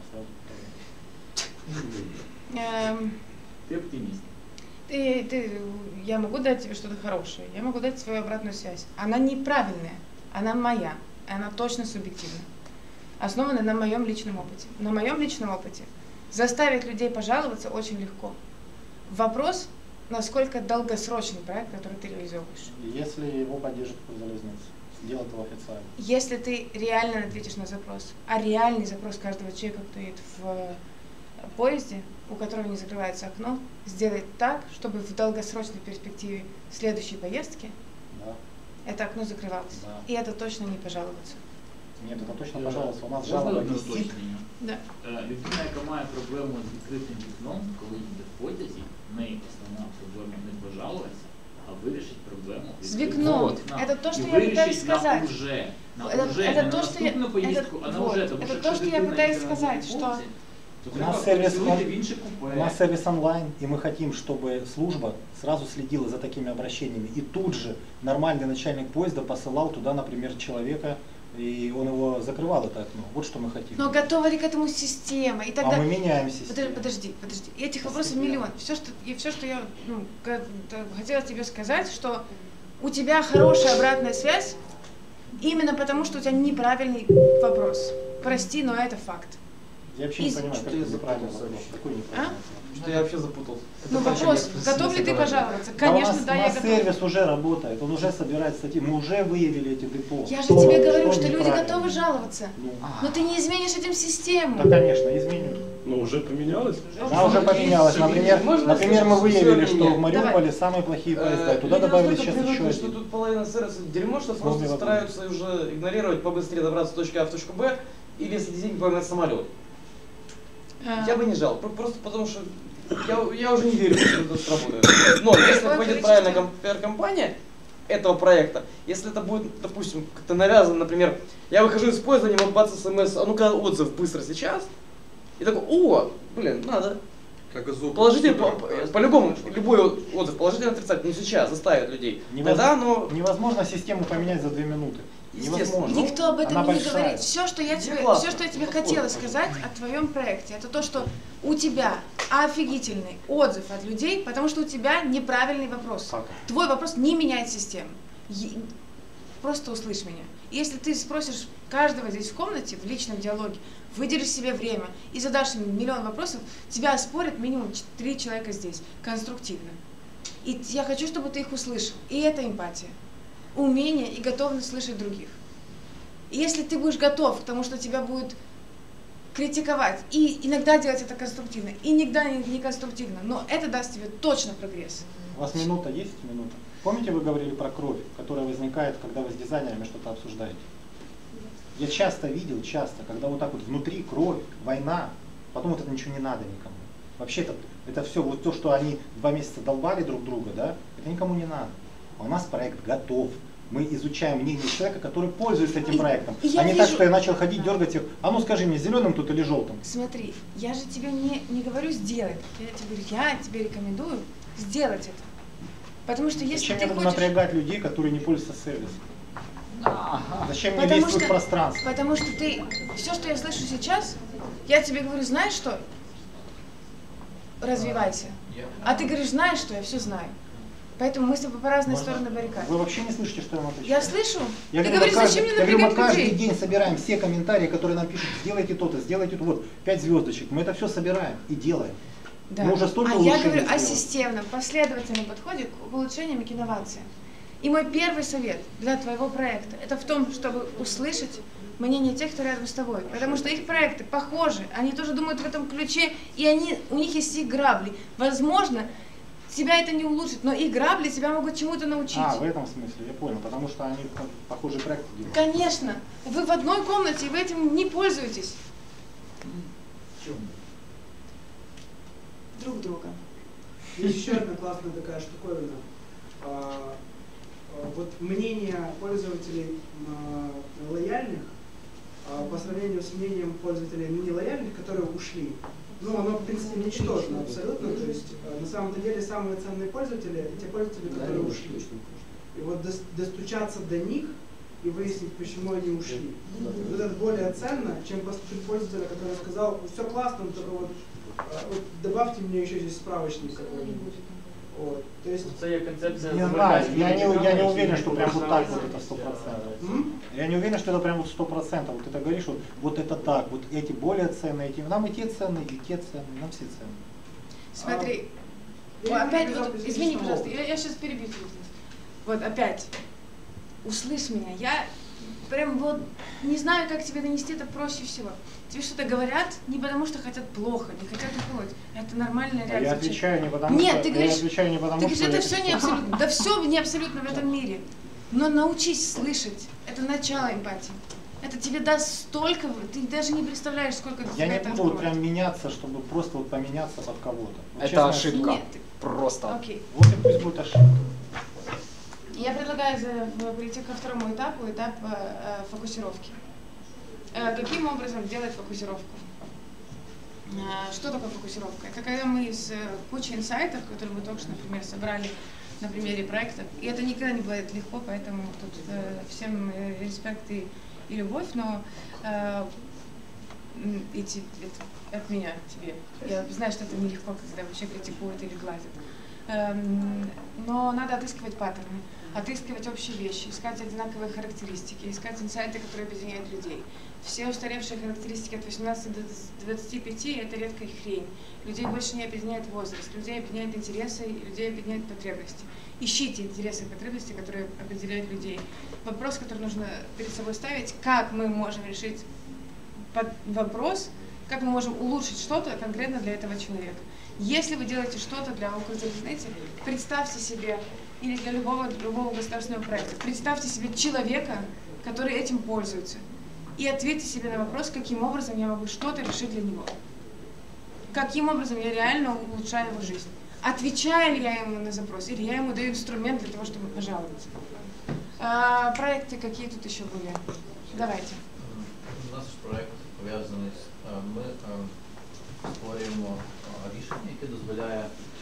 сразу. эм, Ты оптимист. ты, ты, я могу дать тебе что-то хорошее, я могу дать свою обратную связь. Она неправильная, она моя, и она точно субъективна, основана на моем личном опыте. На моем личном опыте заставить людей пожаловаться очень легко. Вопрос, насколько долгосрочный проект, который ты реализовываешь. Если его поддержит Укрзалезница, сделать его официально. Если ты реально ответишь на запрос, а реальный запрос каждого человека, кто едет в поезде, у которого не закрывается окно, сделать так, чтобы в долгосрочной перспективе следующей поездки Да. это окно закрывалось. Да. И это точно не пожаловаться. Нет, это точно, Я- пожалуйста, у нас Можна жалоба одне висит. уточнення? Да. Е, Людина, яка має проблему з відкритим вікном, коли їде в потязі, в неї основна проблема не пожалуватися, а вирішить проблему З відкритого вікном. вікна. Это то, что І я пытаюсь вирішить сказать. на уже, на Это- уже, это не то, на что я- наступну поїздку, а на вот, уже. Тому это що то, якщо что я дитина пытаюсь йде на сказать, вулиці, что- то У треба нас сервис, переселити в інше купе. у нас сервис онлайн, и мы хотим, чтобы служба сразу следила за такими обращениями. И тут же нормальный начальник поезда посылал туда, например, человека, и он его закрывал, это окно. Вот что мы хотим. Но готова ли к этому система? И тогда... А мы меняем систему. Подожди, подожди, подожди. И этих вопросов миллион. Все, что, и все, что я ну, ка- т- хотела тебе сказать, что у тебя хорошая обратная связь именно потому, что у тебя неправильный вопрос. Прости, но это факт. Я вообще не Из- понимаю, как Что я это неправильный запутался вопрос. вообще? Какой А? неправильный? Что я вообще запутался. Ну Это вообще вопрос, нет готов ли смысла ты говорить. пожаловаться? Да у Конечно, нас, да, у я нас готова. сервис уже работает, он уже собирает статьи, мы уже выявили эти депо. Я же Что- тебе говорю, что люди неправильно? готовы жаловаться. Ну, Но ты не изменишь этим систему. да, конечно, изменю. Но уже поменялось? Да, уже поменялось. Например, Можно например, мы всё выявили, меня? что в Мариуполе Давай. самые плохие поезда, и Э, туда люди добавили настолько сейчас еще привыкли, что один. тут половина сервиса дерьмо, что С просто новыми стараются уже игнорировать, побыстрее добраться с точки А в точку Б, или если деньги поймать самолет. А, Я бы не жал, про- просто потому что я, я уже не верю, что это сработает. Но если Какое пойдет количество? правильная ком- пиар-компания этого проекта, если это будет, допустим, как-то навязано, например, я выхожу из поезда, не могу бац, смс, а ну-ка отзыв быстро сейчас, и такой, о, блин, надо. Как из опыта. Положительный, Супер, по- прекрасно. по-любому, любой отзыв, положительный, отрицательный, но сейчас заставит людей. Тогда оно... Невозможно систему поменять за две минуты. Естественно. Невозможно. Никто об этом Она не большая. говорит. Все, что я Где тебе, классно? все, что я тебе Подходит, хотела пожалуйста. сказать о твоем проекте, это то, что у тебя офигительный отзыв от людей, потому что у тебя неправильный вопрос. Как? Твой вопрос не меняет систему. Е- Просто услышь меня. Если ты спросишь каждого здесь в комнате, в личном диалоге, выделишь себе время и задашь им миллион вопросов, тебя оспорят минимум ч- три человека здесь, конструктивно. И я хочу, чтобы ты их услышал. И это эмпатия. Умение и готовность слышать других. И если ты будешь готов к тому, что тебя будет критиковать, и иногда делать это конструктивно, и иногда не конструктивно, но это даст тебе точно прогресс. У вас минута есть? Минута. Помните, вы говорили про кровь, которая возникает, когда вы с дизайнерами что-то обсуждаете? Я часто видел, часто, когда вот так вот внутри кровь, война, потом вот это ничего не надо никому. Вообще это, это все, вот то, что они два месяца долбали друг друга, да, это никому не надо. А у нас проект готов. Мы изучаем мнение человека, который пользуется этим проектом. И, и а не вижу... так, что я начал ходить, дергать их. А ну скажи мне, зеленым тут или желтым? Смотри, я же тебе не, не говорю сделать. Я тебе говорю, я тебе рекомендую сделать это. Потому что если Зачем ты я буду хочешь... напрягать людей, которые не пользуются сервисом? Ага. Зачем мне потому лезть в что, пространство? Потому что ты, все, что я слышу сейчас, я тебе говорю, знаешь что? Развивайся. А ты говоришь, знаешь что? Я все знаю. Поэтому мы с тобой по разные Можно? стороны баррикад. Вы вообще не слышите, что я вам отвечаю? Я слышу. Я ты говорю, говоришь, каждый, зачем мне я говорю, мы напрягать каждый людей? день собираем все комментарии, которые нам пишут, сделайте то-то, сделайте то, вот, пять звездочек. Мы это все собираем и делаем. Да. Мы уже столько а я улучшений говорю о сделали. системном, последовательном подходе к улучшениям и к инновациям. И мой первый совет для твоего проекта, это в том, чтобы услышать мнение тех, кто рядом с тобой. Потому что их проекты похожи, они тоже думают в этом ключе, и они, у них есть их грабли. Возможно, тебя это не улучшит, но их грабли тебя могут чему-то научить. А, в этом смысле, я понял, потому что они похожие проекты делают. Конечно. Вы в одной комнате, и вы этим не пользуетесь. Друг друга. Есть еще одна классная такая штуковина. А, а, вот мнение пользователей а, лояльных а, по сравнению с мнением пользователей нелояльных, которые ушли, ну, оно, в принципе, ничтожно абсолютно. То есть, а, на самом-то деле, самые ценные пользователи – это те пользователи, которые да, ушли. И вот до, достучаться до них и выяснить, почему они ушли. Да. Вот это более ценно, чем послушать пользователя, который сказал, все классно, только вот, вот добавьте мне еще здесь справочник какой-нибудь. Вот. То есть... Не знаю, я не, я не уверен, что прям вот так вот это сто процентов. Я не уверен, что это прям вот сто процентов. Вот ты говоришь, вот, вот это так, вот эти более ценные, эти, нам и те ценные, и те ценные, нам все ценные. Смотри, а, опять, вот, извини, пожалуйста, я, я сейчас перебью тебя. Вот опять, услышь меня, я прям вот не знаю, как тебе донести это проще всего. Тебе что-то говорят не потому, что хотят плохо, не хотят уколоть. Это нормальная реакция. Я отвечаю не потому, Нет, что... ты говоришь, я отвечаю не потому, ты говоришь, что... это я... все не абсолютно, да все не абсолютно в этом мире. Но научись слышать. Это начало эмпатии. Это тебе даст столько, ты даже не представляешь, сколько ты Я не буду вот прям меняться, чтобы просто вот поменяться под кого-то. Вот, это честно, ошибка. Нет. Просто. Окей. Вот и пусть будет ошибка. Я предлагаю за, перейти ко второму этапу, этап э, фокусировки. Э, каким образом делать фокусировку? Э, что такое фокусировка? Это когда мы из э, кучи инсайтов, которые мы только что, например, собрали на примере проекта, и это никогда не бывает легко, поэтому тут э, всем э, респект и, и любовь, но э, и те, это, от меня тебе. Я знаю, что это нелегко, когда вообще критикуют или гладят. Эм, но надо отыскивать паттерны, отыскивать общие вещи, искать одинаковые характеристики, искать инсайты, которые объединяют людей. Все устаревшие характеристики от восемнадцати до двадцати пяти – это редкая хрень. Людей больше не объединяет возраст, людей объединяют интересы, людей объединяют потребности. Ищите интересы и потребности, которые определяют людей. Вопрос, который нужно перед собой ставить, как мы можем решить вопрос, как мы можем улучшить что-то конкретно для этого человека. Если вы делаете что-то для Укрзалезницы, представьте себе, или для любого другого государственного проекта, представьте себе человека, который этим пользуется, и ответьте себе на вопрос, каким образом я могу что-то решить для него. Каким образом я реально улучшаю его жизнь. Отвечаю ли я ему на запрос, или я ему даю инструмент для того, чтобы пожаловаться. А, проекты какие тут еще были? Давайте. Наш проект пов'язаний з ми створюємо рішення, яке дозволяє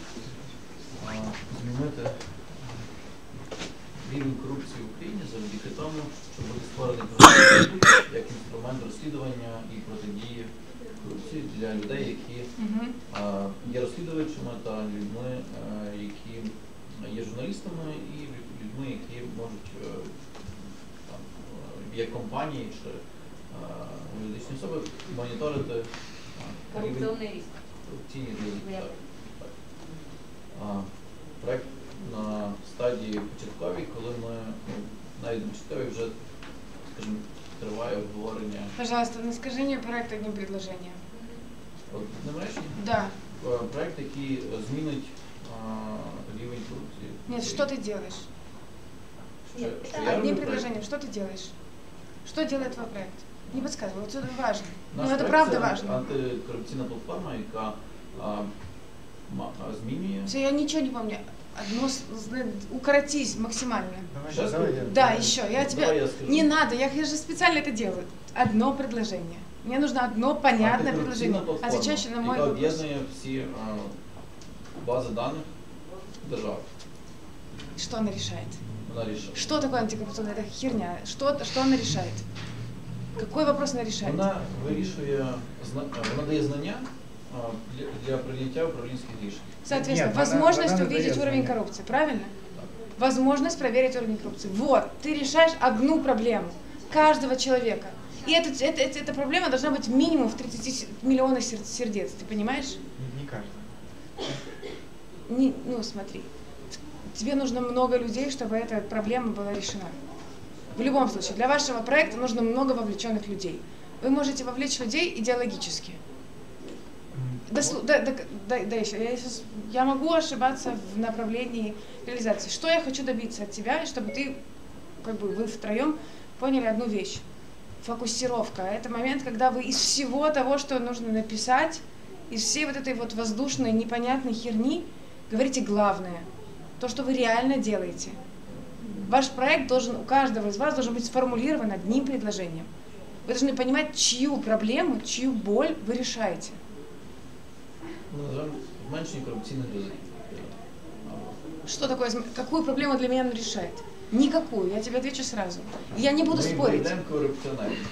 змінити рівень корупції в Україні завдяки тому, що буде створений інститут як інструмент розслідування і протидії корупції для людей, які uh-huh. є розслідувачами та людьми, які є журналістами, і людьми, які можуть там, є компанії чи юридичні особи моніторити корупційний ризик. Корупційний ризик. Проект на стадії початковій, коли ми навіть на початковій вже, скажімо, триває обговорення Пожалуйста, на скажи мне проект одним предложением. Одним реченням? Да. Проект, який змінить рівень корупції. Нет, что ты делаешь? Что, что я Одним роблю предложением, что ты делаешь? Что делает твой проект? Не подсказывай, вот это важно. Наш Ну, это проект правда це важно. антикорупційна платформа, яка а, ма- а, змінює. Все, я ничего не помню. Одно, с- с- укоротись максимально. Сейчас давай я- я- Да, еще. Я тебе... Давай я скажу. Не надо, я, я же специально это делаю. Одно предложение. Мне нужно одно понятное предложение. Антикорупційна платформа, Отвечаешь на мой яка вопрос. об'єднує всі а, бази даних держав. Что она решает? Вона рішила. Что такое антикоррупционная? Это херня. Что, что она решает? Какой вопрос она решает? Вона вирішує, зна- вона дає знання а, для, для прийняття управлінських рішень. Соответственно, Нет, она- возможность она увидеть надает уровень знания. коррупции, правильно? Возможность проверить уровень коррупции. Вот, ты решаешь одну проблему каждого человека. И это, это, это, эта проблема должна быть минимум в тридцати миллионах сер- сердец, ты понимаешь? Не каждый. Не, ну, смотри, тебе нужно много людей, чтобы эта проблема была решена. В любом случае, для вашего проекта нужно много вовлеченных людей. Вы можете вовлечь людей идеологически. Дослу- да, да, да, да, еще. Я, сейчас- я могу ошибаться в направлении реализации. Что я хочу добиться от тебя, и чтобы ты, как бы вы втроем поняли одну вещь. Фокусировка. Это момент, когда вы из всего того, что нужно написать, из всей вот этой вот воздушной, непонятной херни, говорите главное. То, что вы реально делаете. Ваш проект должен, у каждого из вас должен быть сформулирован одним предложением. Вы должны понимать, чью проблему, чью боль вы решаете. Ми називаємо зменшення корупційних ризиків. Что такое, изм- какую проблему для меня он решает? Никакую, я тебе отвечу сразу. Я не буду Ми спорить. виявляємо корупціонерів.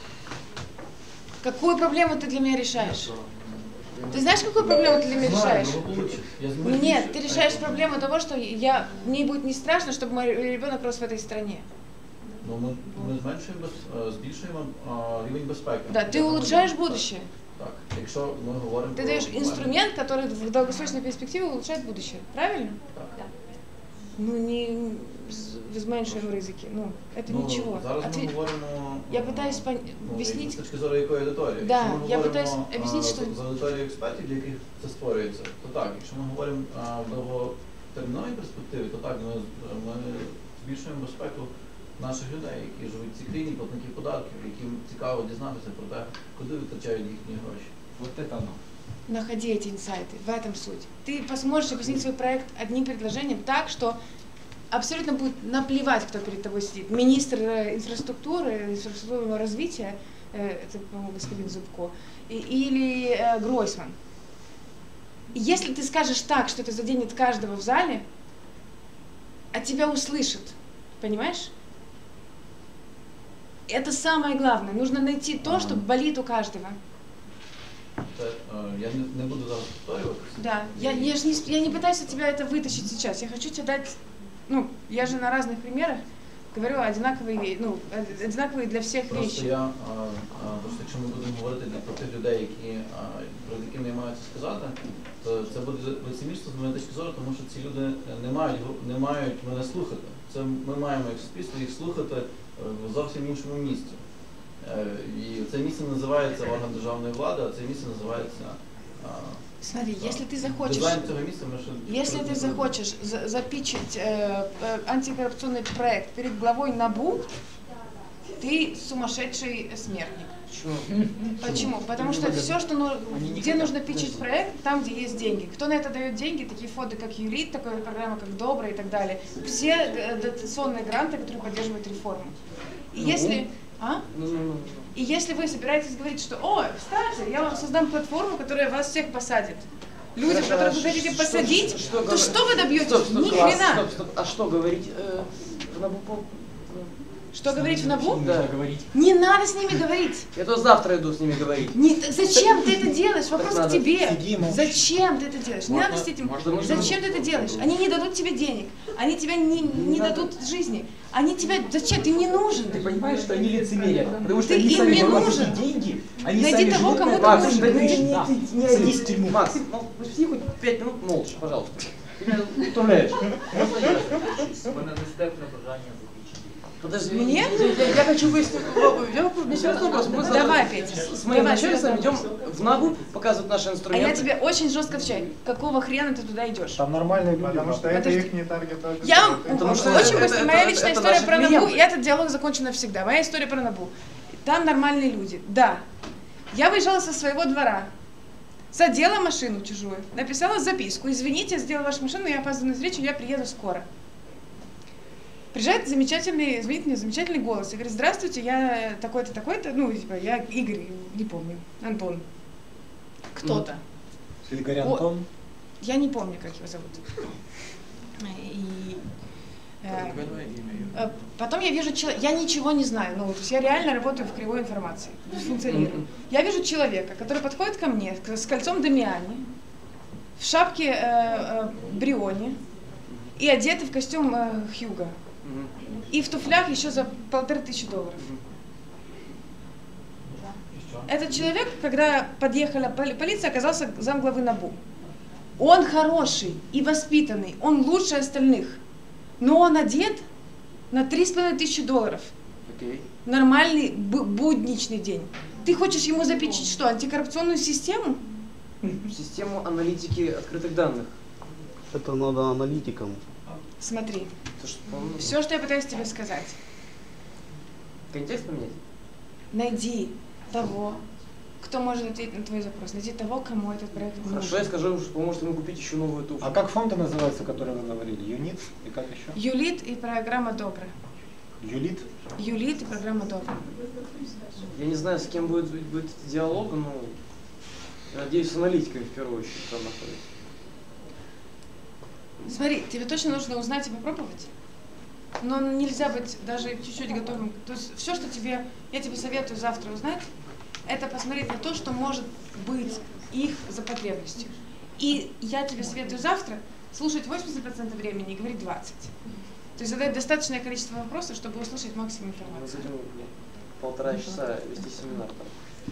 Какую проблему ты для меня решаешь? Ты знаешь, какую проблему ты для меня Знаю, решаешь? ну, получится. Я знаю, Нет, что- ты решаешь проблему того, что я, мне будет не страшно, чтобы мой ребенок рос в этой стране. Ну, ми, ми зменшуємо, без- е, збільшуємо а, рівень безпеки. Да, для ты улучшаешь громадян. будущее. Так, якщо ми говоримо Ты про даешь глобальне. инструмент, который в долгосрочной перспективе улучшает будущее. Правильно? Да. Ну, не з- зменшуємо ризики. Ну, это Ну, ничего. зараз ми Отве- говоримо Я пытаюсь пон- ну, объяснить. з точки зору якої аудиторії. Да, якщо ми я говоримо пытаюсь объяснить, а, что- з аудиторією експертів, для яких це створюється, то так. Якщо ми говоримо а, в довготерміновій перспективі, то так, ми, ми збільшуємо безпеку наших людей, які живуть в цій країні, платників податків, яким цікаво дізнатися про те, куди витрачають їхні гроші. Вот это оно. Находи эти инсайты, в этом суть. Ты сможешь объяснить свой проект одним предложением так, что абсолютно будет наплевать, кто перед тобой сидит. Министр э, инфраструктуры, инфраструктурного развития, э, это, по-моему, господин Зубко, и- или э, Гройсман. И если ты скажешь так, что это заденет каждого в зале, а тебя услышат, понимаешь? Это самое главное. Нужно найти то, что болит у каждого. Це, е, я не, не буду зараз повторюватися. Да, я, я, ж не, сп- я не пытаюсь от тебя это вытащить сейчас. Я хочу тебе дать, ну, я же на разных примерах говорю одинаковые, ве- ну, од- одинаковые для всех Просто вещи. я, а, а, просто якщо ми будемо говорити для- про тих людей, які, а, про яким я маю це сказати, то це буде лицемірство з моєї точки зору, тому що ці люди не мають, гру- не мають мене слухати. Це ми маємо як суспільство їх слухати е, в зовсім іншому місці. Е, І це місце називається орган державної влади, а це місце називається а, Смотри, если ты захочешь, дизайн цього місця. Ми ще если про- ты захочешь за- запичить э, э, антикоррупционный проект перед главой НАБУ, ты сумасшедший смертник. Почему? Потому что все, что ну, где нужно пичить проект, там, где есть деньги. Кто на это дает деньги, такие фонды, как Юрит, такая программа, как Добрая и так далее. Все э, дотационные гранты, которые поддерживают реформу. И Ну. если... А? И если вы собираетесь говорить, что, о, кстати, я вам создам платформу, которая вас всех посадит. Людям, Хорошо, которых а вы что- хотите что- посадить, что то говор- что вы добьетесь? Стоп, стоп, Ни класс, хрена. стоп, стоп. А что говорить? э, в НАБУ по- Что говорить в НАБУ? Да. Не надо с ними говорить. Я то завтра иду с ними говорить. Не, т- зачем ты это делаешь? Вопрос Так к надо. тебе. Сиди, молчи. Зачем ты это делаешь? Не Можно- надо с этим. можно- Зачем ты это делаешь? Они не дадут тебе денег. Они тебя не, не дадут жизни. Они тебя... Зачем? Ты им не нужен. Ты понимаешь, что они лицемерят, потому что Ты они им сами не берут нужен. эти деньги, они Найди сами того, живут кому на ты Макс, нужен. да ты Найди- не- Да. не Не садись садись в тюрьму. Макс, ну пусти хоть пять минут молча, пожалуйста. управляешь. Подожди, мне? Я, я хочу выяснить, я, мне серьезный вопрос. Мы Давай, Петя. С, с моим Давай, начальством идем в НАБУ, показывают наши А инструменты. я тебе очень жестко отвечаю. Какого хрена ты туда идешь? Там нормальные люди. Потому что это их не таргет. Я вам Потому что очень это- быстро. это- Моя это- личная это история наши про НАБУ, клиенты. и этот диалог закончен навсегда. Моя история про НАБУ. Там нормальные люди. Да. Я выезжала со своего двора, задела машину чужую, написала записку. Извините, я сделала вашу машину, я опаздываю на встречу, я приеду скоро. Приезжает замечательный, звонит мне замечательный голос и говорит: здравствуйте, я такой-то, такой-то, ну, типа, я Игорь, не помню, Антон. Кто-то. Игорь О, Антон. Я не помню, как его зовут. И, э, э, потом я вижу человека, я ничего не знаю, ну, то есть я реально работаю в кривой информации, функционирую. Я вижу человека, который подходит ко мне с кольцом Дамиани, в шапке э, э, Бриони и одетый в костюм э, Хьюга. И в туфлях еще за полторы тысячи долларов. Этот человек, когда подъехала поли- полиция, оказался замглавы НАБУ. Он хороший и воспитанный, он лучше остальных. Но он одет на три с половиной тысячи долларов. Окей. Нормальный бу- будничный день. Ты хочешь ему запичить что, антикоррупционную систему? Систему аналитики открытых данных. Это надо аналитикам. Смотри, Это ж, по-моему, все, что я пытаюсь тебе сказать. контекст поменять? Найди того, кто может ответить на твой запрос. Найди того, кому этот проект нужен. Хорошо, я скажу, что поможет ему купить еще новую туфлю. А как фонды называются, которые вы говорили? Юнит и как еще? Юлит и программа Добра. Юлит? Юлит и программа Добра. Я не знаю, с кем будет, будет диалог, но я надеюсь, с аналитиками в первую очередь там находится. Смотри, тебе точно нужно узнать и попробовать. Но нельзя быть даже чуть-чуть готовым. То есть все, что тебе, я тебе советую завтра узнать, это посмотреть на то, что может быть их за потребностью. И я тебе советую завтра слушать восемьдесят процентов времени и говорить двадцать процентов. То есть задать достаточное количество вопросов, чтобы услышать максимум Мы информации. будем полтора часа вести семинар там.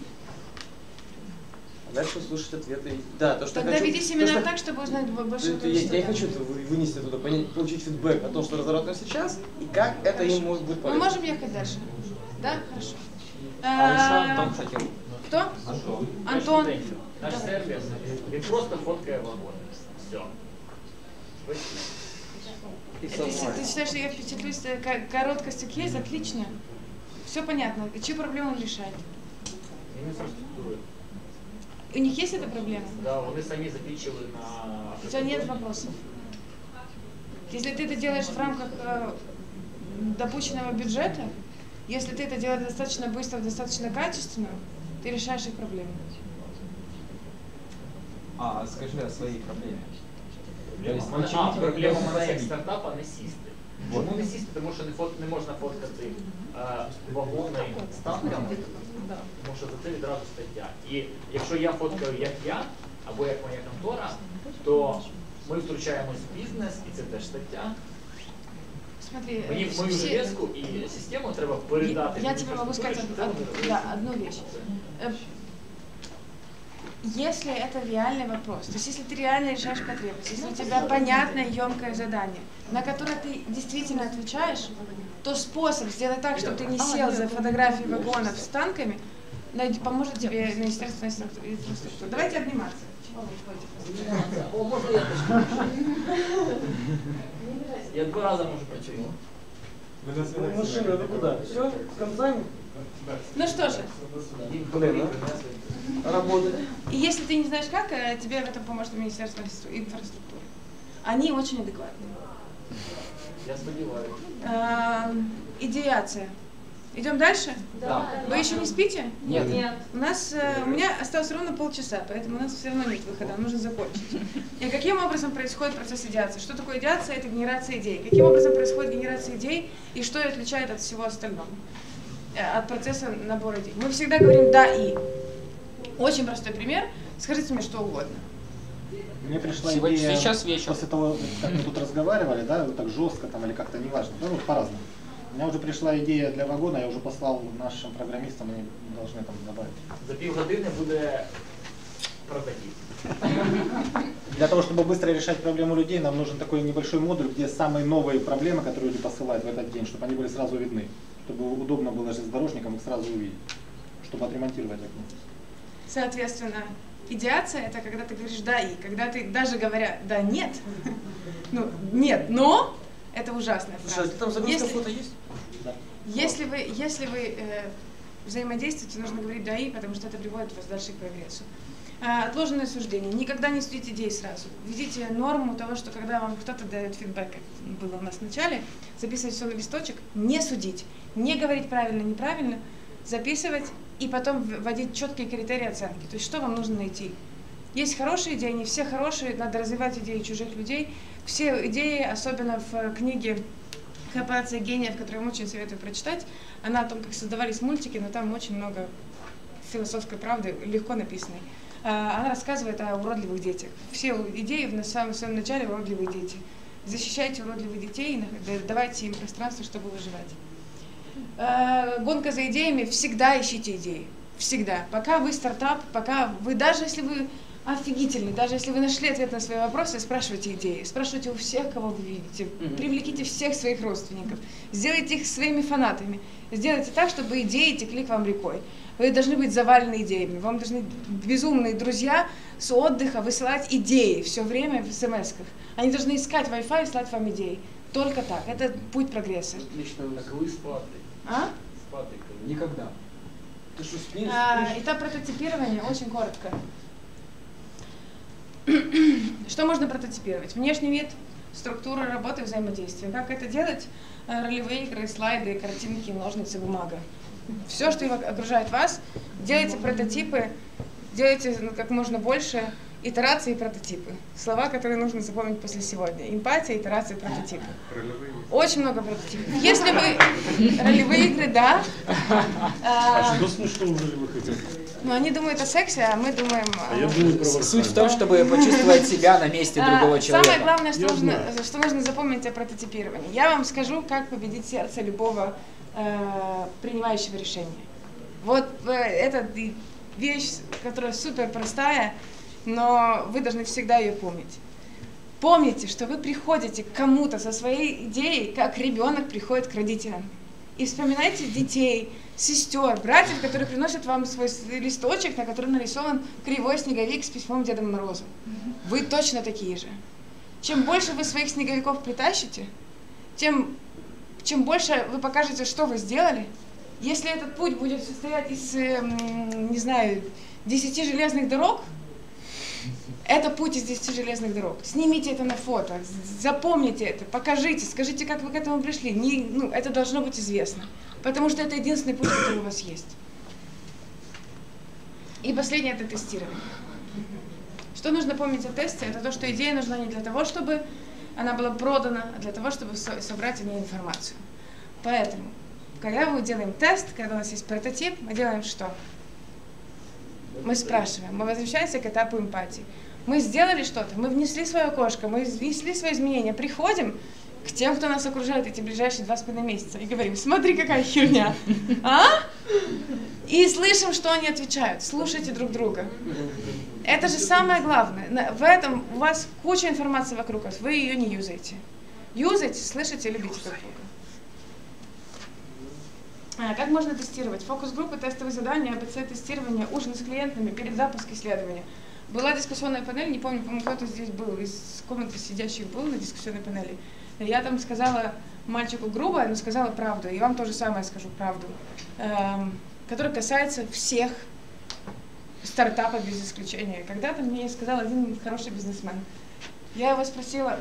А дальше услышать ответы. Да, то, что Тогда я хочу, веди семинар то, что- так, чтобы узнать больше Я, я, я не хочу это вы- вынести туда, понять, получить фидбэк о том, что разработано сейчас, и как это им может быть Мы полезно. можем ехать дальше? Да? Хорошо. А еще А, Антон хотел. Кто? Антон. Антон. Наш сервис, він просто фоткає вагони. Все. Ты, ты считаешь, что я впечатлюсь э, ко- короткостью кейса? Отлично. Все понятно. Чью проблему он решает? Інфраструктури. У них есть эта проблема? Да, вони самі запічили на... У тебя нет вопросов. Если ты это делаешь в рамках э, допущенного бюджета, если ты это делаешь достаточно быстро, достаточно качественно, ты решаешь их проблемы. А, скажи о своей проблеме. Проблема, То есть, а, почему проблема тебе в мене як посадить? стартапа не сісти. Вот. Чому не сісти? Тому що не, фот, не можна фоткати е, вагони з танками, тому що за це відразу стаття. І якщо я фоткаю як я, або як моя контора, то ми втручаємось в бізнес, і це теж стаття. Смотри, Мені э, мою все- железку і систему треба передати. Я в тебе могу сказать інфраструктуру, од- щоб од- це да, вони одну вещь. Э, Если это реальный вопрос, то есть если ты реально решаешь потребность, если у тебя понятное, емкое задание, на которое ты действительно отвечаешь, то способ сделать так, чтобы ты не сел за фотографией вагонов с танками, найд- поможет тебе Министерство инфраструктуры. Давайте обниматься. Чего вы ходите? О, можна я теж? Я два рази можу прочитати. Машина, это куда? Все, с концами? Ну что же, Блин, а? Работать. и если ты не знаешь как, э, тебе в этом поможет Министерство инфраструктуры. Они очень адекватные. Я сподіваюся. Эм, Идеация. Идем дальше? Да. Вы еще не спите? Нет. Нет. У нас, э, у меня осталось ровно полчаса, поэтому у нас все равно нет выхода, нужно закончить. И каким образом происходит процесс идеации? Что такое идеация? Это генерация идей. Каким образом происходит генерация идей и что ее отличает от всего остального? Э, От процесса набора идей. Мы всегда говорим «да» и. Очень простой пример. Скажите мне что угодно. Мне пришла Сегодня- идея сейчас вечер. после того, как мы тут разговаривали, да, вот так жестко там или как-то неважно, ну, по-разному. У меня уже пришла идея для вагона, я уже послал нашим программистам, они должны там добавить. За півгодини буде прототип. Для того, чтобы быстро решать проблему людей, нам нужен такой небольшой модуль, где самые новые проблемы, которые люди посылают в этот день, чтобы они были сразу видны, чтобы удобно было железнодорожникам их сразу увидеть, чтобы отремонтировать окно. Соответственно, идеация — это когда ты говоришь «да» и, когда ты даже говоря «да, нет», ну, «нет, но», это ужасная фраза. Слушай, а там загрузка Если- фото есть? Да. Если вы, если вы э, взаимодействуете, нужно говорить «да» и, потому что это приводит вас дальше к прогрессу. А, отложенное суждение. Никогда не судите идеи сразу. Введите норму того, что когда вам кто-то дает фидбэк, как было у нас в начале, записывать все на листочек, не судить, не говорить правильно, неправильно, записывать и потом вводить четкие критерии оценки. То есть что вам нужно найти. Есть хорошие идеи, не все хорошие, надо развивать идеи чужих людей. Все идеи, особенно в книге «Корпорация гениев», которую я вам очень советую прочитать, она о том, как создавались мультики, но там очень много философской правды, легко написанной. Она рассказывает о уродливых детях. Все идеи в самом своем начале уродливые дети. Защищайте уродливых детей, давайте им пространство, чтобы выживать. Гонка за идеями, всегда ищите идеи. Всегда. Пока вы стартап, пока вы, даже если вы офигительный, даже если вы нашли ответ на свои вопросы, спрашивайте идеи. Спрашивайте у всех, кого вы видите. Привлеките всех своих родственников. Сделайте их своими фанатами. Сделайте так, чтобы идеи текли к вам рекой. Вы должны быть завалены идеями. Вам должны безумные друзья с отдыха высылать идеи все время в смс-ках. Они должны искать Wi-Fi и слать вам идеи. Только так. Это путь прогресса. Лично Так вы с патой. А? С патой. Никогда. Ты что, спишь? А, этап прототипирования очень коротко. Что можно прототипировать? Внешний вид, структура работы, взаимодействия. Как это делать? Ролевые игры, слайды, картинки, ножницы, бумага. Все, что окружает вас, делайте прототипы, делайте как можно больше итерации и прототипы. Слова, которые нужно запомнить после сегодня. Эмпатия, итерация, прототипы. Очень много прототипов. Если вы... Ролевые игры, да. А что смешно в ролевых играх? Ну, они думают о сексе, а мы думаем... А я думаю про Warhammer. Суть в том, чтобы почувствовать себя на месте другого человека. Самое главное, что нужно, что нужно запомнить о прототипировании. Я вам скажу, как победить сердце любого э, принимающего решения. Вот э, это вещь, которая супер простая, но вы должны всегда ее помнить. Помните, что вы приходите к кому-то со своей идеей, как ребенок приходит к родителям. И вспоминайте детей, сестер, братьев, которые приносят вам свой листочек, на котором нарисован кривой снеговик с письмом Деда Мороза. Вы точно такие же. Чем больше вы своих снеговиков притащите, тем чем больше вы покажете, что вы сделали. Если этот путь будет состоять из, не знаю, десяти железных дорог, это путь из десяти железных дорог. Снимите это на фото, запомните это, покажите, скажите, как вы к этому пришли. Не, ну, это должно быть известно, потому что это единственный путь, который у вас есть. И последнее — это тестирование. Что нужно помнить о тесте? Это то, что идея нужна не для того, чтобы она была продана, а для того, чтобы собрать о ней информацию. Поэтому, когда мы делаем тест, когда у нас есть прототип, мы делаем что? Мы спрашиваем, мы возвращаемся к этапу эмпатии. Мы сделали что-то, мы внесли свое окошко, мы внесли свои изменения, приходим к тем, кто нас окружает эти ближайшие два с половиной месяца, и говорим: смотри, какая херня, а? И слышим, что они отвечают, слушайте друг друга. Это же самое главное. В этом у вас куча информации вокруг вас, вы ее не юзаете. Юзайте, слышите, любите друг друга. А, как можно тестировать? Фокус-группы, тестовые задания, эй би си-тестирование, ужин с клиентами перед запуском исследования. Была дискуссионная панель, не помню, по-моему, кто-то здесь был, из комнаты сидящих был на дискуссионной панели. Я там сказала мальчику грубо, но сказала правду, и вам тоже самое скажу правду, эм, которая касается всех стартапов без исключения. Когда-то мне сказал один хороший бизнесмен. Я его спросила,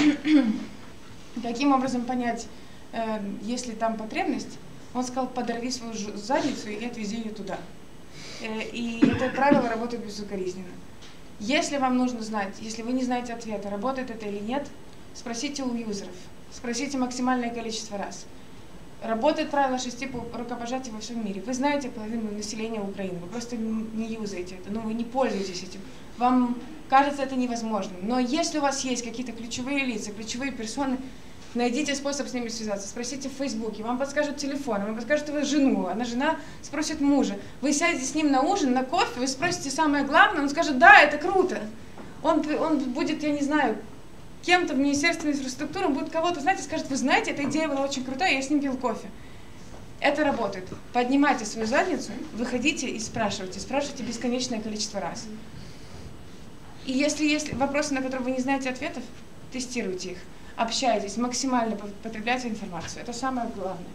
каким образом понять, э, есть ли там потребность. Он сказал: подорви свою задницу и отвези ее туда. И это правило работает безукоризненно. Если вам нужно знать, если вы не знаете ответа, работает это или нет, спросите у юзеров, спросите максимальное количество раз. Работает правило шести рукопожатий во всем мире. Вы знаете половину населения Украины, вы просто не юзаете это, ну, вы не пользуетесь этим. Вам кажется это невозможным. Но если у вас есть какие-то ключевые лица, ключевые персоны, Найдите способ с ними связаться, спросите в Фейсбуке, вам подскажут телефон, вам подскажут его жену, она жена спросит мужа. Вы сядете с ним на ужин, на кофе, вы спросите самое главное, он скажет, да, это круто. Он, он будет, я не знаю, кем-то в Министерстве инфраструктуры, он будет кого-то знать и скажет, вы знаете, эта идея была очень крутая, я с ним пил кофе. Это работает. Поднимайте свою задницу, выходите и спрашивайте, спрашивайте бесконечное количество раз. И если есть вопросы, на которые вы не знаете ответов, тестируйте их. Общайтесь, максимально потребляйте информацию. Это самое главное.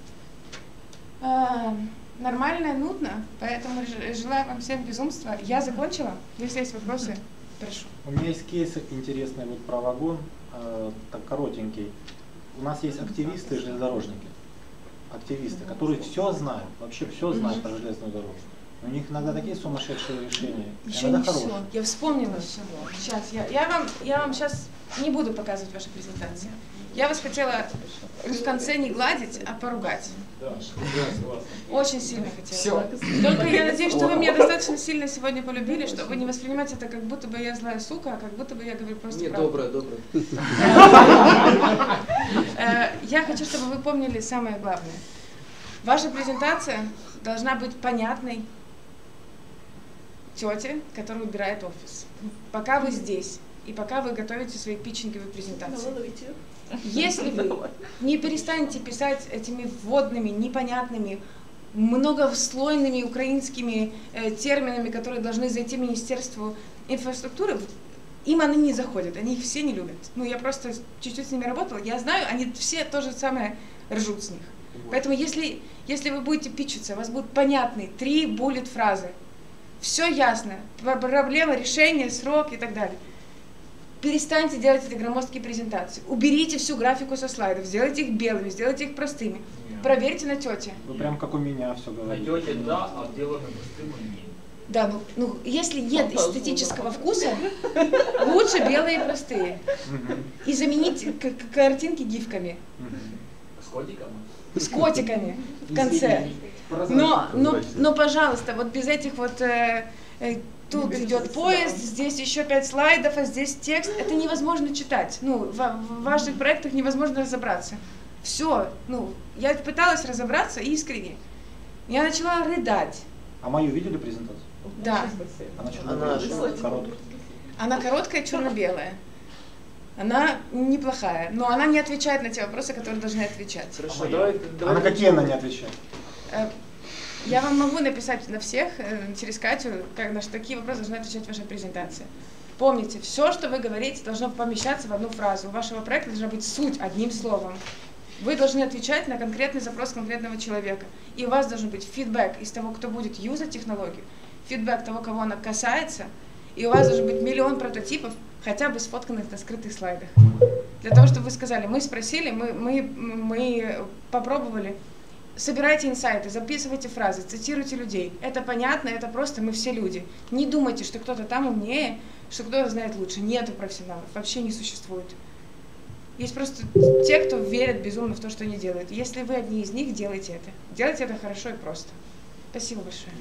А, нормально, нудно, поэтому желаю вам всем безумства. Я закончила. Если есть вопросы, прошу. У меня есть кейс интересный вот про вагон, э, так коротенький. У нас есть активисты и железнодорожники. Активисты, которые все знают, вообще все знают mm-hmm. про железную дорогу. У них иногда такие сумасшедшие решения. Еще не все. Я вспомнила все. Сейчас я, я вам, я вам сейчас не буду показывать ваши презентации. Я вас хотела в конце не гладить, а поругать. Да. Очень сильно хотела. Все. Только я надеюсь, что вы меня достаточно сильно сегодня полюбили, чтобы не воспринимать это как будто бы я злая сука, а как будто бы я говорю просто Нет, правду. добрая, добрая. Я хочу, чтобы вы помнили самое главное. Ваша презентация должна быть понятной тете, которая убирает офис. Пока вы здесь и пока вы готовите свои питчинговые презентации. Если вы не перестанете писать этими вводными, непонятными, многослойными украинскими э, терминами, которые должны зайти Министерству инфраструктуры, им они не заходят, они их все не любят. Ну, я просто чуть-чуть с ними работала, я знаю, они все то же самое ржут с них. Поэтому если, если вы будете питчиться, у вас будут понятные три буллет-фразы, все ясно, проблема, решение, срок и так далее. Перестаньте делать эти громоздкие презентации. Уберите всю графику со слайдов, сделайте их белыми, сделайте их простыми. Нет. Проверьте на тете. Вы прям как у меня все говорите. На тете да, а делать простым нет. Да, ну, ну если нет эстетического вкуса, лучше белые и простые. И заменить картинки гифками. С котиками? С котиками в конце. Но, но, но, пожалуйста, вот без этих вот... Э, э, Тут идет поезд, здесь еще пять слайдов, а здесь текст. Это невозможно читать. Ну, в, в ваших проектах невозможно разобраться. Все. Ну, я пыталась разобраться искренне. Я начала рыдать. А мою видели презентацию? Да. Она черно-белая, короткая. Она короткая, черно-белая. Она неплохая, но она не отвечает на те вопросы, которые должны отвечать. Хорошо, давай, давай. А на какие она не отвечает? Я вам могу написать на всех, через Катю, как, на такие вопросы должна отвечать ваша презентация. Помните, все, что вы говорите, должно помещаться в одну фразу. У вашего проекта должна быть суть одним словом. Вы должны отвечать на конкретный запрос конкретного человека. И у вас должен быть фидбэк из того, кто будет юзать технологию, фидбэк того, кого она касается, и у вас должен быть миллион прототипов, хотя бы сфотканных на скрытых слайдах. Для того, чтобы вы сказали, мы спросили, мы, мы, мы попробовали. Собирайте инсайты, записывайте фразы, цитируйте людей. Это понятно, это просто, мы все люди. Не думайте, что кто-то там умнее, что кто-то знает лучше. Нету профессионалов, вообще не существует. Есть просто те, кто верят безумно в то, что они делают. Если вы одни из них, делайте это. Делайте это хорошо и просто. Спасибо большое.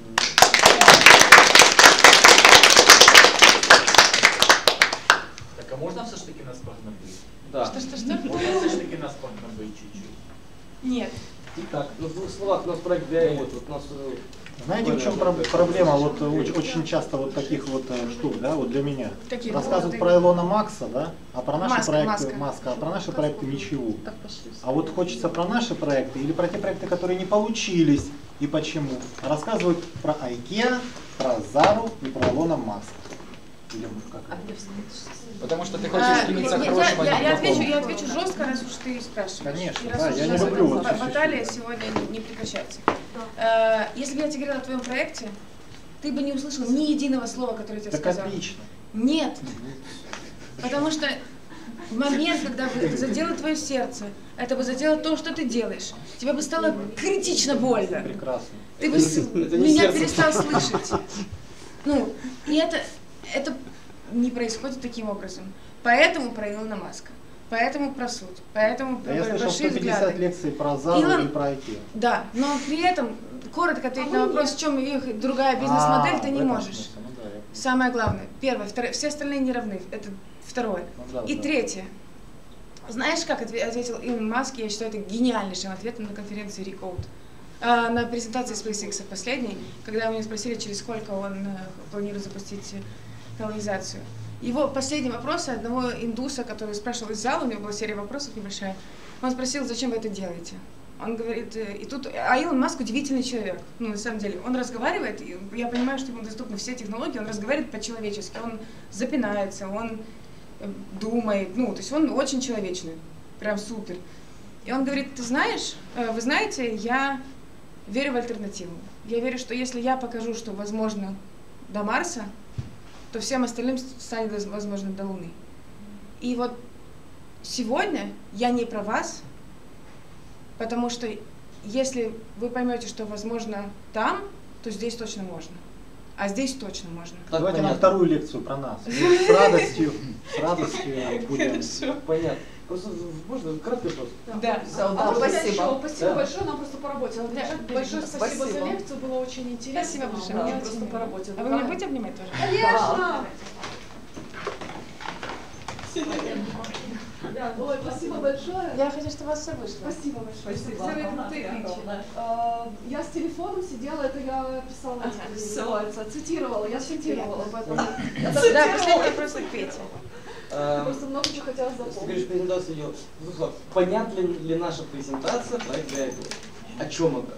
Так, а можно все ж таки на спорт набыть? Да. Что, что, что? Можно все ж таки на спорт набыть чуть-чуть? Нет. Итак, ну в двух словах, у нас проект для вот, вот у нас... Знаете, в чем проблема вот очень часто вот таких вот штук, да, вот для меня? Какие? Рассказывают про Илона Макса, да, а про наши Маска, проекты, Маска. Маска, а про наши проекты ничего. А вот хочется про наши проекты или про те проекты, которые не получились и почему. Рассказывают про IKEA, про Зару и про Илона Маска. Потому что ты хочешь стремиться к хорошему. Я, я, я, отвечу, я отвечу жестко, раз уж ты спрашиваешь. Конечно, и раз да, уж я у не нас люблю эта вот ба- баталия сегодня не, не прекращается. Э, если бы я тебе говорила о твоем проекте, ты бы не услышал ни единого слова, которое я тебе так сказала. Отлично. Нет. Потому что в момент, когда бы задело твое сердце, это бы задело то, что ты делаешь, тебе бы стало критично больно. Прекрасно. Ты бы с- меня перестал слышать. Ну, и это, это не происходит таким образом. Поэтому про Илона Маска, поэтому про суд, поэтому Да про я слышал большие сто пятьдесят взгляды. лекций про Зару Илон- и про IKEA. Да, но при этом коротко ответить на вопрос, в чем их другая бизнес-модель, А, ты в не этом можешь. смысле, ну да, я- Самое главное. Первое. Второе. Все остальные не равны. Это второе. Ну да, И да. третье. Знаешь, как ответил Илон Маск? Я считаю, это гениальнейшим ответом на конференции Recode. А, на презентации SpaceX последней, когда у меня спросили, через сколько он планирует запустить колонизацию. Его последний вопрос одного индуса, который спрашивал из зала, у него была серия вопросов небольшая. Он спросил, зачем вы это делаете? Он говорит, и тут, а Илон Маск удивительный человек, ну, на самом деле. Он разговаривает, и я понимаю, что ему доступны все технологии, он разговаривает по-человечески, он запинается, он думает, ну, то есть он очень человечный, прям супер. И он говорит, ты знаешь, вы знаете, я верю в альтернативу. Я верю, что если я покажу, что возможно до Марса, то всем остальным станет возможно до Луны. И вот сегодня я не про вас, потому что если вы поймете, что возможно там, то здесь точно можно. А здесь точно можно. Давайте на вторую лекцию про нас. С радостью, с радостью будем. Хорошо. Понятно. Просто можно краткий вопрос? Да. Да. А, спасибо. Спасибо Да. большое, нам просто по работе. Надо Да. бежать. Большое спасибо, Спасибо. за лекцию, было очень интересно. Спасибо большое. Да, Мне просто очень по работе. А вы меня будете обнимать тоже? Конечно! Да, ой, спасибо большое. Я хочу, чтобы у вас все вышло. Спасибо большое. Спасибо. Все крутые речи. А, Я с телефоном сидела, это я писала, Ага, как всё. называется, цитировала, я цитировала, поэтому... Да, последний вопрос к Пете. Ты просто много чего хотела Ты говоришь, запомнить. презентацию делал. Слушай, понятна ли, ли наша презентация проект ви ай бот? О чем это?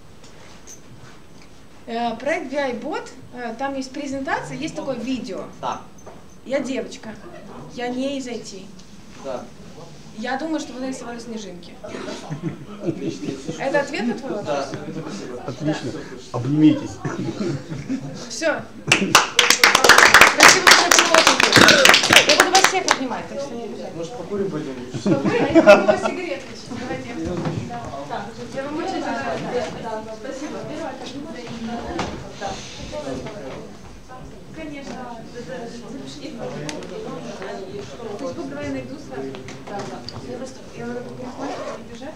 Э, Проект ви ай бот, э, там есть презентация, есть такое видео. Да. Я девочка, я не из ай ти. Да. Я думаю, что вы нарисовали снежинки. Отлично. Это ответ на твой вопрос? Да, спасибо. Отлично. Обнимитесь. Все. Спасибо, что было очень круто. Я буду вас всех обнимать, так что не обижайтесь. Может, покурим пойдем? Покурим, а я куплю вас сигареты. Давайте. Да. Я вам очень Да, рада. да, да, спасибо. Первое, как Конечно. Запишите. То есть пока я найду сразу. Да, да. Я просто, я пересматриваю, бежать.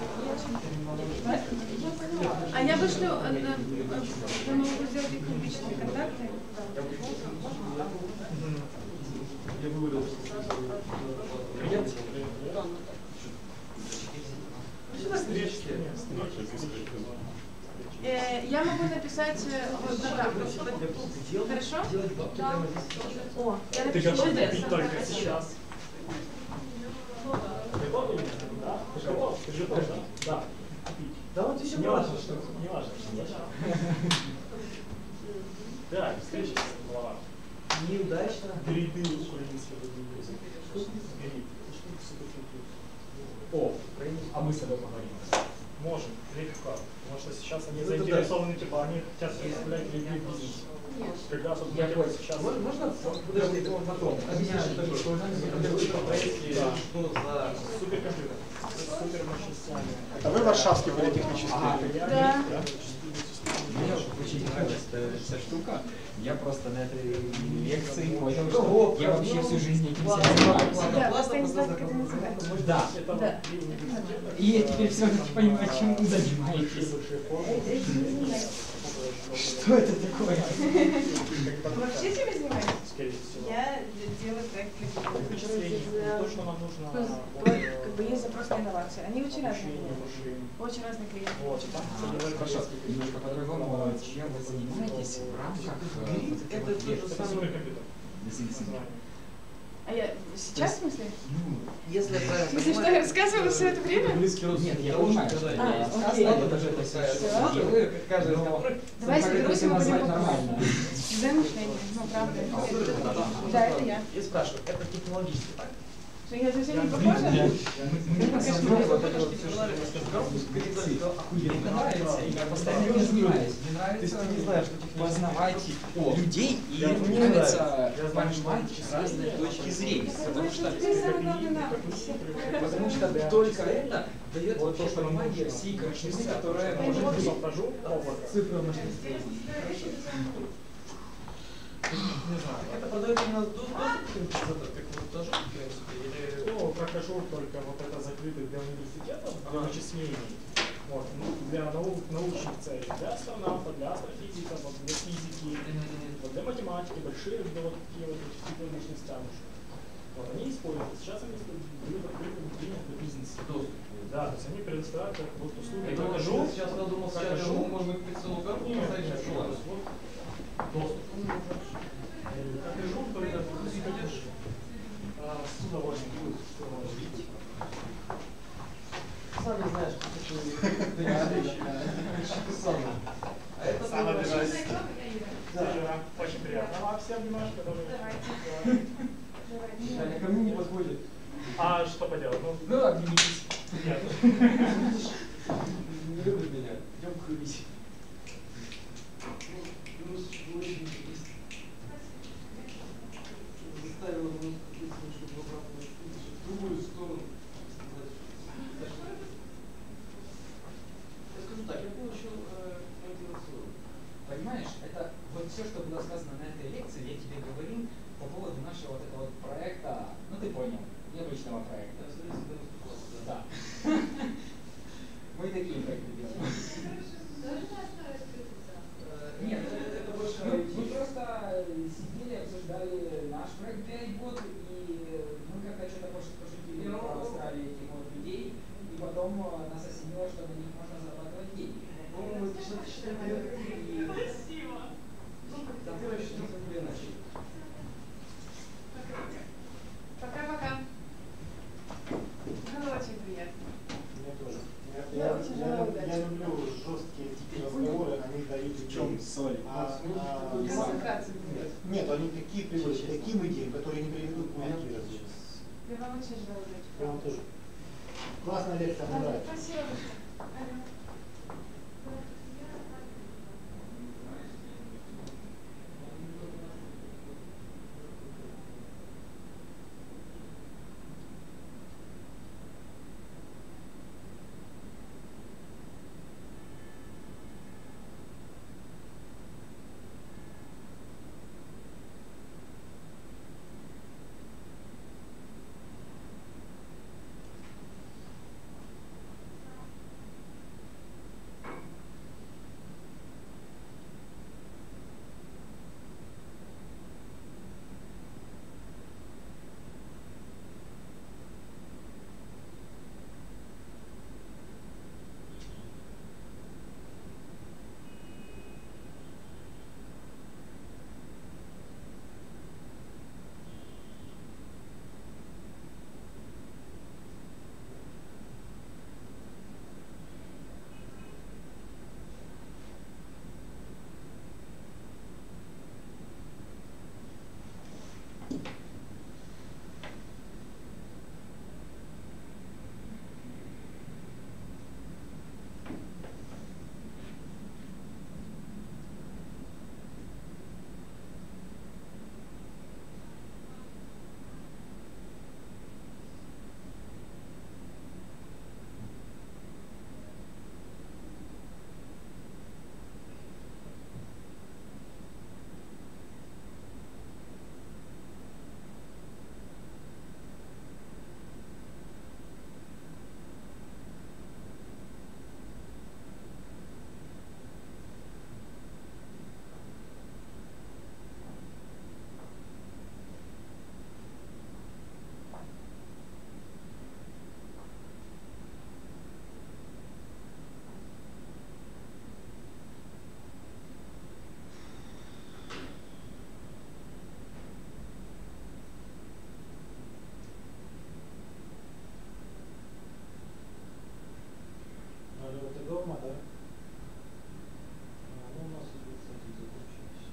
А я вышлю, э, э, я могу сделать их публичные контакты. Э, Я могу написать э, вот на камеру. Хорошо? Да. О, я Ты напишу. готов пить только сейчас? Ты готов или нет? Да? Ты готов? Ты же готов, да? Да. Да вот еще не важно, что не важно, что да, встреча была неудачно. Гриды украинские выглядели. Грид. О, а мы с тобой поговорим. Можем, легко. Потому что сейчас они заинтересованы, типа, они хотят представлять гриды в бизнесе. Когда, собственно, я понял, сейчас... Можно? Подожди, потом. Объясняю, что за суперкомпьютер. Супермощностями. Это вы варшавский политехнический? Да. Мне очень нравилась эта вся штука. Я просто на этой лекции понял, что я вообще всю жизнь этим занимаюсь. Да, Станислав, как это называется? Да. Да. И я теперь все-таки понимаю, чем вы занимаетесь. Что это такое? Вы вообще чем занимаетесь? Я делаю проект То, что нам нужно... Как бы есть запрос на инновации. Они очень разные. Очень разные клиенты. Хорошо. Немножко по-другому, чем вы занимаетесь в рамках... Это тот же самый компьютер. А я сейчас, в смысле? Ну, если В смысле, что я рассказывала все это время? Нет, я понимаю, что я рассказывала, даже это все делаю. Каждый из Но которых... Давай соберусь, и мы назвать будем нормально. Замышление, ну правда. Да, это я. Я спрашиваю, это технологически так? Что я совсем не похожа? Мне посмотрели вот это вот охуенно нравится, и я постоянно этим занимаюсь. Мне нравится познавать людей, и мне нравится понимать разные точки зрения. Потому что, потому что только это дает вообще понимание всей картины, которая может быть цифра мощностей. Не знаю. Это продает именно доступ к инфраструктуре, как вы тоже или... Ну, прохожу только вот это закрытый для университетов, для вычислений. Вот, ну, для нау научных целей, для астронавтов, для астрофизиков, вот, для физики, вот, для математики, большие, для вот такие вот супер мощности. Вот, они используют. Сейчас они дают открытым Да, то есть они предоставляют как вот услуги. Я как думал, жу, сейчас я думал, как сейчас жу. жу, можно быть прицелу карту Нет, поставить, нет, что нет, надо. вот доступ. Как и жу, только ты сидишь а, с удовольствием будет с удовольствием. Сам не знаешь, что ты сам. А это сам обижайся. Да. Очень приятно. А все обнимашки, которые... Они ко мне не подходят. А что поделать? Ну, ну обнимитесь. Нет. Не любят меня. Идем курить. Ну, очень интересно. Заставила мою чтобы обратно в другую сторону. Я скажу так, я получил э, мотивацию. Понимаешь, это вот все, что было сказано на этой лекции, я тебе говорил по поводу нашего вот этого вот проекта, ну ты понял, необычного проекта. Да. Мы такие проекты делаем. Нет, это больше... Мы просто сидели, обсуждали наш проект Пять-год, и мы как-то что-то пошутили про Австралию этих вот людей, и потом нас осенило, что на них можно зарабатывать деньги. По-моему, это что-то четыре лет и... Спасибо. Да, ты вообще что-то иначе. Пока-пока. Было очень приятно. Мне тоже. Я, Я я, очень я, желаю я, удачи. люблю жесткие такие разговоры, они дают В чем соль? А, а, Концентрацию. нет, нет, они такие приводят к таким идеям, которые не приведут к мягкие разговоры. Я вам очень желаю удачи. Я вам тоже. Классная лекция, мне нравится. Спасибо большое. Ты дома, да? А, ну, у нас уже, кстати, закончилось.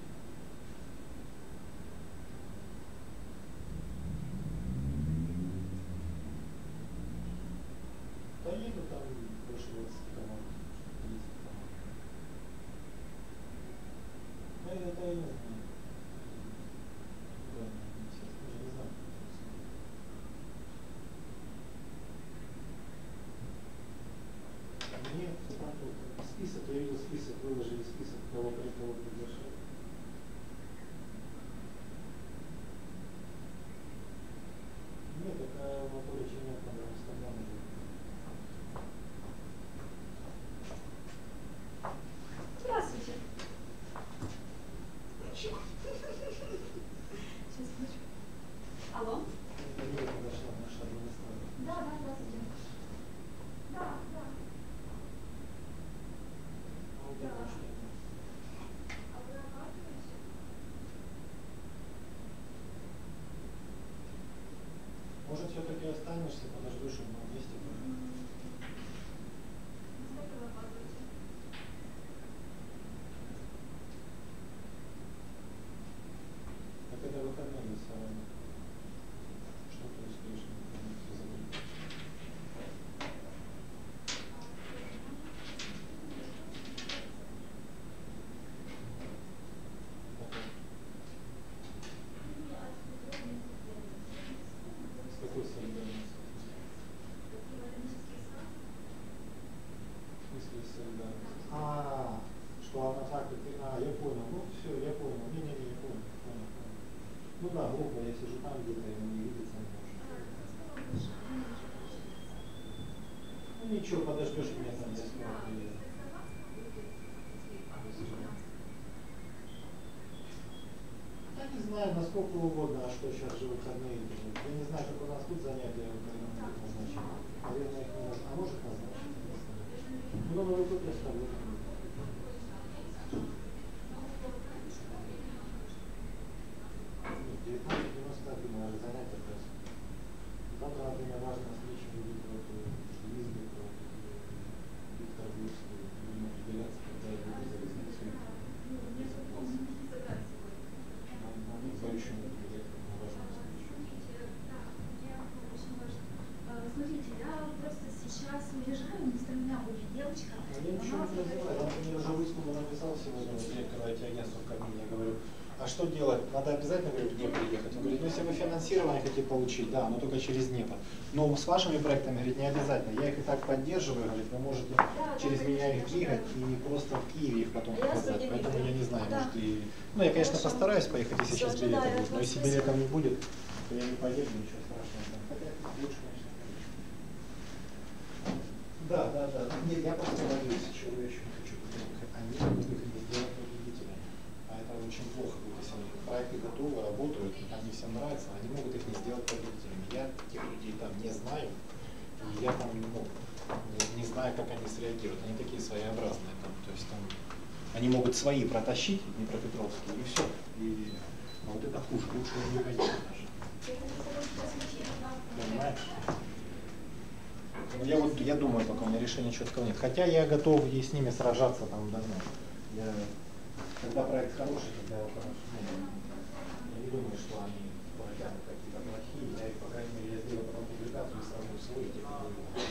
Да еду там больше двадцати команд, тридцать команд. Ну, это я не знаю. Куда они сейчас, даже не знаю. Мне список, я видел список, выложили список, кого кого приглашать. Нет, такая Анатолий Черняк, надо в Амстердам уже. Здравствуйте. Сейчас, минуточку. Алло? Это Юля подошла, наша администратор. Да, да, здравствуйте. Да, останешься, подожду, чтобы мы вместе были. Так это выходной рисование. Что ты успеешь забыть? С какой солидарностью? В смысле солидарность? А, что она так, а, я понял, ну все, я понял, не-не-не, я понял, понял, понял. Ну да, глупо, я сижу там где-то, ему не видится, не может. Ну ничего, подождешь меня там, я скоро приеду. Да не знаю, насколько угодно, а что сейчас же выходные. Я не знаю, как у нас тут занятия выходные будут назначены. Наверное, их не назначены. А может назначить? Ну, на Новый год я ставлю. девятнадцать девяносто один, наверное, занятия просто. Завтра, например, важная встреча будет против Лизбы, против Виктора Гурского. Будем определяться, когда я буду залезницу. Смотрите, я просто сейчас уезжаю, вместо меня будет девочка. Я ничего не называю. Он мне уже выскому написал сегодня, директор ай ти-агентства в Кабмине. Я говорю, а что делать? Надо обязательно, говорю, в Днепр ехать. Он говорит, ну если вы финансирование хотите получить, да, но только через Днепр. Но с вашими проектами, говорит, не обязательно. Я их и так поддерживаю, говорит, вы можете да, через да, меня их двигать и просто в Киеве их потом показать. Поэтому я не знаю, да. Может и... Ну я, конечно, Хорошо. Постараюсь поехать, если сейчас билеты будут. Но если билетов не будет, то я не поеду, ничего страшного. Хотя лучше, конечно. Да, да, да. Нет, я просто боюсь, чего я еще не хочу. Они могут их не сделать победителями. А это очень плохо будет, если они проекты готовы, работают, они всем нравятся, они могут их не сделать победителями. Я тех людей там не знаю, и я там ну, не, не знаю, как они среагируют. Они такие своеобразные. Там, то есть там они могут свои протащить, Днепропетровские, и все. И, а вот это хуже, лучше не пойдет даже. Понимаешь? Я вот я думаю, пока у меня решения четкого нет. Хотя я готов и с ними сражаться там давно. Я, когда проект хороший, тогда я хороший. Я не думаю, что они протянут какие-то плохие. Я их, по крайней мере, я сделаю потом публикацию и сравню свой и тех,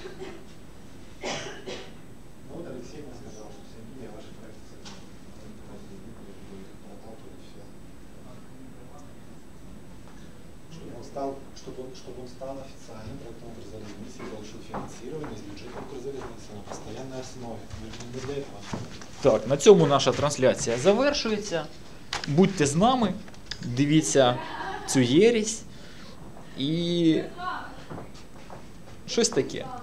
ну вот Алексей мне сказал, что Сергей, я ваши проекты с этим проталкивать все. Чтобы он стал, чтобы он, чтобы он стал официальным проектом Укрзалезницы и получил финансирование из бюджета Укрзалезницы на постоянной основе. Мы же не для этого. Так, на цьому наша трансляція завершується. Будьте з нами, дивіться цю єресь і щось таке.